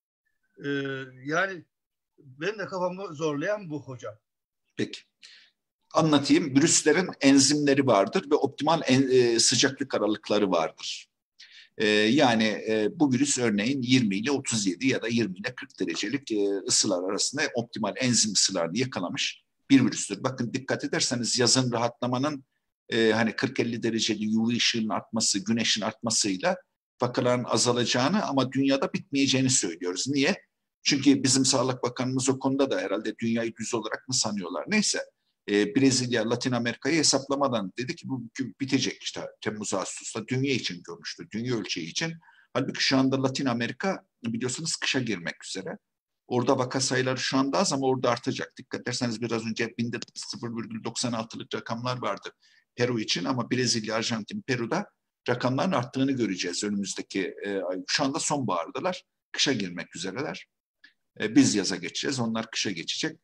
Yani benim de kafamı zorlayan bu hocam. Peki. Anlatayım. Virüslerin enzimleri vardır ve optimal sıcaklık aralıkları vardır. Yani bu virüs örneğin 20 ile 37 ya da 20 ile 40 derecelik ısılar arasında optimal enzim ısılarını yakalamış bir virüstür. Bakın dikkat ederseniz yazın rahatlamanın hani 40-50 dereceli UV ışığın artması, güneşin artmasıyla vakaların azalacağını ama dünyada bitmeyeceğini söylüyoruz. Niye? Çünkü bizim Sağlık Bakanımız o konuda da herhalde dünyayı düz olarak mı sanıyorlar? Neyse. Brezilya, Latin Amerika'yı hesaplamadan dedi ki bu bitecek işte Temmuz, Ağustos'ta dünya için görmüştü, dünya ölçeği için. Halbuki şu anda Latin Amerika biliyorsunuz kışa girmek üzere. Orada vaka sayıları şu anda az ama orada artacak. Dikkat ederseniz biraz önce 0,96'lık rakamlar vardı Peru için ama Brezilya, Arjantin, Peru'da rakamların arttığını göreceğiz önümüzdeki ay. Şu anda sonbahardalar, kışa girmek üzereler. Biz yaza geçeceğiz, onlar kışa geçecek.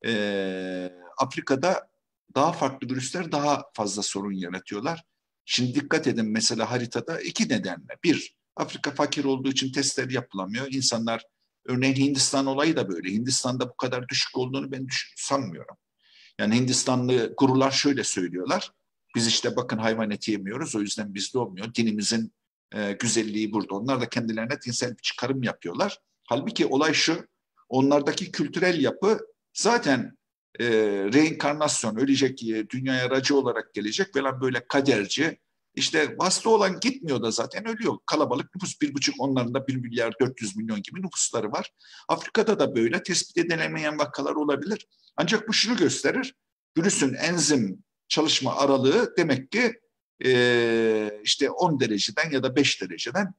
Afrika'da daha farklı virüsler daha fazla sorun yaratıyorlar. Şimdi dikkat edin mesela haritada iki nedenle. Bir, Afrika fakir olduğu için testler yapılamıyor. İnsanlar, örneğin Hindistan olayı da böyle. Hindistan'da bu kadar düşük olduğunu ben sanmıyorum. Yani Hindistanlı gurular şöyle söylüyorlar. Biz işte bakın hayvan eti yemiyoruz o yüzden bizde olmuyor. Dinimizin güzelliği burada. Onlar da kendilerine dinsel bir çıkarım yapıyorlar. Halbuki olay şu, onlardaki kültürel yapı zaten reenkarnasyon, ölecek, dünyaya aracı olarak gelecek falan böyle kaderci. İşte hasta olan gitmiyor da zaten ölüyor. Kalabalık nüfus 1,5 onların da 1 milyar 400 milyon gibi nüfusları var. Afrika'da da böyle tespit edilemeyen vakalar olabilir. Ancak bu şunu gösterir. Virüsün enzim çalışma aralığı demek ki işte 10 dereceden ya da 5 dereceden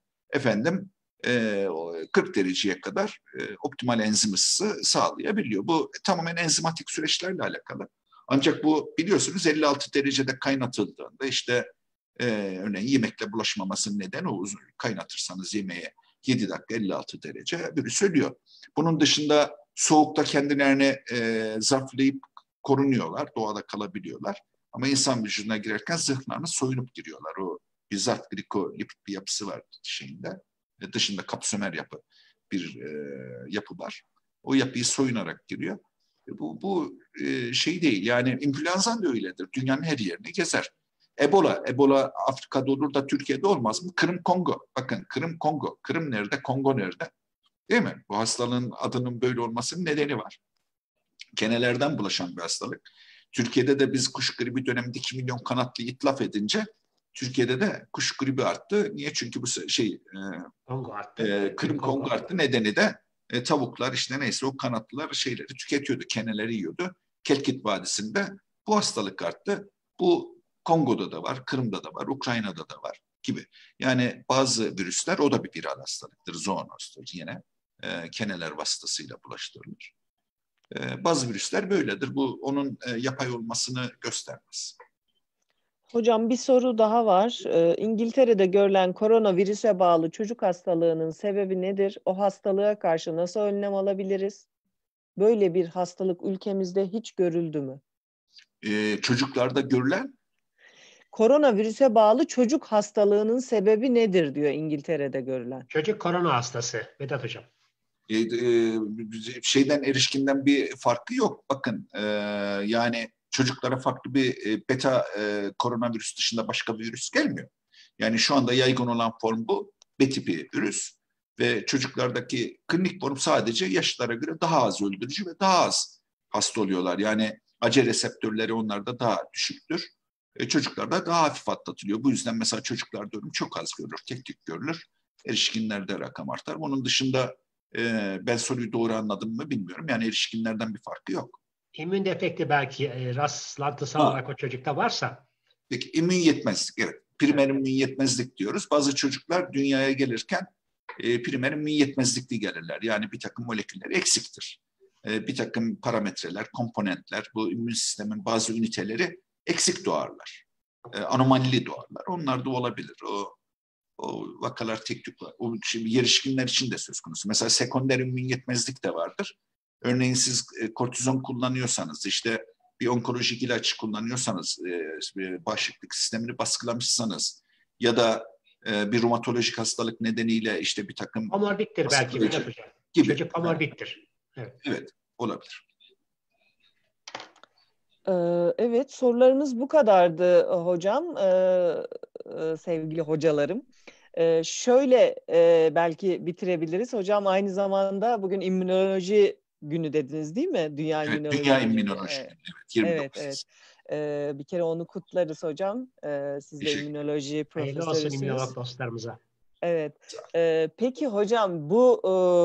40 dereceye kadar optimal enzim ısısı sağlayabiliyor. Bu tamamen enzimatik süreçlerle alakalı. Ancak bu biliyorsunuz 56 derecede kaynatıldığında işte Örneğin yemekle bulaşmamasının nedeni o, uzun kaynatırsanız yemeğe 7 dakika 56 derece virüs ölüyor. Bunun dışında soğukta kendilerini zarflayıp korunuyorlar, doğada kalabiliyorlar. Ama insan vücuduna girerken zırhlarını soyunup giriyorlar. O bir zart glikolipid bir yapısı var şeyinde. Dışında kapsömer yapı bir yapı var. O yapıyı soyunarak giriyor. Bu şey değil. Yani influenza'nın da öyledir. Dünyanın her yerini gezer. Ebola Afrika'da olur da Türkiye'de olmaz mı? Kırım Kongo. Bakın Kırım Kongo. Kırım nerede? Kongo nerede? Değil mi? Bu hastalığın adının böyle olmasının nedeni var. Kenelerden bulaşan bir hastalık. Türkiye'de de biz kuş gribi döneminde 2 milyon kanatlı itlaf edince Türkiye'de de kuş gribi arttı. Niye? Çünkü bu Kongo arttı. Kırım Kongo arttı. Nedeni de tavuklar işte neyse o kanatlılar şeyleri tüketiyordu. Keneleri yiyordu. Kelkit Vadisi'nde bu hastalık arttı. Bu Kongo'da da var, Kırım'da da var, Ukrayna'da da var gibi. Yani bazı virüsler o da bir viral hastalıktır. Zoonozdur yine. Keneler vasıtasıyla bulaştırılır. Bazı virüsler böyledir. Bu onun yapay olmasını göstermez. Hocam bir soru daha var. İngiltere'de görülen koronavirüse bağlı çocuk hastalığının sebebi nedir? O hastalığa karşı nasıl önlem alabiliriz? Böyle bir hastalık ülkemizde hiç görüldü mü? Çocuklarda görülen? Koronavirüse bağlı çocuk hastalığının sebebi nedir diyor İngiltere'de görülen. Çocuk korona hastası Vedat Hocam. Şeyden erişkinden bir farkı yok. Bakın yani çocuklara farklı bir beta koronavirüs dışında başka bir virüs gelmiyor. Yani şu anda yaygın olan form bu. B tipi virüs ve çocuklardaki klinik form sadece yaşlara göre daha az öldürücü ve daha az hasta oluyorlar. Yani ACE reseptörleri onlarda daha düşüktür. Çocuklarda daha hafif atlatılıyor. Bu yüzden mesela çocuklarda ölüm çok az görülür, tek tük görülür. Erişkinlerde rakam artar. Bunun dışında ben soruyu doğru anladım mı bilmiyorum. Yani erişkinlerden bir farkı yok. İmmün defekti belki rastlantısal olarak o çocukta varsa. Peki immün yetmezlik, evet. Primer immün yetmezlik diyoruz. Bazı çocuklar dünyaya gelirken primer immün yetmezlikli gelirler. Yani bir takım moleküller eksiktir. Bir takım parametreler, komponentler, bu immün sistemin bazı üniteleri eksik doğarlar. Anomalili doğarlar. Onlar da olabilir. O vakalar tek tük var. O şimdi erişkinler için de söz konusu. Mesela sekonder immün yetmezlik de vardır. Örneğin siz kortizon kullanıyorsanız, işte bir onkolojik ilaç kullanıyorsanız, bağışıklık sistemini baskılamışsanız ya da bir romatolojik hastalık nedeniyle işte bir takım komorbittir belki Vedat Hocam. Gibi. Çocuk komorbittir. Evet, olabilir. Evet, sorularımız bu kadardı hocam, sevgili hocalarım. Şöyle belki bitirebiliriz. Hocam aynı zamanda bugün immünoloji günü dediniz değil mi? Dünya evet, İmmünoloji Dünya Günü. İmmünoloji Günü. Evet, 29. Evet. Bir kere onu kutlarız hocam. Siz de immünoloji profesörüsünüz. Hayırlı olsun immünolog dostlarımıza. Evet. Peki hocam bu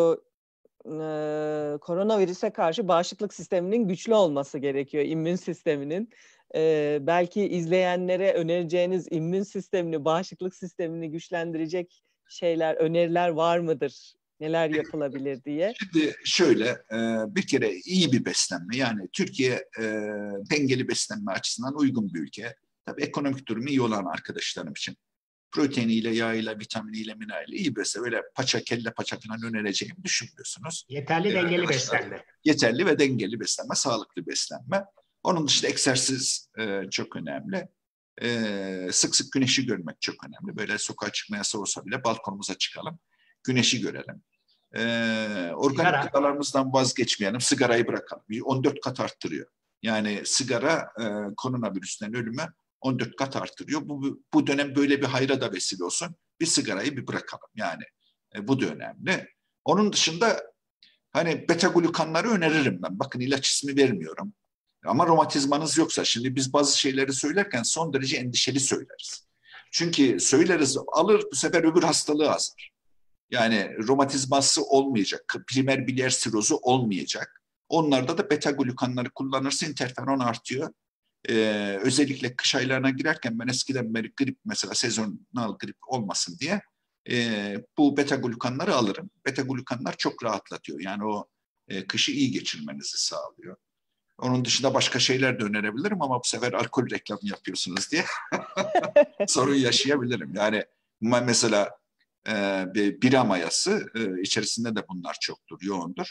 koronavirüse karşı bağışıklık sisteminin güçlü olması gerekiyor, immün sisteminin. Belki izleyenlere önereceğiniz immün sistemini, bağışıklık sistemini güçlendirecek şeyler, öneriler var mıdır? Neler yapılabilir diye. Şimdi şöyle, bir kere iyi bir beslenme. Yani Türkiye dengeli beslenme açısından uygun bir ülke. Tabii ekonomik durumu iyi olan arkadaşlarım için. Proteiniyle, yağıyla, vitaminiyle, mineraliyle iyi beslenme. Öyle paça, kelle paça falan önereceğimi düşünmüyorsunuz. Yeterli dengeli beslenme. Yeterli ve dengeli beslenme, sağlıklı beslenme. Onun dışında egzersiz çok önemli. Sık sık güneşi görmek çok önemli. Böyle sokağa çıkma yasağı olsa bile balkonumuza çıkalım, güneşi görelim. Organik gıdalarımızdan vazgeçmeyelim, sigarayı bırakalım. 14 kat arttırıyor. Yani sigara koronavirüsten ölümü 14 kat arttırıyor. Bu dönem böyle bir hayra da vesile olsun. Bir sigarayı bir bırakalım. Yani bu da önemli. Onun dışında hani beta glukanları öneririm ben. Bakın ilaç ismi vermiyorum. Ama romatizmanız yoksa, şimdi biz bazı şeyleri söylerken son derece endişeli söyleriz. Çünkü söyleriz, alır bu sefer öbür hastalığı azar. Yani romatizması olmayacak, primer biliyer sirozu olmayacak. Onlarda da beta glukanları kullanırsa interferon artıyor. Özellikle kış aylarına girerken ben eskiden beri grip, mesela sezonal grip olmasın diye bu beta glukanları alırım. Beta glukanlar çok rahatlatıyor. Yani o kışı iyi geçirmenizi sağlıyor. Onun dışında başka şeyler de önerebilirim ama bu sefer alkol reklamı yapıyorsunuz diye sorun yaşayabilirim. Yani mesela bira mayası içerisinde de bunlar çoktur, yoğundur.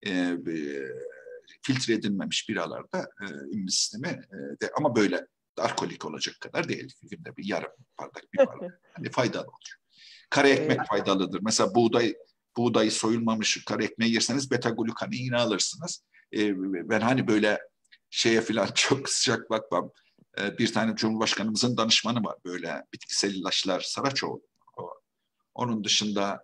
Filtre edilmemiş biralarda immün sistemi de ama böyle alkolik olacak kadar değil. Günde bir yarım bardak, bir bardak. Yani faydalı olur. Kara ekmek faydalıdır. Mesela buğdayı soyulmamış kara ekmeği yerseniz beta-glukani yine alırsınız. Ben hani böyle şeye falan çok sıcak bakmam. Bir tane Cumhurbaşkanımızın danışmanı var. Böyle bitkisel ilaçlar, Saraçoğlu. Onun dışında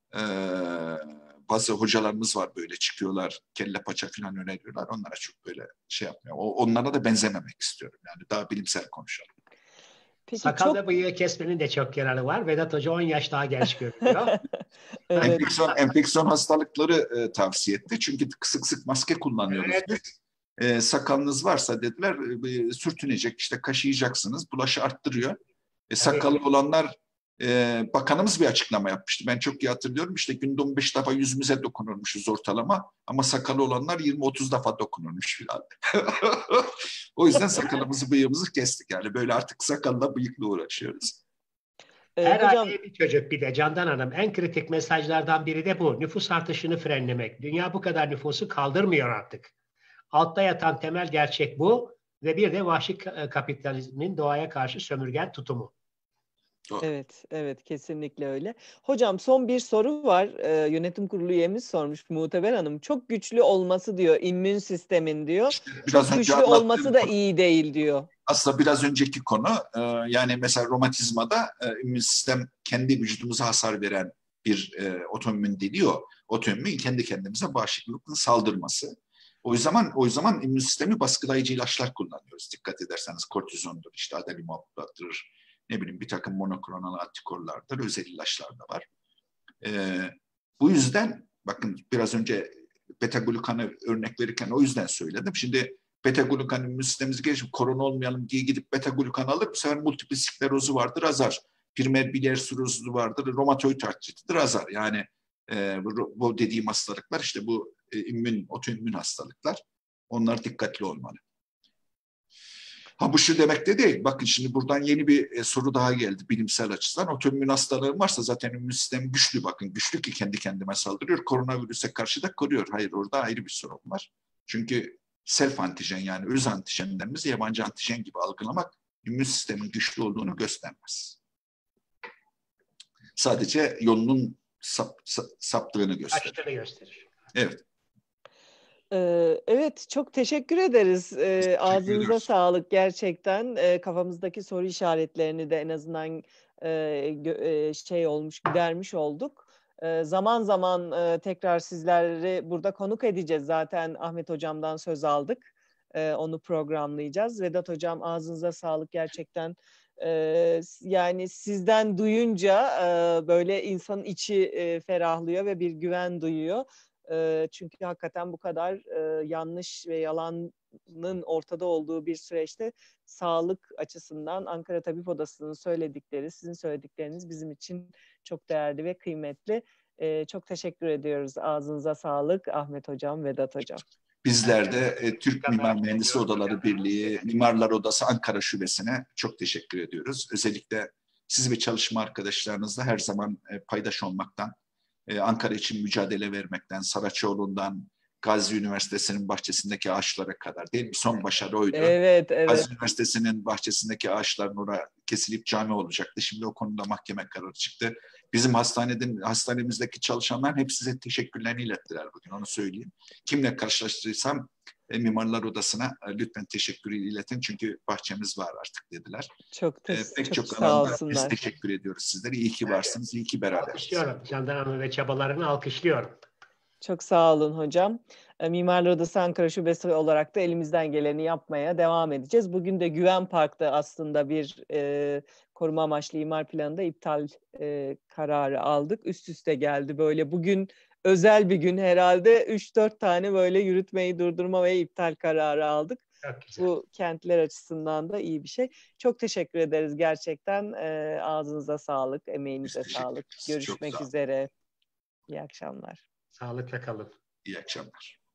bazı hocalarımız var, böyle çıkıyorlar, kelle paça falan öneriyorlar. Onlara çok böyle şey yapmıyor. Onlara da benzememek istiyorum. Yani daha bilimsel konuşalım. Peki, sakal ve bıyığı kesmenin de çok yararı var. Vedat Hoca 10 yaş daha genç görünüyor. Evet. Enfeksiyon hastalıkları tavsiye etti. Çünkü sık sık maske kullanıyoruz biz. Sakalınız varsa dediler sürtünecek, işte kaşıyacaksınız. Bulaşı arttırıyor. Sakalı olanlar, bakanımız bir açıklama yapmıştı. Ben çok iyi hatırlıyorum. İşte günde 15 defa yüzümüze dokunurmuşuz ortalama. Ama sakalı olanlar 20-30 defa dokunurmuş filan. O yüzden sakalımızı, bıyığımızı kestik. Yani böyle artık sakalla, bıyıkla uğraşıyoruz. Her aileye bir çocuk, bir de Candan Hanım. En kritik mesajlardan biri de bu. Nüfus artışını frenlemek. Dünya bu kadar nüfusu kaldırmıyor artık. Altta yatan temel gerçek bu. Ve bir de vahşi kapitalizmin doğaya karşı sömürgen tutumu. Evet, evet, kesinlikle öyle. Hocam, son bir soru var. Yönetim kurulu üyemiz sormuş, Muhteber Hanım. Çok güçlü olması diyor, immün sistemin diyor. İşte çok güçlü olması da iyi değil diyor. Aslında biraz önceki konu, yani mesela romatizmada immün sistem kendi vücudumuza hasar veren bir otoimmün deniyor. Otoimmün kendi kendimize bağışıklıkla saldırması. O zaman immün sistemi baskılayıcı ilaçlar kullanıyoruz. Dikkat ederseniz kortizondur, işte adalimumab'dır, ne bileyim bir takım monoklonal antikorlardır, özel ilaçlar da var. Bu yüzden bakın biraz önce beta-glukanı örnek verirken o yüzden söyledim. Şimdi beta-glukan immün sistemimizi gelişip korona olmayalım diye gidip beta-glukan alır. Bu sefer multiple sklerozu vardır, azar. Primer biliyer sirozu vardır, romatoid artritidir, azar. Yani bu dediğim hastalıklar işte bu otoimmün hastalıklar. Onlar dikkatli olmalı. Ha bu şu demek de değil. Bakın şimdi buradan yeni bir soru daha geldi bilimsel açıdan. Otoimmün hastalığın varsa zaten immün sistemi güçlü. Bakın güçlü ki kendi kendime saldırıyor. Koronavirüse karşı da koruyor. Hayır, orada ayrı bir sorun var. Çünkü self antijen, yani öz antijenlerimizi yabancı antijen gibi algılamak immün sistemin güçlü olduğunu göstermez. Sadece yolunun saptığını gösterir. Açtığını gösterir. Evet. Evet, çok teşekkür ederiz. Ağzınıza sağlık gerçekten. Kafamızdaki soru işaretlerini de en azından gidermiş olduk. Zaman zaman tekrar sizleri burada konuk edeceğiz. Zaten Ahmet Hocam'dan söz aldık. Onu programlayacağız. Vedat Hocam, ağzınıza sağlık gerçekten. Yani sizden duyunca böyle insanın içi ferahlıyor ve bir güven duyuyor. Çünkü hakikaten bu kadar yanlış ve yalanın ortada olduğu bir süreçte sağlık açısından Ankara Tabip Odası'nın söyledikleri, sizin söyledikleriniz bizim için çok değerli ve kıymetli. Çok teşekkür ediyoruz. Ağzınıza sağlık Ahmet Hocam, Vedat Hocam. Bizler de Türk Mimar Mühendisi Odaları Birliği, Mimarlar Odası Ankara Şubesi'ne çok teşekkür ediyoruz. Özellikle siz ve çalışma arkadaşlarınızla her zaman paydaş olmaktan, Ankara için mücadele vermekten, Saraçoğlu'ndan Gazi Üniversitesi'nin bahçesindeki ağaçlara kadar, değil mi? Son başarı oydu. Evet, evet. Gazi Üniversitesi'nin bahçesindeki ağaçların oraya kesilip cami olacaktı. Şimdi o konuda mahkeme kararı çıktı. Bizim hastanemizdeki çalışanlar hep size teşekkürlerini ilettiler bugün, onu söyleyeyim. Kimle karşılaştıysam Mimarlar Odası'na lütfen teşekkür iletin çünkü bahçemiz var artık dediler. Pek çok sağ alanda olsunlar. biz teşekkür ediyoruz sizlere. İyi ki varsınız, iyi ki beraberiz. Alkışlıyorum Candan Hanım ve çabalarını alkışlıyorum. Çok sağ olun hocam. Mimarlar Odası Ankara Şubesi olarak da elimizden geleni yapmaya devam edeceğiz. Bugün de Güven Park'ta aslında bir koruma amaçlı imar planında iptal kararı aldık. Üst üste geldi böyle. Bugün özel bir gün herhalde. 3-4 tane böyle yürütmeyi durdurma ve iptal kararı aldık. Bu kentler açısından da iyi bir şey. Çok teşekkür ederiz gerçekten. Ağzınıza sağlık, emeğinize sağlık. Görüşmek üzere. İyi akşamlar. Sağlıkla kalın. İyi akşamlar.